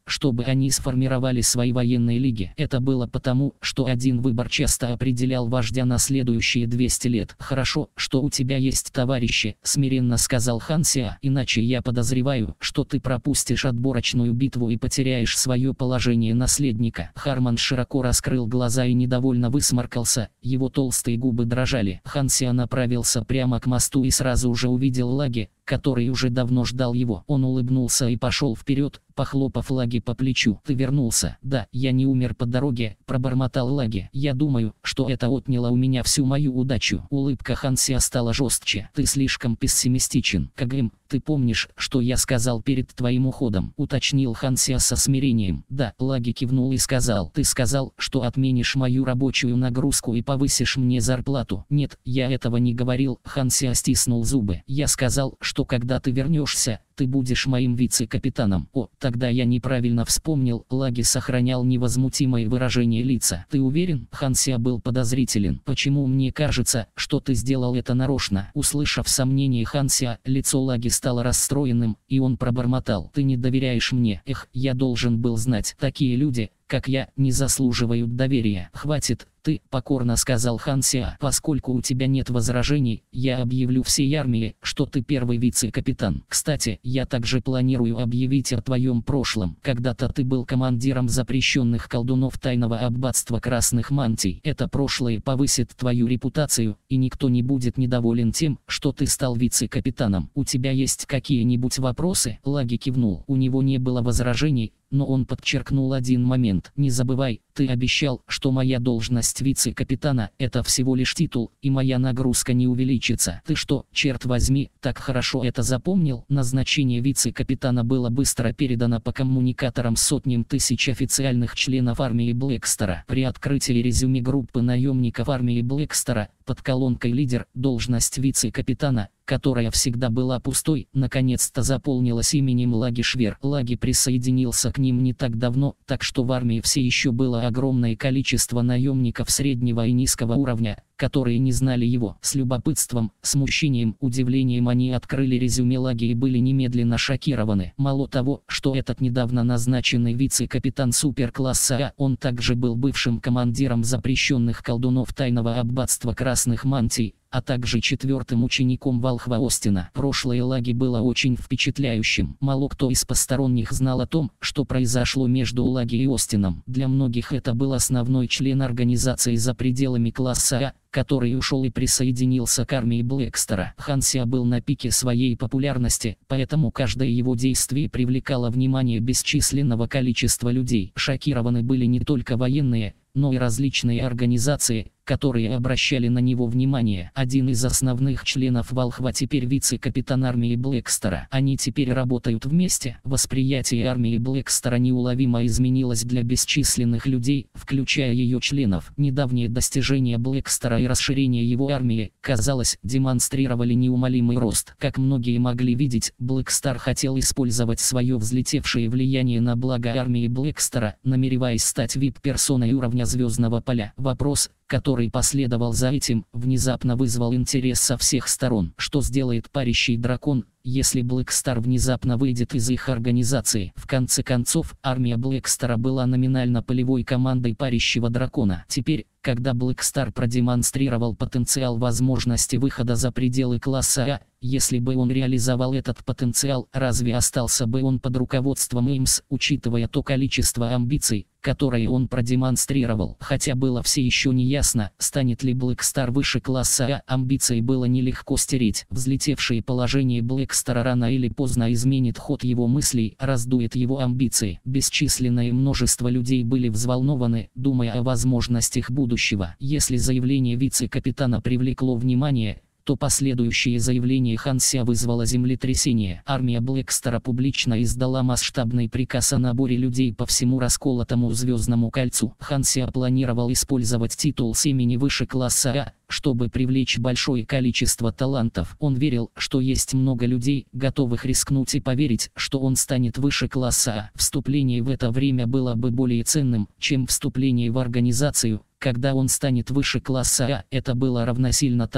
[SPEAKER 1] чтобы они сформировали свои военные лиги. Это было потому, что один выбор часто определял вождя на следующие двести лет. «Хорошо, что у тебя есть товарищи», — смиренно сказал Хан Сиа, «иначе я подозреваю, что ты пропустишь отборочную битву и потеряешь свое положение наследника». Харман широко раскрыл глаза и недовольно высморкался, его толстые губы дрожали. Хан Сиа направился прямо к мосту и сразу же увидел Лаги, который уже давно ждал его. Он улыбнулся и пошел вперед, похлопав Лаги по плечу. «Ты вернулся?» «Да, я не умер по дороге», — пробормотал Лаги. «Я думаю, что это отняло у меня всю мою удачу». Улыбка Хан Сиа стала жестче. «Ты слишком пессимистичен. Кагым, ты помнишь, что я сказал перед твоим уходом?» — уточнил Хан Сиа со смирением. «Да», — Лаги кивнул и сказал. «Ты сказал, что отменишь мою рабочую нагрузку и повысишь мне зарплату». «Нет, я этого не говорил», — Хан Сиа стиснул зубы. «Я сказал, что когда ты вернешься, ты будешь моим вице-капитаном». «О, тогда я неправильно вспомнил». Лаги сохранял невозмутимое выражение лица. «Ты уверен?» Хан Сиа был подозрителен. «Почему мне кажется, что ты сделал это нарочно?» Услышав сомнение Хан Сиа, лицо Лаги стало расстроенным, и он пробормотал. «Ты не доверяешь мне». «Эх, я должен был знать. Такие люди, как я, не заслуживают доверия». «Хватит, ты», — покорно сказал Хан Сиа. «Поскольку у тебя нет возражений, я объявлю всей армии, что ты первый вице-капитан. Кстати, я также планирую объявить о твоем прошлом. Когда-то ты был командиром запрещенных колдунов тайного аббатства Красных Мантий. Это прошлое повысит твою репутацию, и никто не будет недоволен тем, что ты стал вице-капитаном. У тебя есть какие-нибудь вопросы?» Лаги кивнул. У него не было возражений, но он подчеркнул один момент. «Не забывай, ты обещал, что моя должность вице-капитана – это всего лишь титул, и моя нагрузка не увеличится. Ты что, черт возьми, так хорошо это запомнил?» Назначение вице-капитана было быстро передано по коммуникаторам сотням тысяч официальных членов армии Блэкстера. При открытии резюме группы наемников армии Блэкстера под колонкой «Лидер» должность вице-капитана, которая всегда была пустой, наконец-то заполнилась именем Лаги Швер. Лаги присоединился к ним не так давно, так что в армии все еще было огромное количество наемников среднего и низкого уровня, которые не знали его. С любопытством, смущением, удивлением они открыли резюме Лаги и были немедленно шокированы. Мало того, что этот недавно назначенный вице-капитан суперкласса А, он также был бывшим командиром запрещенных колдунов тайного аббатства Красных Мантий, а также четвертым учеником Волхва Остина. Прошлое Лаги было очень впечатляющим. Мало кто из посторонних знал о том, что произошло между Лаги и Остином. Для многих это был основной член организации за пределами класса А, который ушел и присоединился к армии Блэкстера. Хан Сиа был на пике своей популярности, поэтому каждое его действие привлекало внимание бесчисленного количества людей. Шокированы были не только военные, но и различные организации, которые обращали на него внимание. Один из основных членов Волхва теперь вице-капитан армии Блэкстера. Они теперь работают вместе. Восприятие армии Блэкстера неуловимо изменилось для бесчисленных людей, включая ее членов. Недавние достижения Блэкстера и расширение его армии, казалось, демонстрировали неумолимый рост. Как многие могли видеть, Блэкстар хотел использовать свое взлетевшее влияние на благо армии Блэкстера, намереваясь стать ви ай пи-персоной уровня звездного поля. Вопрос, который последовал за этим, внезапно вызвал интерес со всех сторон. Что сделает парящий дракон, если Блэкстар внезапно выйдет из их организации? В конце концов, армия Блэкстера была номинально полевой командой парящего дракона. Теперь, когда Блэкстар продемонстрировал потенциал возможности выхода за пределы класса А, если бы он реализовал этот потенциал, разве остался бы он под руководством Эймс, учитывая то количество амбиций, которые он продемонстрировал? Хотя было все еще не ясно, станет ли Блэкстар выше класса А, амбиции было нелегко стереть. Взлетевшее положение Блэкстара рано или поздно изменит ход его мыслей, раздует его амбиции. Бесчисленное множество людей были взволнованы, думая о возможностях будущего. Если заявление вице-капитана привлекло внимание, то последующее заявление Хан Сиа вызвало землетрясение. Армия Блэкстера публично издала масштабный приказ о наборе людей по всему расколотому Звездному кольцу. Хан Сиа планировал использовать титул семени выше класса А, чтобы привлечь большое количество талантов. Он верил, что есть много людей, готовых рискнуть и поверить, что он станет выше класса А. Вступление в это время было бы более ценным, чем вступление в организацию, когда он станет выше класса А. Это было равносильно тому,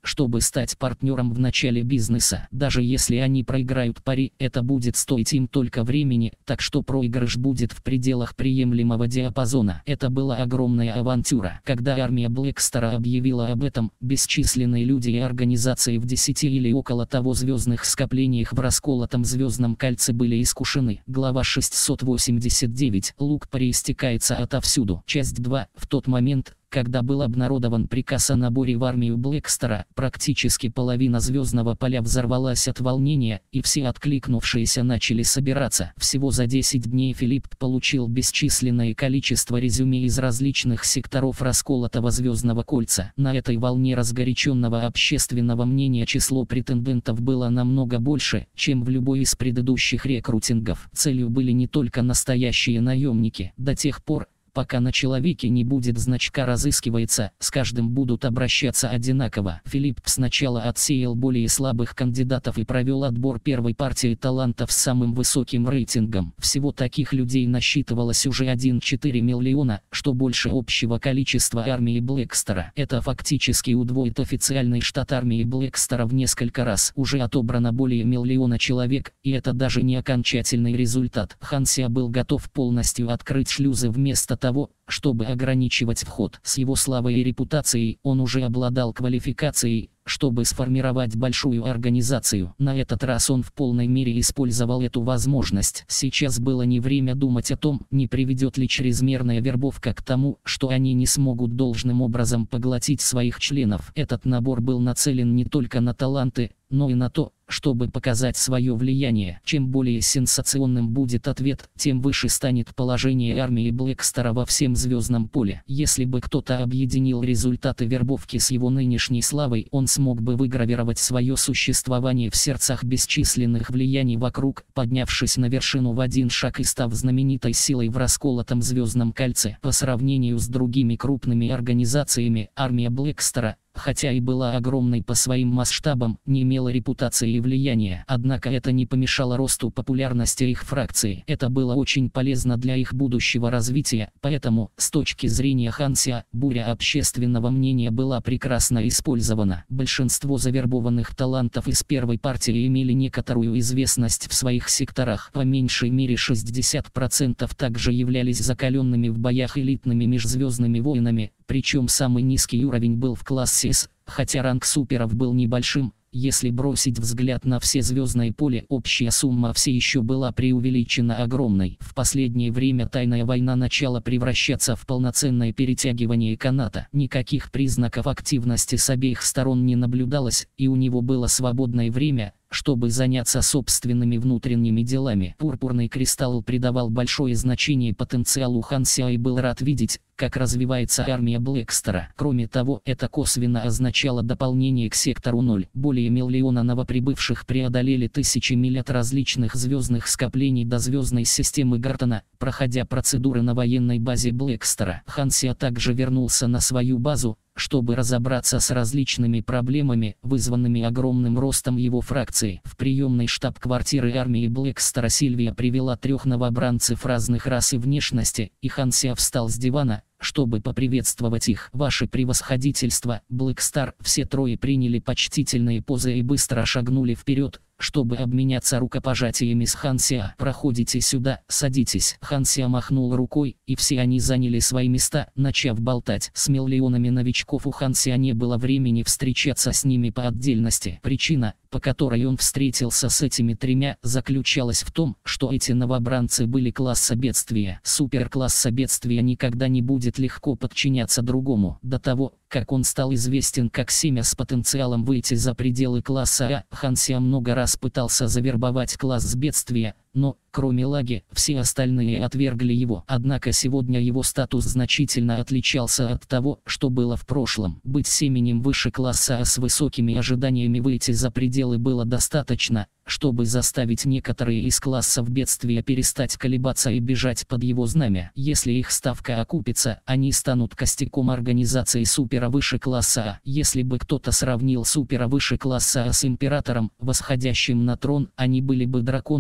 [SPEAKER 1] чтобы стать партнером в начале бизнеса. Даже если они проиграют пари, это будет стоить им только времени, так что проигрыш будет в пределах приемлемого диапазона. Это была огромная авантюра. Когда армия Блэкстара объявила об этом, бесчисленные люди и организации в десяти или около того звездных скоплениях в расколотом звездном кольце были искушены. Глава шестьсот восемьдесят девять. Лук проистекается отовсюду. Часть два. В тот момент, когда был обнародован приказ о наборе в армию Блэкстара, практически половина звездного поля взорвалась от волнения, и все откликнувшиеся начали собираться. Всего за десять дней Филипп получил бесчисленное количество резюме из различных секторов расколотого звездного кольца. На этой волне разгоряченного общественного мнения число претендентов было намного больше, чем в любой из предыдущих рекрутингов. Целью были не только настоящие наемники. До тех пор, пока на человеке не будет значка «разыскивается», с каждым будут обращаться одинаково. Филипп сначала отсеял более слабых кандидатов и провел отбор первой партии талантов с самым высоким рейтингом. Всего таких людей насчитывалось уже один целых четыре миллиона, что больше общего количества армии Блэкстара. Это фактически удвоит официальный штат армии Блэкстара в несколько раз. Уже отобрано более миллиона человек, и это даже не окончательный результат. Хансиа был готов полностью открыть шлюзы вместо того, чтобы ограничивать вход. С его славой и репутацией он уже обладал квалификацией, чтобы сформировать большую организацию. На этот раз он в полной мере использовал эту возможность. Сейчас было не время думать о том, не приведет ли чрезмерная вербовка к тому, что они не смогут должным образом поглотить своих членов. Этот набор был нацелен не только на таланты, но и на то, чтобы показать свое влияние. Чем более сенсационным будет ответ, тем выше станет положение армии Блэкстара во всем звездном поле. Если бы кто-то объединил результаты вербовки с его нынешней славой, он смог бы выгравировать свое существование в сердцах бесчисленных влияний вокруг, поднявшись на вершину в один шаг и став знаменитой силой в расколотом звездном кольце. По сравнению с другими крупными организациями, армия Блэкстара, хотя и была огромной по своим масштабам, не имела репутации и влияния. Однако это не помешало росту популярности их фракции. Это было очень полезно для их будущего развития, поэтому, с точки зрения Хансиа, буря общественного мнения была прекрасно использована. Большинство завербованных талантов из первой партии имели некоторую известность в своих секторах. По меньшей мере шестьдесят процентов также являлись закаленными в боях элитными межзвездными воинами, причем самый низкий уровень был в классе С, хотя ранг суперов был небольшим. Если бросить взгляд на все звездное поле, общая сумма все еще была преувеличена огромной. В последнее время тайная война начала превращаться в полноценное перетягивание каната. Никаких признаков активности с обеих сторон не наблюдалось, и у него было свободное время, чтобы заняться собственными внутренними делами. Пурпурный кристалл придавал большое значение потенциалу Хансиа и был рад видеть, как развивается армия Блэкстара. Кроме того, это косвенно означало дополнение к сектору ноль. Более миллиона новоприбывших преодолели тысячи миль от различных звездных скоплений до звездной системы Гартона, проходя процедуры на военной базе Блэкстара. Хансиа также вернулся на свою базу, чтобы разобраться с различными проблемами, вызванными огромным ростом его фракции. В приемной штаб-квартиры армии Блэкстара Сильвия привела трех новобранцев разных рас и внешности, и Хансиа встал с дивана, чтобы поприветствовать их. «Ваше превосходительство, Блэкстар!» Все трое приняли почтительные позы и быстро шагнули вперед, чтобы обменяться рукопожатиями с Хансиа. «Проходите сюда, садитесь». Хансиа махнул рукой, и все они заняли свои места, начав болтать. С миллионами новичков у Хансиа не было времени встречаться с ними по отдельности. Причина, по которой он встретился с этими тремя, заключалась в том, что эти новобранцы были класса бедствия. Суперкласса бедствия никогда не будет легко подчиняться другому. До того, как он стал известен как семя с потенциалом выйти за пределы класса А, Хансиа много раз пытался завербовать класс бедствия, но, кроме Лаги, все остальные отвергли его. Однако сегодня его статус значительно отличался от того, что было в прошлом. Быть семенем выше класса А с высокими ожиданиями выйти за пределы было достаточно, чтобы заставить некоторые из классов бедствия перестать колебаться и бежать под его знамя. Если их ставка окупится, они станут костяком организации супера выше класса А. Если бы кто-то сравнил супера выше класса А с императором, восходящим на трон, они были бы драконами,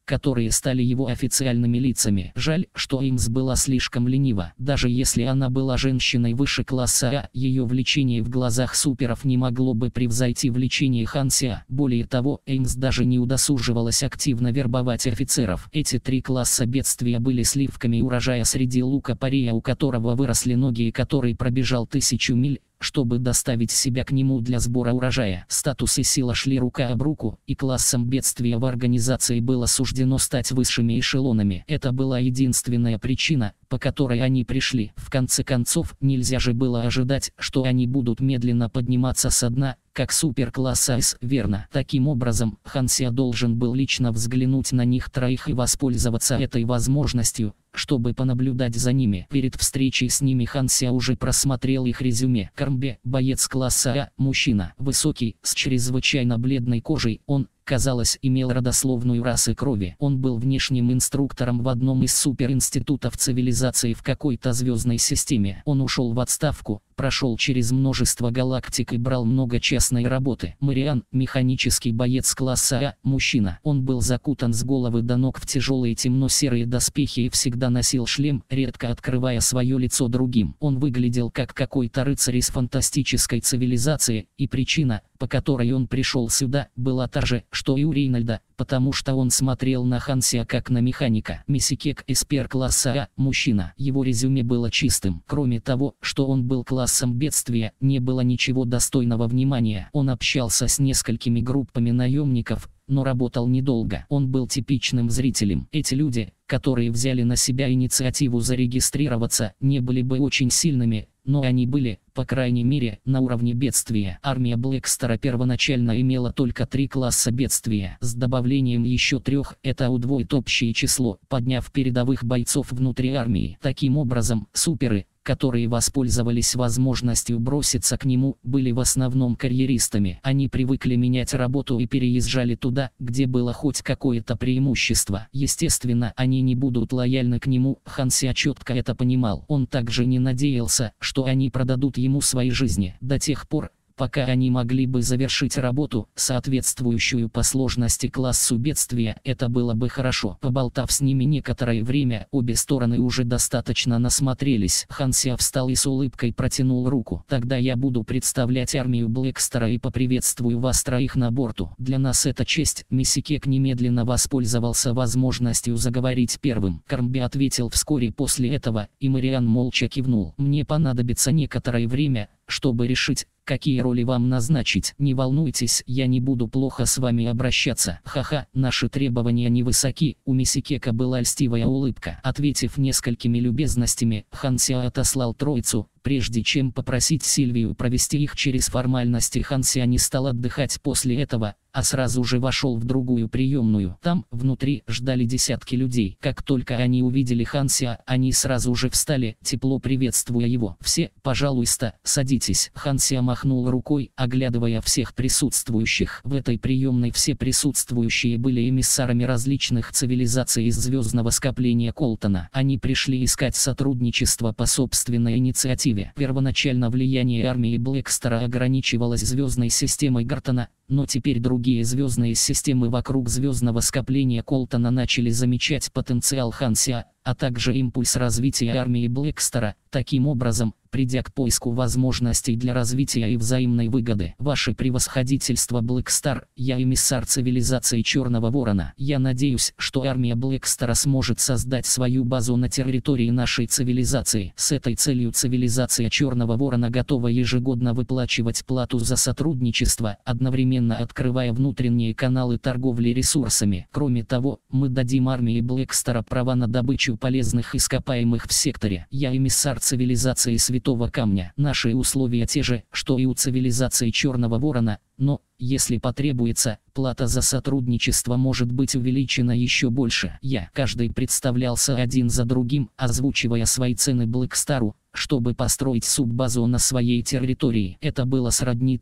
[SPEAKER 1] которые стали его официальными лицами. Жаль, что Эймс была слишком ленива. Даже если она была женщиной выше класса А, ее влечение в глазах суперов не могло бы превзойти влечение Хансиа. Более того, Эймс даже не удосуживалась активно вербовать офицеров. Эти три класса бедствия были сливками урожая среди лука-парея, у которого выросли ноги и который пробежал тысячу миль, чтобы доставить себя к нему для сбора урожая. Статус и сила шли рука об руку, и классом бедствия в организации было суждено стать высшими эшелонами. Это была единственная причина, по которой они пришли. В конце концов, нельзя же было ожидать, что они будут медленно подниматься со дна, как суперкласса С, верно? Таким образом, Хансиа должен был лично взглянуть на них троих и воспользоваться этой возможностью, чтобы понаблюдать за ними. Перед встречей с ними Хансиа уже просмотрел их резюме. Кармбе, боец класса А, мужчина, высокий, с чрезвычайно бледной кожей, он, казалось, имел родословную расы крови. Он был внешним инструктором в одном из суперинститутов цивилизации в какой-то звездной системе. Он ушел в отставку, прошел через множество галактик и брал много частной работы. Мариан, механический боец класса А, мужчина. Он был закутан с головы до ног в тяжелые темно-серые доспехи и всегда носил шлем, редко открывая свое лицо другим. Он выглядел как какой-то рыцарь из фантастической цивилизации, и причина, по которой он пришел сюда, была та же, что и у Рейнольда, потому что он смотрел на Хансиа как на механика. Мисикек, эспер класса А, мужчина. Его резюме было чистым. Кроме того, что он был классом бедствия, не было ничего достойного внимания. Он общался с несколькими группами наемников, но работал недолго. Он был типичным зрителем. Эти люди, которые взяли на себя инициативу зарегистрироваться, не были бы очень сильными, но они были, по крайней мере, на уровне бедствия. Армия Блэкстера первоначально имела только три класса бедствия. С добавлением еще трех, это удвоит общее число, подняв передовых бойцов внутри армии. Таким образом, суперы, которые воспользовались возможностью броситься к нему, были в основном карьеристами. Они привыкли менять работу и переезжали туда, где было хоть какое-то преимущество. Естественно, они не будут лояльны к нему, Хансиа четко это понимал. Он также не надеялся, что они продадут ему свои жизни до тех пор, пока они могли бы завершить работу, соответствующую по сложности классу бедствия. Это было бы хорошо. Поболтав с ними некоторое время, обе стороны уже достаточно насмотрелись. Хансиа встал и с улыбкой протянул руку. «Тогда я буду представлять армию Блэкстера и поприветствую вас троих на борту. Для нас это честь». Мисикек немедленно воспользовался возможностью заговорить первым. Кармби ответил вскоре после этого, и Мариан молча кивнул. «Мне понадобится некоторое время, чтобы решить, какие роли вам назначить. Не волнуйтесь, я не буду плохо с вами обращаться. Ха-ха, наши требования невысоки». У Мисикека была льстивая улыбка. Ответив несколькими любезностями, Хансиа отослал троицу. Прежде чем попросить Сильвию провести их через формальности, Хансиа не стал отдыхать после этого, а сразу же вошел в другую приемную. Там, внутри, ждали десятки людей. Как только они увидели Хансиа, они сразу же встали, тепло приветствуя его. «Все, пожалуйста, садитесь». Хансиа махнул рукой, оглядывая всех присутствующих. В этой приемной все присутствующие были эмиссарами различных цивилизаций из звездного скопления Колтона. Они пришли искать сотрудничество по собственной инициативе. Первоначально влияние армии Блэкстера ограничивалось звездной системой Гартона, но теперь другие звездные системы вокруг звездного скопления Колтона начали замечать потенциал Хансиа, а также импульс развития армии Блэкстера. Таким образом, придя к поиску возможностей для развития и взаимной выгоды. «Ваше превосходительство, Блэкстар, я эмиссар цивилизации Черного Ворона. Я надеюсь, что армия Блэкстера сможет создать свою базу на территории нашей цивилизации. С этой целью цивилизация Черного Ворона готова ежегодно выплачивать плату за сотрудничество, одновременно открывая внутренние каналы торговли ресурсами. Кроме того, мы дадим армии Блэкстера права на добычу полезных ископаемых в секторе. Я эмиссар цивилизации Святого Камня. Наши условия те же, что и у цивилизации Черного Ворона, но, если потребуется, плата за сотрудничество может быть увеличена еще больше». Я. Каждый представлялся один за другим, озвучивая свои цены Блэкстару, чтобы построить суббазу на своей территории. Это было сродни тому,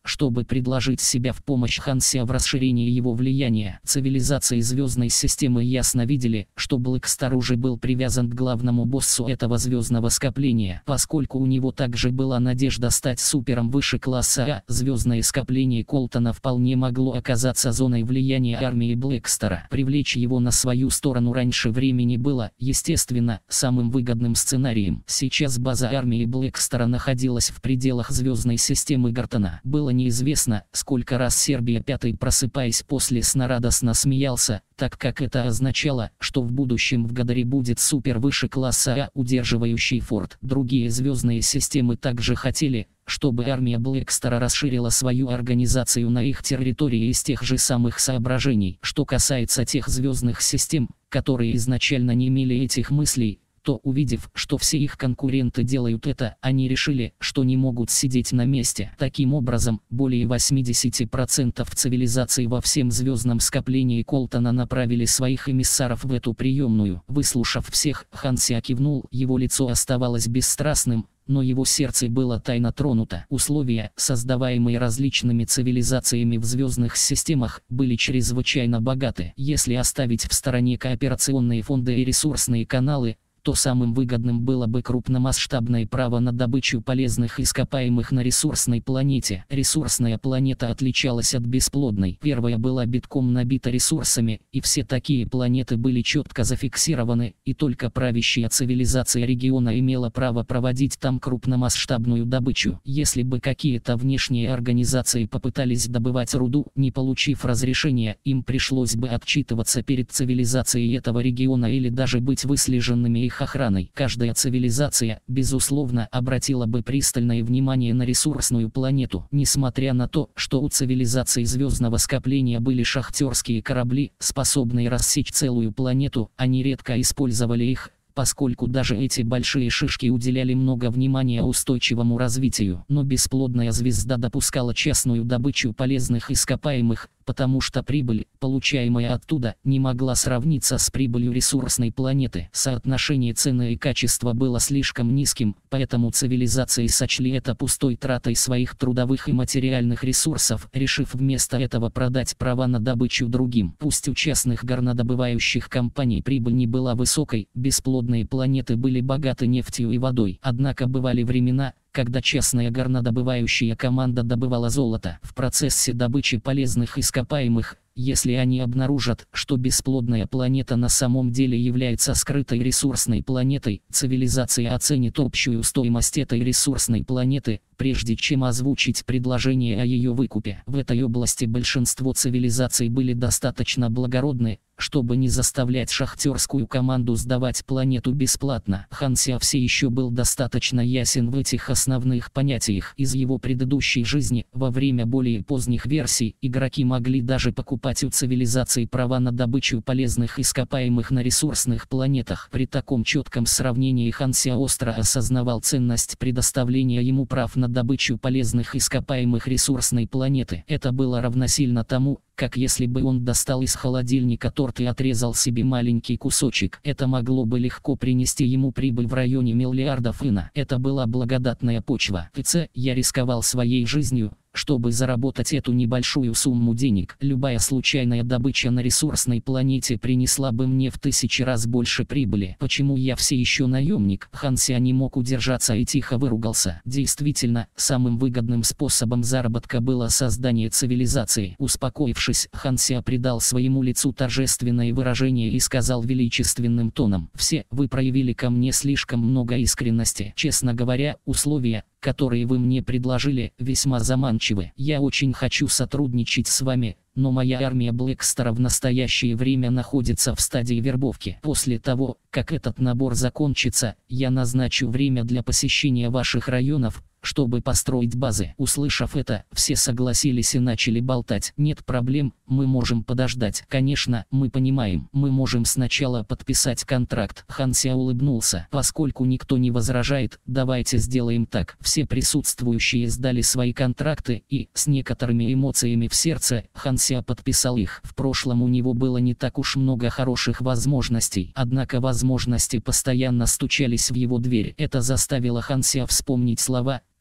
[SPEAKER 1] чтобы предложить себя в помощь Хансиа в расширении его влияния. Цивилизации звездной системы ясно видели, что Блэкстар уже был привязан к главному боссу этого звездного скопления, поскольку у него также была надежда стать супером выше класса А. Звездное скопление Колтона вполне могло оказаться зоной влияния армии Блэкстара. Привлечь его на свою сторону раньше времени было, естественно, самым выгодным сценарием. Сейчас база армии Блэкстара находилась в пределах звездной системы Гартона. Было неизвестно, сколько раз Сербия пятый, просыпаясь после сна, радостно смеялся, так как это означало, что в будущем в Гадаре будет супер выше класса А, удерживающий форт. Другие звездные системы также хотели, чтобы армия Блэкстара расширила свою организацию на их территории из тех же самых соображений. Что касается тех звездных систем, которые изначально не имели этих мыслей, то, увидев, что все их конкуренты делают это, они решили, что не могут сидеть на месте. Таким образом, более восемьдесят процентов цивилизаций во всем звездном скоплении Колтона направили своих эмиссаров в эту приемную. Выслушав всех, Хансиа кивнул, его лицо оставалось бесстрастным, но его сердце было тайно тронуто. Условия, создаваемые различными цивилизациями в звездных системах, были чрезвычайно богаты. Если оставить в стороне кооперационные фонды и ресурсные каналы, то самым выгодным было бы крупномасштабное право на добычу полезных ископаемых на ресурсной планете. Ресурсная планета отличалась от бесплодной. Первая была битком набита ресурсами, и все такие планеты были четко зафиксированы, и только правящая цивилизация региона имела право проводить там крупномасштабную добычу. Если бы какие-то внешние организации попытались добывать руду, не получив разрешения, им пришлось бы отчитываться перед цивилизацией этого региона или даже быть выслеженными их охраной. Каждая цивилизация, безусловно, обратила бы пристальное внимание на ресурсную планету. Несмотря на то, что у цивилизаций звездного скопления были шахтерские корабли, способные рассечь целую планету, они редко использовали их, поскольку даже эти большие шишки уделяли много внимания устойчивому развитию. Но бесплодная звезда допускала частную добычу полезных ископаемых, потому что прибыль, получаемая оттуда, не могла сравниться с прибылью ресурсной планеты. Соотношение цены и качества было слишком низким, поэтому цивилизации сочли это пустой тратой своих трудовых и материальных ресурсов, решив вместо этого продать права на добычу другим. Пусть у частных горнодобывающих компаний прибыль не была высокой, бесплодные планеты были богаты нефтью и водой. Однако бывали времена, когда частная горнодобывающая команда добывала золото. В процессе добычи полезных ископаемых, если они обнаружат, что бесплодная планета на самом деле является скрытой ресурсной планетой, цивилизация оценит общую стоимость этой ресурсной планеты, прежде чем озвучить предложение о ее выкупе. В этой области большинство цивилизаций были достаточно благородны, чтобы не заставлять шахтерскую команду сдавать планету бесплатно. Хансиа все еще был достаточно ясен в этих основных понятиях. Из его предыдущей жизни, во время более поздних версий, игроки могли даже покупать у цивилизаций права на добычу полезных ископаемых на ресурсных планетах. При таком четком сравнении Хансиа остро осознавал ценность предоставления ему прав на добычу полезных ископаемых ресурсной планеты. Это было равносильно тому, как если бы он достал из холодильника торт и отрезал себе маленький кусочек. Это могло бы легко принести ему прибыль в районе миллиардов ина. Это была благодатная почва. ТЦ, я рисковал своей жизнью, чтобы заработать эту небольшую сумму денег. Любая случайная добыча на ресурсной планете принесла бы мне в тысячи раз больше прибыли. Почему я все еще наемник? Хансиа не мог удержаться и тихо выругался. Действительно, самым выгодным способом заработка было создание цивилизации. Успокоившись, Хансиа придал своему лицу торжественное выражение и сказал величественным тоном: «Все, вы проявили ко мне слишком много искренности. Честно говоря, условия, которые вы мне предложили, весьма заманчивы. Я очень хочу сотрудничать с вами, но моя армия Блэкстара в настоящее время находится в стадии вербовки. После того, как этот набор закончится, я назначу время для посещения ваших районов, чтобы построить базы». Услышав это, все согласились и начали болтать. «Нет проблем, мы можем подождать. Конечно, мы понимаем. Мы можем сначала подписать контракт». Хансиа улыбнулся. «Поскольку никто не возражает, давайте сделаем так». Все присутствующие сдали свои контракты и, с некоторыми эмоциями в сердце, Хансиа подписал их. В прошлом у него было не так уж много хороших возможностей, однако возможности постоянно стучались в его дверь. Это заставило Хансиа вспомнить слова,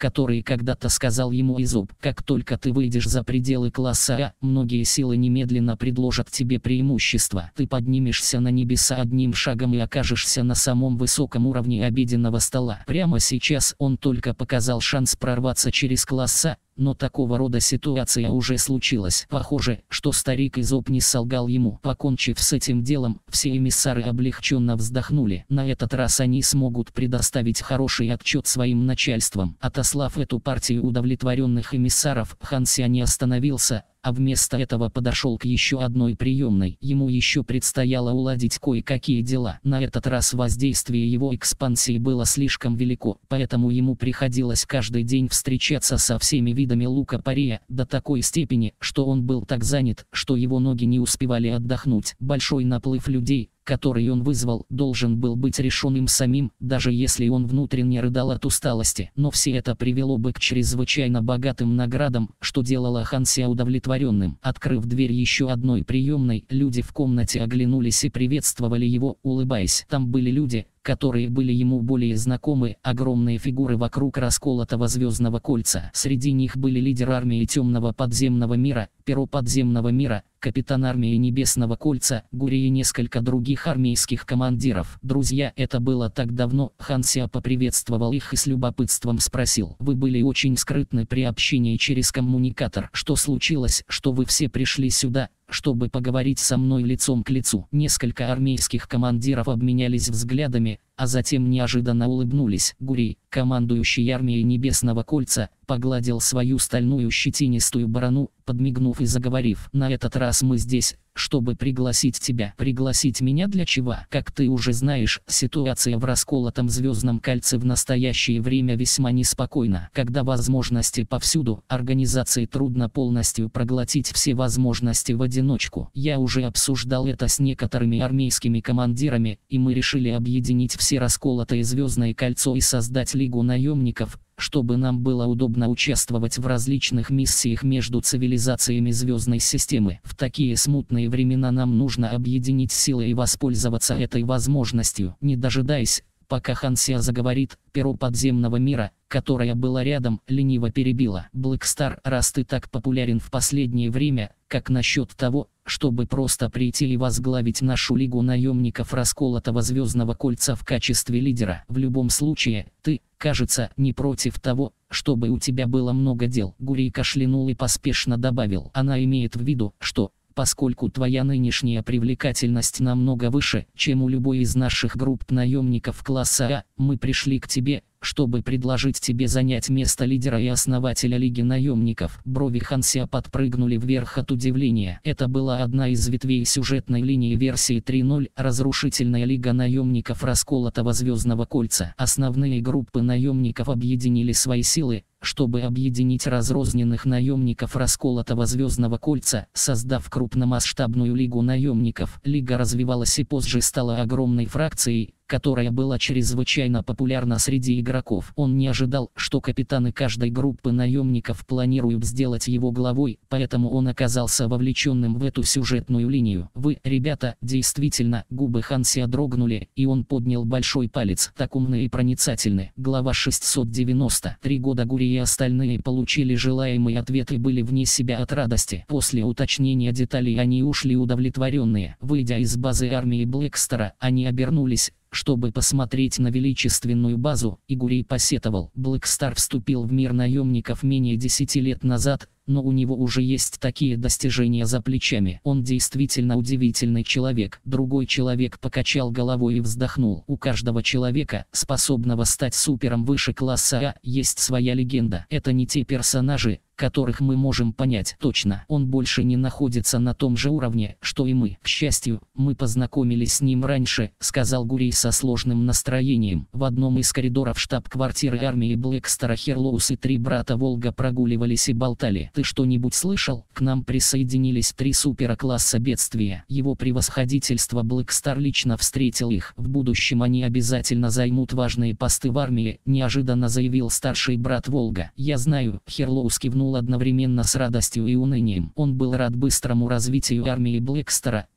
[SPEAKER 1] которые когда-то сказал ему Изоб. Как только ты выйдешь за пределы класса А, многие силы немедленно предложат тебе преимущество. Ты поднимешься на небеса одним шагом и окажешься на самом высоком уровне обеденного стола. Прямо сейчас он только показал шанс прорваться через класс А, но такого рода ситуация уже случилась. Похоже, что старик Изоб не солгал ему. Покончив с этим делом, все эмиссары облегченно вздохнули. На этот раз они смогут предоставить хороший отчет своим начальствам. Отослав эту партию удовлетворенных эмиссаров, Хан Сень не остановился, а вместо этого подошел к еще одной приемной. Ему еще предстояло уладить кое-какие дела. На этот раз воздействие его экспансии было слишком велико, поэтому ему приходилось каждый день встречаться со всеми видами лука-пария, до такой степени, что он был так занят, что его ноги не успевали отдохнуть. Большой наплыв людей, который он вызвал, должен был быть решен им самим, даже если он внутренне рыдал от усталости. Но все это привело бы к чрезвычайно богатым наградам, что делало Хан Сень удовлетворенным. Открыв дверь еще одной приемной, люди в комнате оглянулись и приветствовали его, улыбаясь. Там были люди, которые были ему более знакомы, огромные фигуры вокруг расколотого звездного кольца. Среди них были лидер армии темного подземного мира, перо подземного мира, капитан армии Небесного Кольца, Гури и несколько других армейских командиров. Друзья, это было так давно. Хан Сень поприветствовал их и с любопытством спросил: вы были очень скрытны при общении через коммуникатор. Что случилось, что вы все пришли сюда, чтобы поговорить со мной лицом к лицу? Несколько армейских командиров обменялись взглядами, а затем неожиданно улыбнулись. Гури, командующий армией Небесного Кольца, погладил свою стальную щетинистую борону, подмигнув и заговорив: на этот раз мы здесь, чтобы пригласить тебя. Пригласить меня для чего? Как ты уже знаешь, ситуация в расколотом звездном кольце в настоящее время весьма неспокойна. Когда возможности повсюду, организации трудно полностью проглотить все возможности в одиночку. Я уже обсуждал это с некоторыми армейскими командирами, и мы решили объединить все расколотое звездное кольцо и создать Лигу наемников, чтобы нам было удобно участвовать в различных миссиях между цивилизациями звездной системы. В такие смутные времена нам нужно объединить силы и воспользоваться этой возможностью. Не дожидаясь, пока Хан Сень заговорит, перо подземного мира, которая была рядом, лениво перебила: Блэкстар, раз ты так популярен в последнее время, как насчет того, чтобы просто прийти и возглавить нашу Лигу наемников расколотого звездного кольца в качестве лидера? В любом случае, ты, кажется, не против того, чтобы у тебя было много дел. Гури кашлянул и поспешно добавил: она имеет в виду, что, поскольку твоя нынешняя привлекательность намного выше, чем у любой из наших групп наемников класса А, мы пришли к тебе, чтобы предложить тебе занять место лидера и основателя Лиги наемников. Брови Хан Сень подпрыгнули вверх от удивления. Это была одна из ветвей сюжетной линии версии три ноль, разрушительная Лига наемников расколотого звездного кольца. Основные группы наемников объединили свои силы, чтобы объединить разрозненных наемников расколотого звездного кольца, создав крупномасштабную Лигу наемников. Лига развивалась и позже стала огромной фракцией, которая была чрезвычайно популярна среди игроков. Он не ожидал, что капитаны каждой группы наемников планируют сделать его главой, поэтому он оказался вовлеченным в эту сюжетную линию. Вы, ребята, действительно, губы Хан Сень дрогнули, и он поднял большой палец. Так умны и проницательны. Глава шестьсот девяносто. Три года Гури и остальные получили желаемый ответ и были вне себя от радости. После уточнения деталей они ушли удовлетворенные. Выйдя из базы армии Блэкстара, они обернулись, чтобы посмотреть на величественную базу, и Гури посетовал: Блэкстар вступил в мир наемников менее десяти лет назад, но у него уже есть такие достижения за плечами. Он действительно удивительный человек. Другой человек покачал головой и вздохнул. У каждого человека, способного стать супером выше класса А, есть своя легенда. Это не те персонажи, которых мы можем понять точно. Он больше не находится на том же уровне, что и мы. К счастью, мы познакомились с ним раньше, сказал Гури со сложным настроением. В одном из коридоров штаб-квартиры армии Блэкстара Херлоус и три брата Волга прогуливались и болтали. Ты что-нибудь слышал? К нам присоединились три супера класса бедствия. Его превосходительство Блэкстар лично встретил их. В будущем они обязательно займут важные посты в армии, неожиданно заявил старший брат Волга. Я знаю, Херлоус кивнул одновременно с радостью и унынием. Он был рад быстрому развитию армии Блэкстара,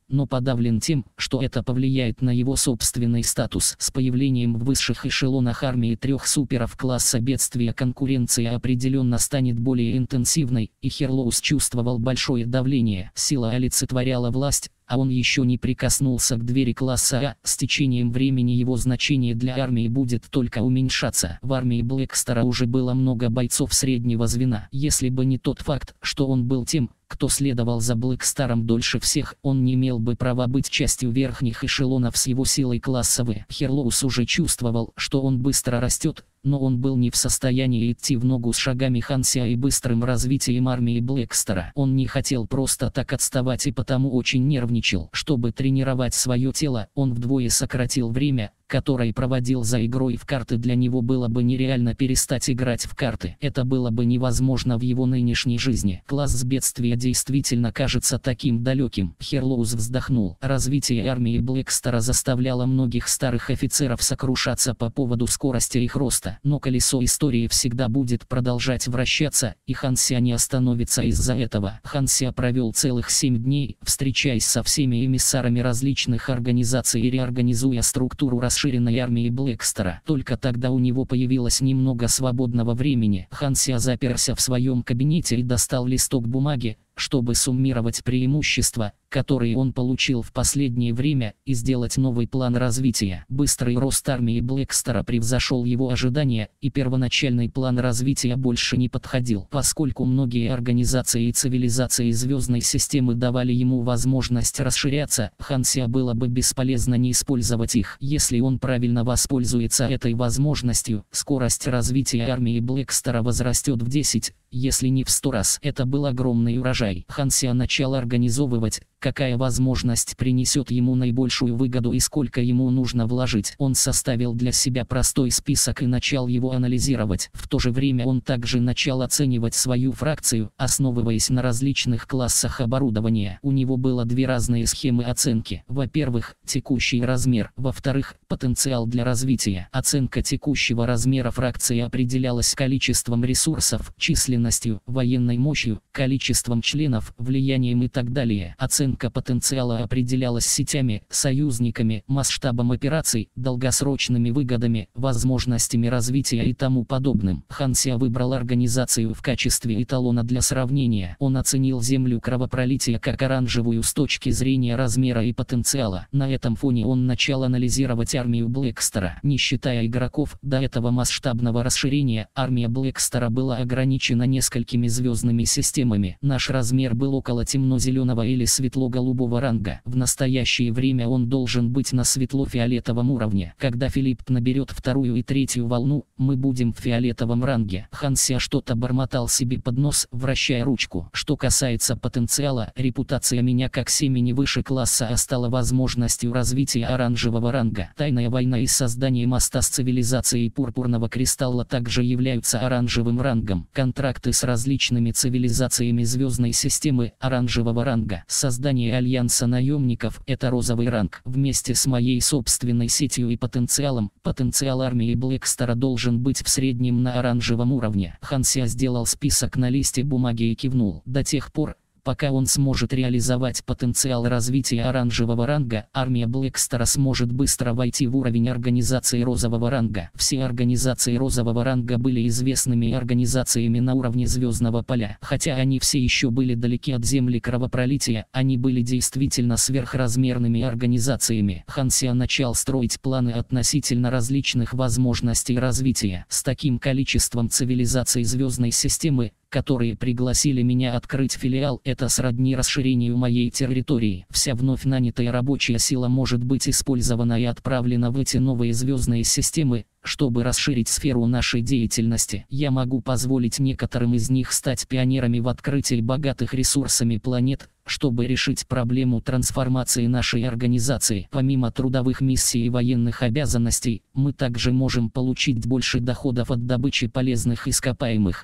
[SPEAKER 1] но подавлен тем, что это повлияет на его собственный статус. С появлением в высших эшелонах армии трех суперов класса бедствия конкуренция определенно станет более интенсивной, и Херлоус чувствовал большое давление. Сила олицетворяла власть, а он еще не прикоснулся к двери класса А. С течением времени его значение для армии будет только уменьшаться. В армии Блэкстера уже было много бойцов среднего звена. Если бы не тот факт, что он был тем, кто следовал за Блэкстером дольше всех, он не имел бы права быть частью верхних эшелонов с его силой класса В. Херлоус уже чувствовал, что он быстро растет, но он был не в состоянии идти в ногу с шагами Хансиа и быстрым развитием армии Блэкстера. Он не хотел просто так отставать и потому очень нервничал. Чтобы тренировать свое тело, он вдвое сократил время, которое проводил за игрой в карты. Для него было бы нереально перестать играть в карты. Это было бы невозможно в его нынешней жизни. Класс бедствия действительно кажется таким далеким. Херлоус вздохнул. Развитие армии Блэкстера заставляло многих старых офицеров сокрушаться по поводу скорости их роста. Но колесо истории всегда будет продолжать вращаться, и Хансиа не остановится из-за этого. Хансиа провел целых семь дней, встречаясь со всеми эмиссарами различных организаций и реорганизуя структуру расширенной армии Блэкстера. Только тогда у него появилось немного свободного времени. Хансиа заперся в своем кабинете и достал листок бумаги, чтобы суммировать преимущества, которые он получил в последнее время, и сделать новый план развития. Быстрый рост армии Блэкстера превзошел его ожидания, и первоначальный план развития больше не подходил. Поскольку многие организации и цивилизации звездной системы давали ему возможность расширяться, Хансиа было бы бесполезно не использовать их. Если он правильно воспользуется этой возможностью, скорость развития армии Блэкстера возрастет в десять, если не в сто раз. Это был огромный урожай. Хансиа начал организовывать, какая возможность принесет ему наибольшую выгоду и сколько ему нужно вложить. Он составил для себя простой список и начал его анализировать. В то же время он также начал оценивать свою фракцию, основываясь на различных классах оборудования. У него было две разные схемы оценки. Во-первых, текущий размер. Во-вторых, потенциал для развития. Оценка текущего размера фракции определялась количеством ресурсов, численностью, военной мощью, количеством членов, влиянием и так далее. Оценка потенциала определялась сетями, союзниками, масштабом операций, долгосрочными выгодами, возможностями развития и тому подобным. Хансиа выбрал организацию в качестве эталона для сравнения. Он оценил землю кровопролития как оранжевую с точки зрения размера и потенциала. На этом фоне он начал анализировать армию Блэкстера. Не считая игроков, до этого масштабного расширения, армия Блэкстера была ограничена несколькими звездными системами. Наш размер был около темно-зеленого или светло-голубого ранга. В настоящее время он должен быть на светло-фиолетовом уровне. Когда Филипп наберет вторую и третью волну, мы будем в фиолетовом ранге. Хансиа что-то бормотал себе под нос, вращая ручку. Что касается потенциала, репутация меня как семени выше класса А стала возможностью развития оранжевого ранга. Тайная война и создание моста с цивилизацией Пурпурного Кристалла также являются оранжевым рангом. Контракты с различными цивилизациями звездной системы оранжевого ранга. Создание альянса наемников – это розовый ранг. Вместе с моей собственной сетью и потенциалом, потенциал армии Блэкстера должен быть в среднем на оранжевом уровне. Хансиа сделал список на листе бумаги и кивнул. До тех пор, пока он сможет реализовать потенциал развития оранжевого ранга, армия Блэкстера сможет быстро войти в уровень организации розового ранга. Все организации розового ранга были известными организациями на уровне звездного поля. Хотя они все еще были далеки от земли кровопролития, они были действительно сверхразмерными организациями. Хансиа начал строить планы относительно различных возможностей развития. С таким количеством цивилизаций звездной системы, которые пригласили меня открыть филиал, это сродни расширению моей территории. Вся вновь нанятая рабочая сила может быть использована и отправлена в эти новые звездные системы, чтобы расширить сферу нашей деятельности. Я могу позволить некоторым из них стать пионерами в открытии богатых ресурсами планет, чтобы решить проблему трансформации нашей организации. Помимо трудовых миссий и военных обязанностей, мы также можем получить больше доходов от добычи полезных ископаемых. Хм.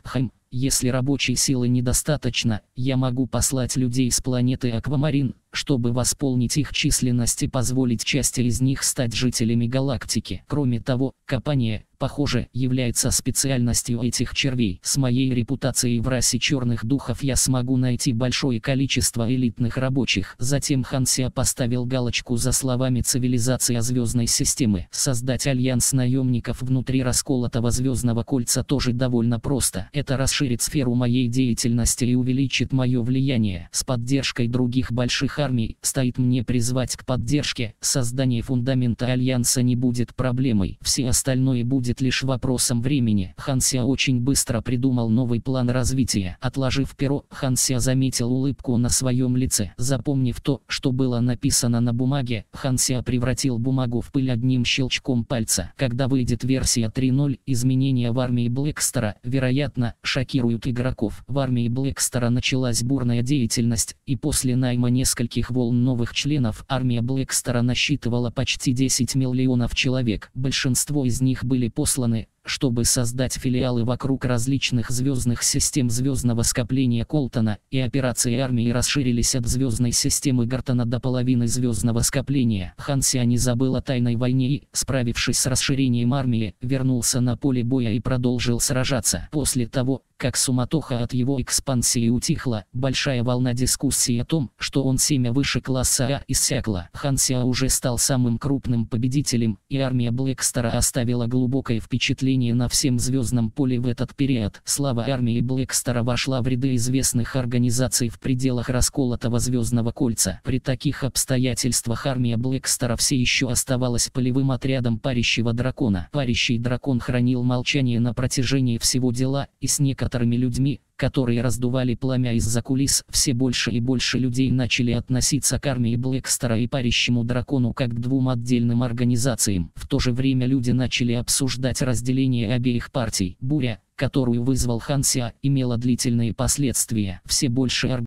[SPEAKER 1] если рабочей силы недостаточно, я могу послать людей с планеты Аквамарин, чтобы восполнить их численность и позволить части из них стать жителями галактики. Кроме того, копание, похоже, является специальностью этих червей. С моей репутацией в расе черных духов я смогу найти большое количество элитных рабочих. Затем Хан Сио поставил галочку за словами «цивилизация звездной системы». Создать альянс наемников внутри расколотого звездного кольца тоже довольно просто. Это расширит сферу моей деятельности и увеличит мое влияние. С поддержкой других больших армий стоит мне призвать к поддержке. Создание фундамента альянса не будет проблемой. Все остальное будет лишь вопросом времени. Хан Сио очень быстро придумал новый план развития. Отложив перо, Хан Сио заметил улыбку на своем лице. Запомнив то, что было написано на бумаге, Хан Сио превратил бумагу в пыль одним щелчком пальца. Когда выйдет версия три ноль, изменения в армии Блэкстера, вероятно, шокируют игроков. В армии Блэкстера началась бурная деятельность, и после найма нескольких волн новых членов, армия Блэкстера насчитывала почти десять миллионов человек. Большинство из них были посланы, чтобы создать филиалы вокруг различных звездных систем звездного скопления Колтона, и операции армии расширились от звездной системы Гартона до половины звездного скопления. Хан Сио не забыл о тайной войне и, справившись с расширением армии, вернулся на поле боя и продолжил сражаться. После того, как суматоха от его экспансии утихла, большая волна дискуссий о том, что он семя выше класса А, иссякла. Хан Сио уже стал самым крупным победителем, и армия Блэкстера оставила глубокое впечатление на всем звездном поле в этот период. Слава армии Блэкстера вошла в ряды известных организаций в пределах расколотого звездного кольца. При таких обстоятельствах армия Блэкстера все еще оставалась полевым отрядом парящего дракона. Парящий дракон хранил молчание на протяжении всего дела, и с некоторыми людьми, которые раздували пламя из-за кулис, все больше и больше людей начали относиться к армии Блэкстера и парящему дракону как к двум отдельным организациям. В то же время люди начали обсуждать разделение обеих партий. Буря, которую вызвал Хан Сио, имела длительные последствия. Все больше